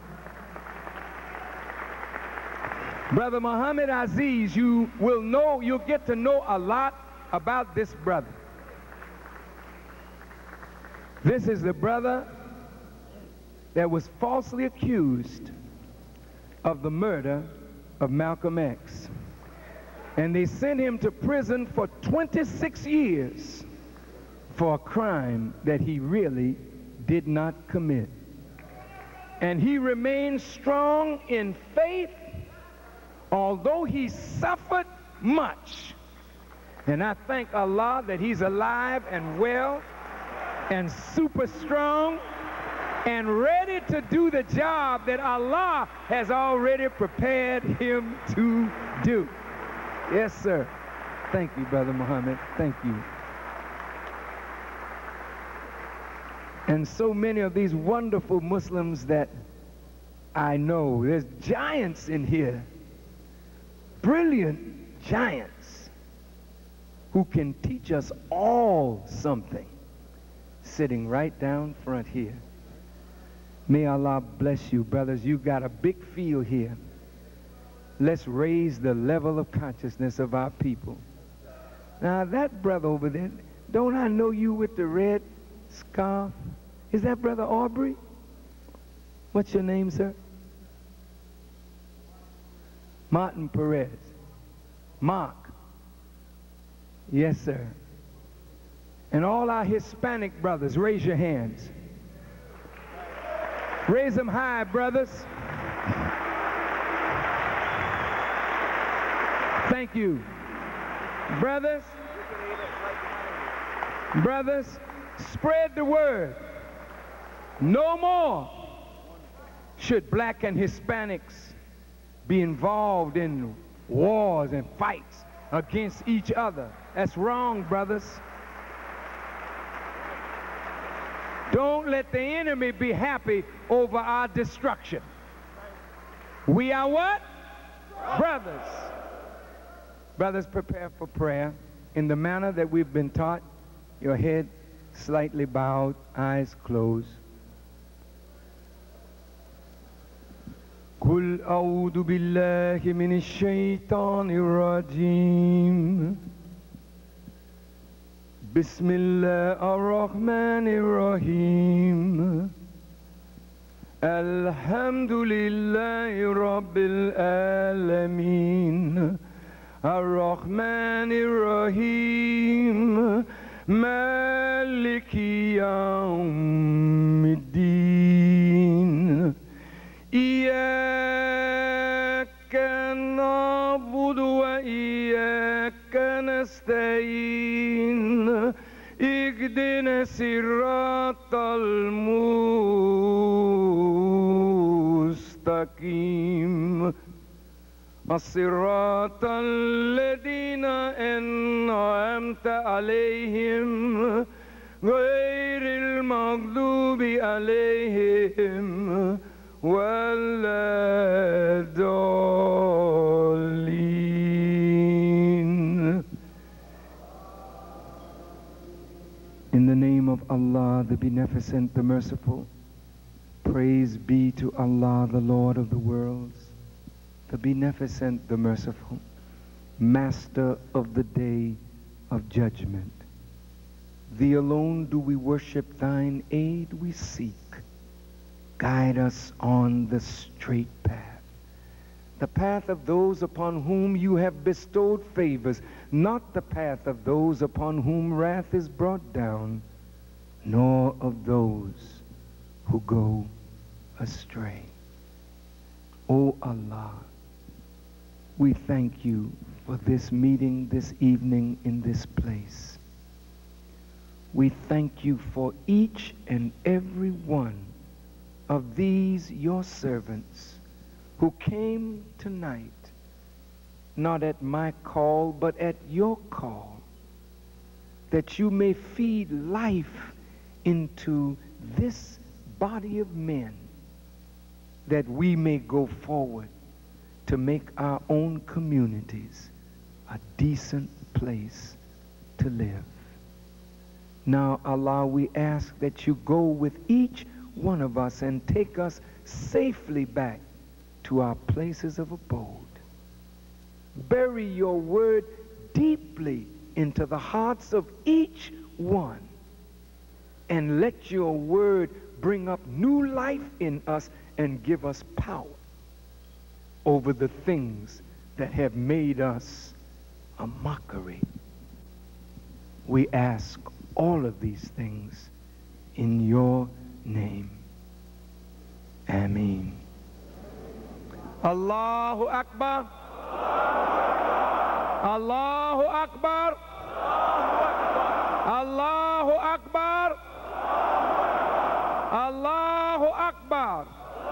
Brother Muhammad Aziz, you'll get to know a lot about this brother. This is the brother that was falsely accused of the murder of Malcolm X. And they sent him to prison for 26 years for a crime that he really did not commit. And he remained strong in faith, although he suffered much. And I thank Allah that he's alive and well and super strong and ready to do the job that Allah has already prepared him to do. Yes, sir. Thank you, Brother Muhammad. Thank you. And so many of these wonderful Muslims that I know, there's giants in here, brilliant giants who can teach us all something, sitting right down front here. May Allah bless you, brothers. You got a big field here. Let's raise the level of consciousness of our people. Now that brother over there, don't I know you with the red scarf? Is that Brother Aubrey? What's your name, sir? Martin Perez. Mark. Yes, sir. And all our Hispanic brothers, raise your hands. Raise them high, brothers. Thank you. Brothers, spread the word. No more should black and Hispanics be involved in wars and fights against each other. That's wrong, brothers. Don't let the enemy be happy over our destruction. We are what? Brothers. Brothers, prepare for prayer in the manner that we've been taught. Your head slightly bowed, eyes closed. قل أعوذ بالله من الشيطان الرجيم بسم الله الرحمن الرحيم الحمد لله رب العالمين الرحمن الرحيم مالك يوم الدين إياك نعبد وإياك نستعين اهدنا الصراط المستقيم الصراط الذين أنعمت عليهم غير المغضوب عليهم ولا الضالين. In the name of Allah, the Beneficent, the Merciful, praise be to Allah, the Lord of the worlds, the Beneficent, the Merciful, Master of the Day of Judgment. Thee alone do we worship, thine aid we seek. Guide us on the straight path, the path of those upon whom you have bestowed favors, not the path of those upon whom wrath is brought down, nor of those who go astray. O Allah, we thank you for this meeting this evening in this place. We thank you for each and every one of these your servants who came tonight, not at my call, but at your call, that you may feed life into this body of men, that we may go forward to make our own communities a decent place to live. Now, Allah, we ask that you go with each one of us and take us safely back to our places of abode. Bury your word deeply into the hearts of each one, and let your word bring up new life in us and give us power over the things that have made us a mockery. We ask all of these things in your name. Ameen. Allahu Akbar. Allahu Akbar. Allahu Akbar. Allahu Akbar.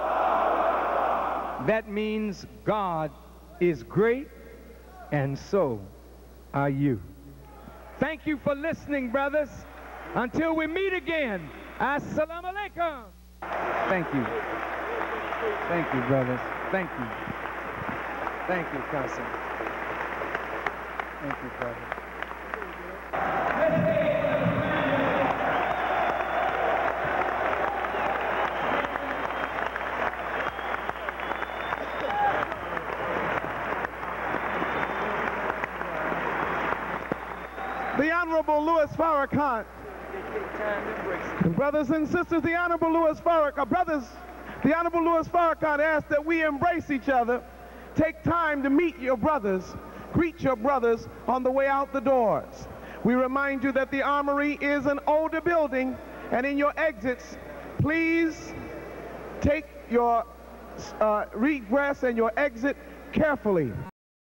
That means God is great, and so are you. Thank you for listening, brothers. Until we meet again, Assalamu alaikum. Thank you. Thank you, brothers. Thank you. Thank you, cousin. Thank you, brother. The Honorable Louis Farrakhan. Brothers and sisters, the Honorable Louis Farrakhan. Brothers, the Honorable Louis Farrakhan asks that we embrace each other. Take time to meet your brothers. Greet your brothers on the way out the doors. We remind you that the Armory is an older building, and in your exits, please take your regress and your exit carefully.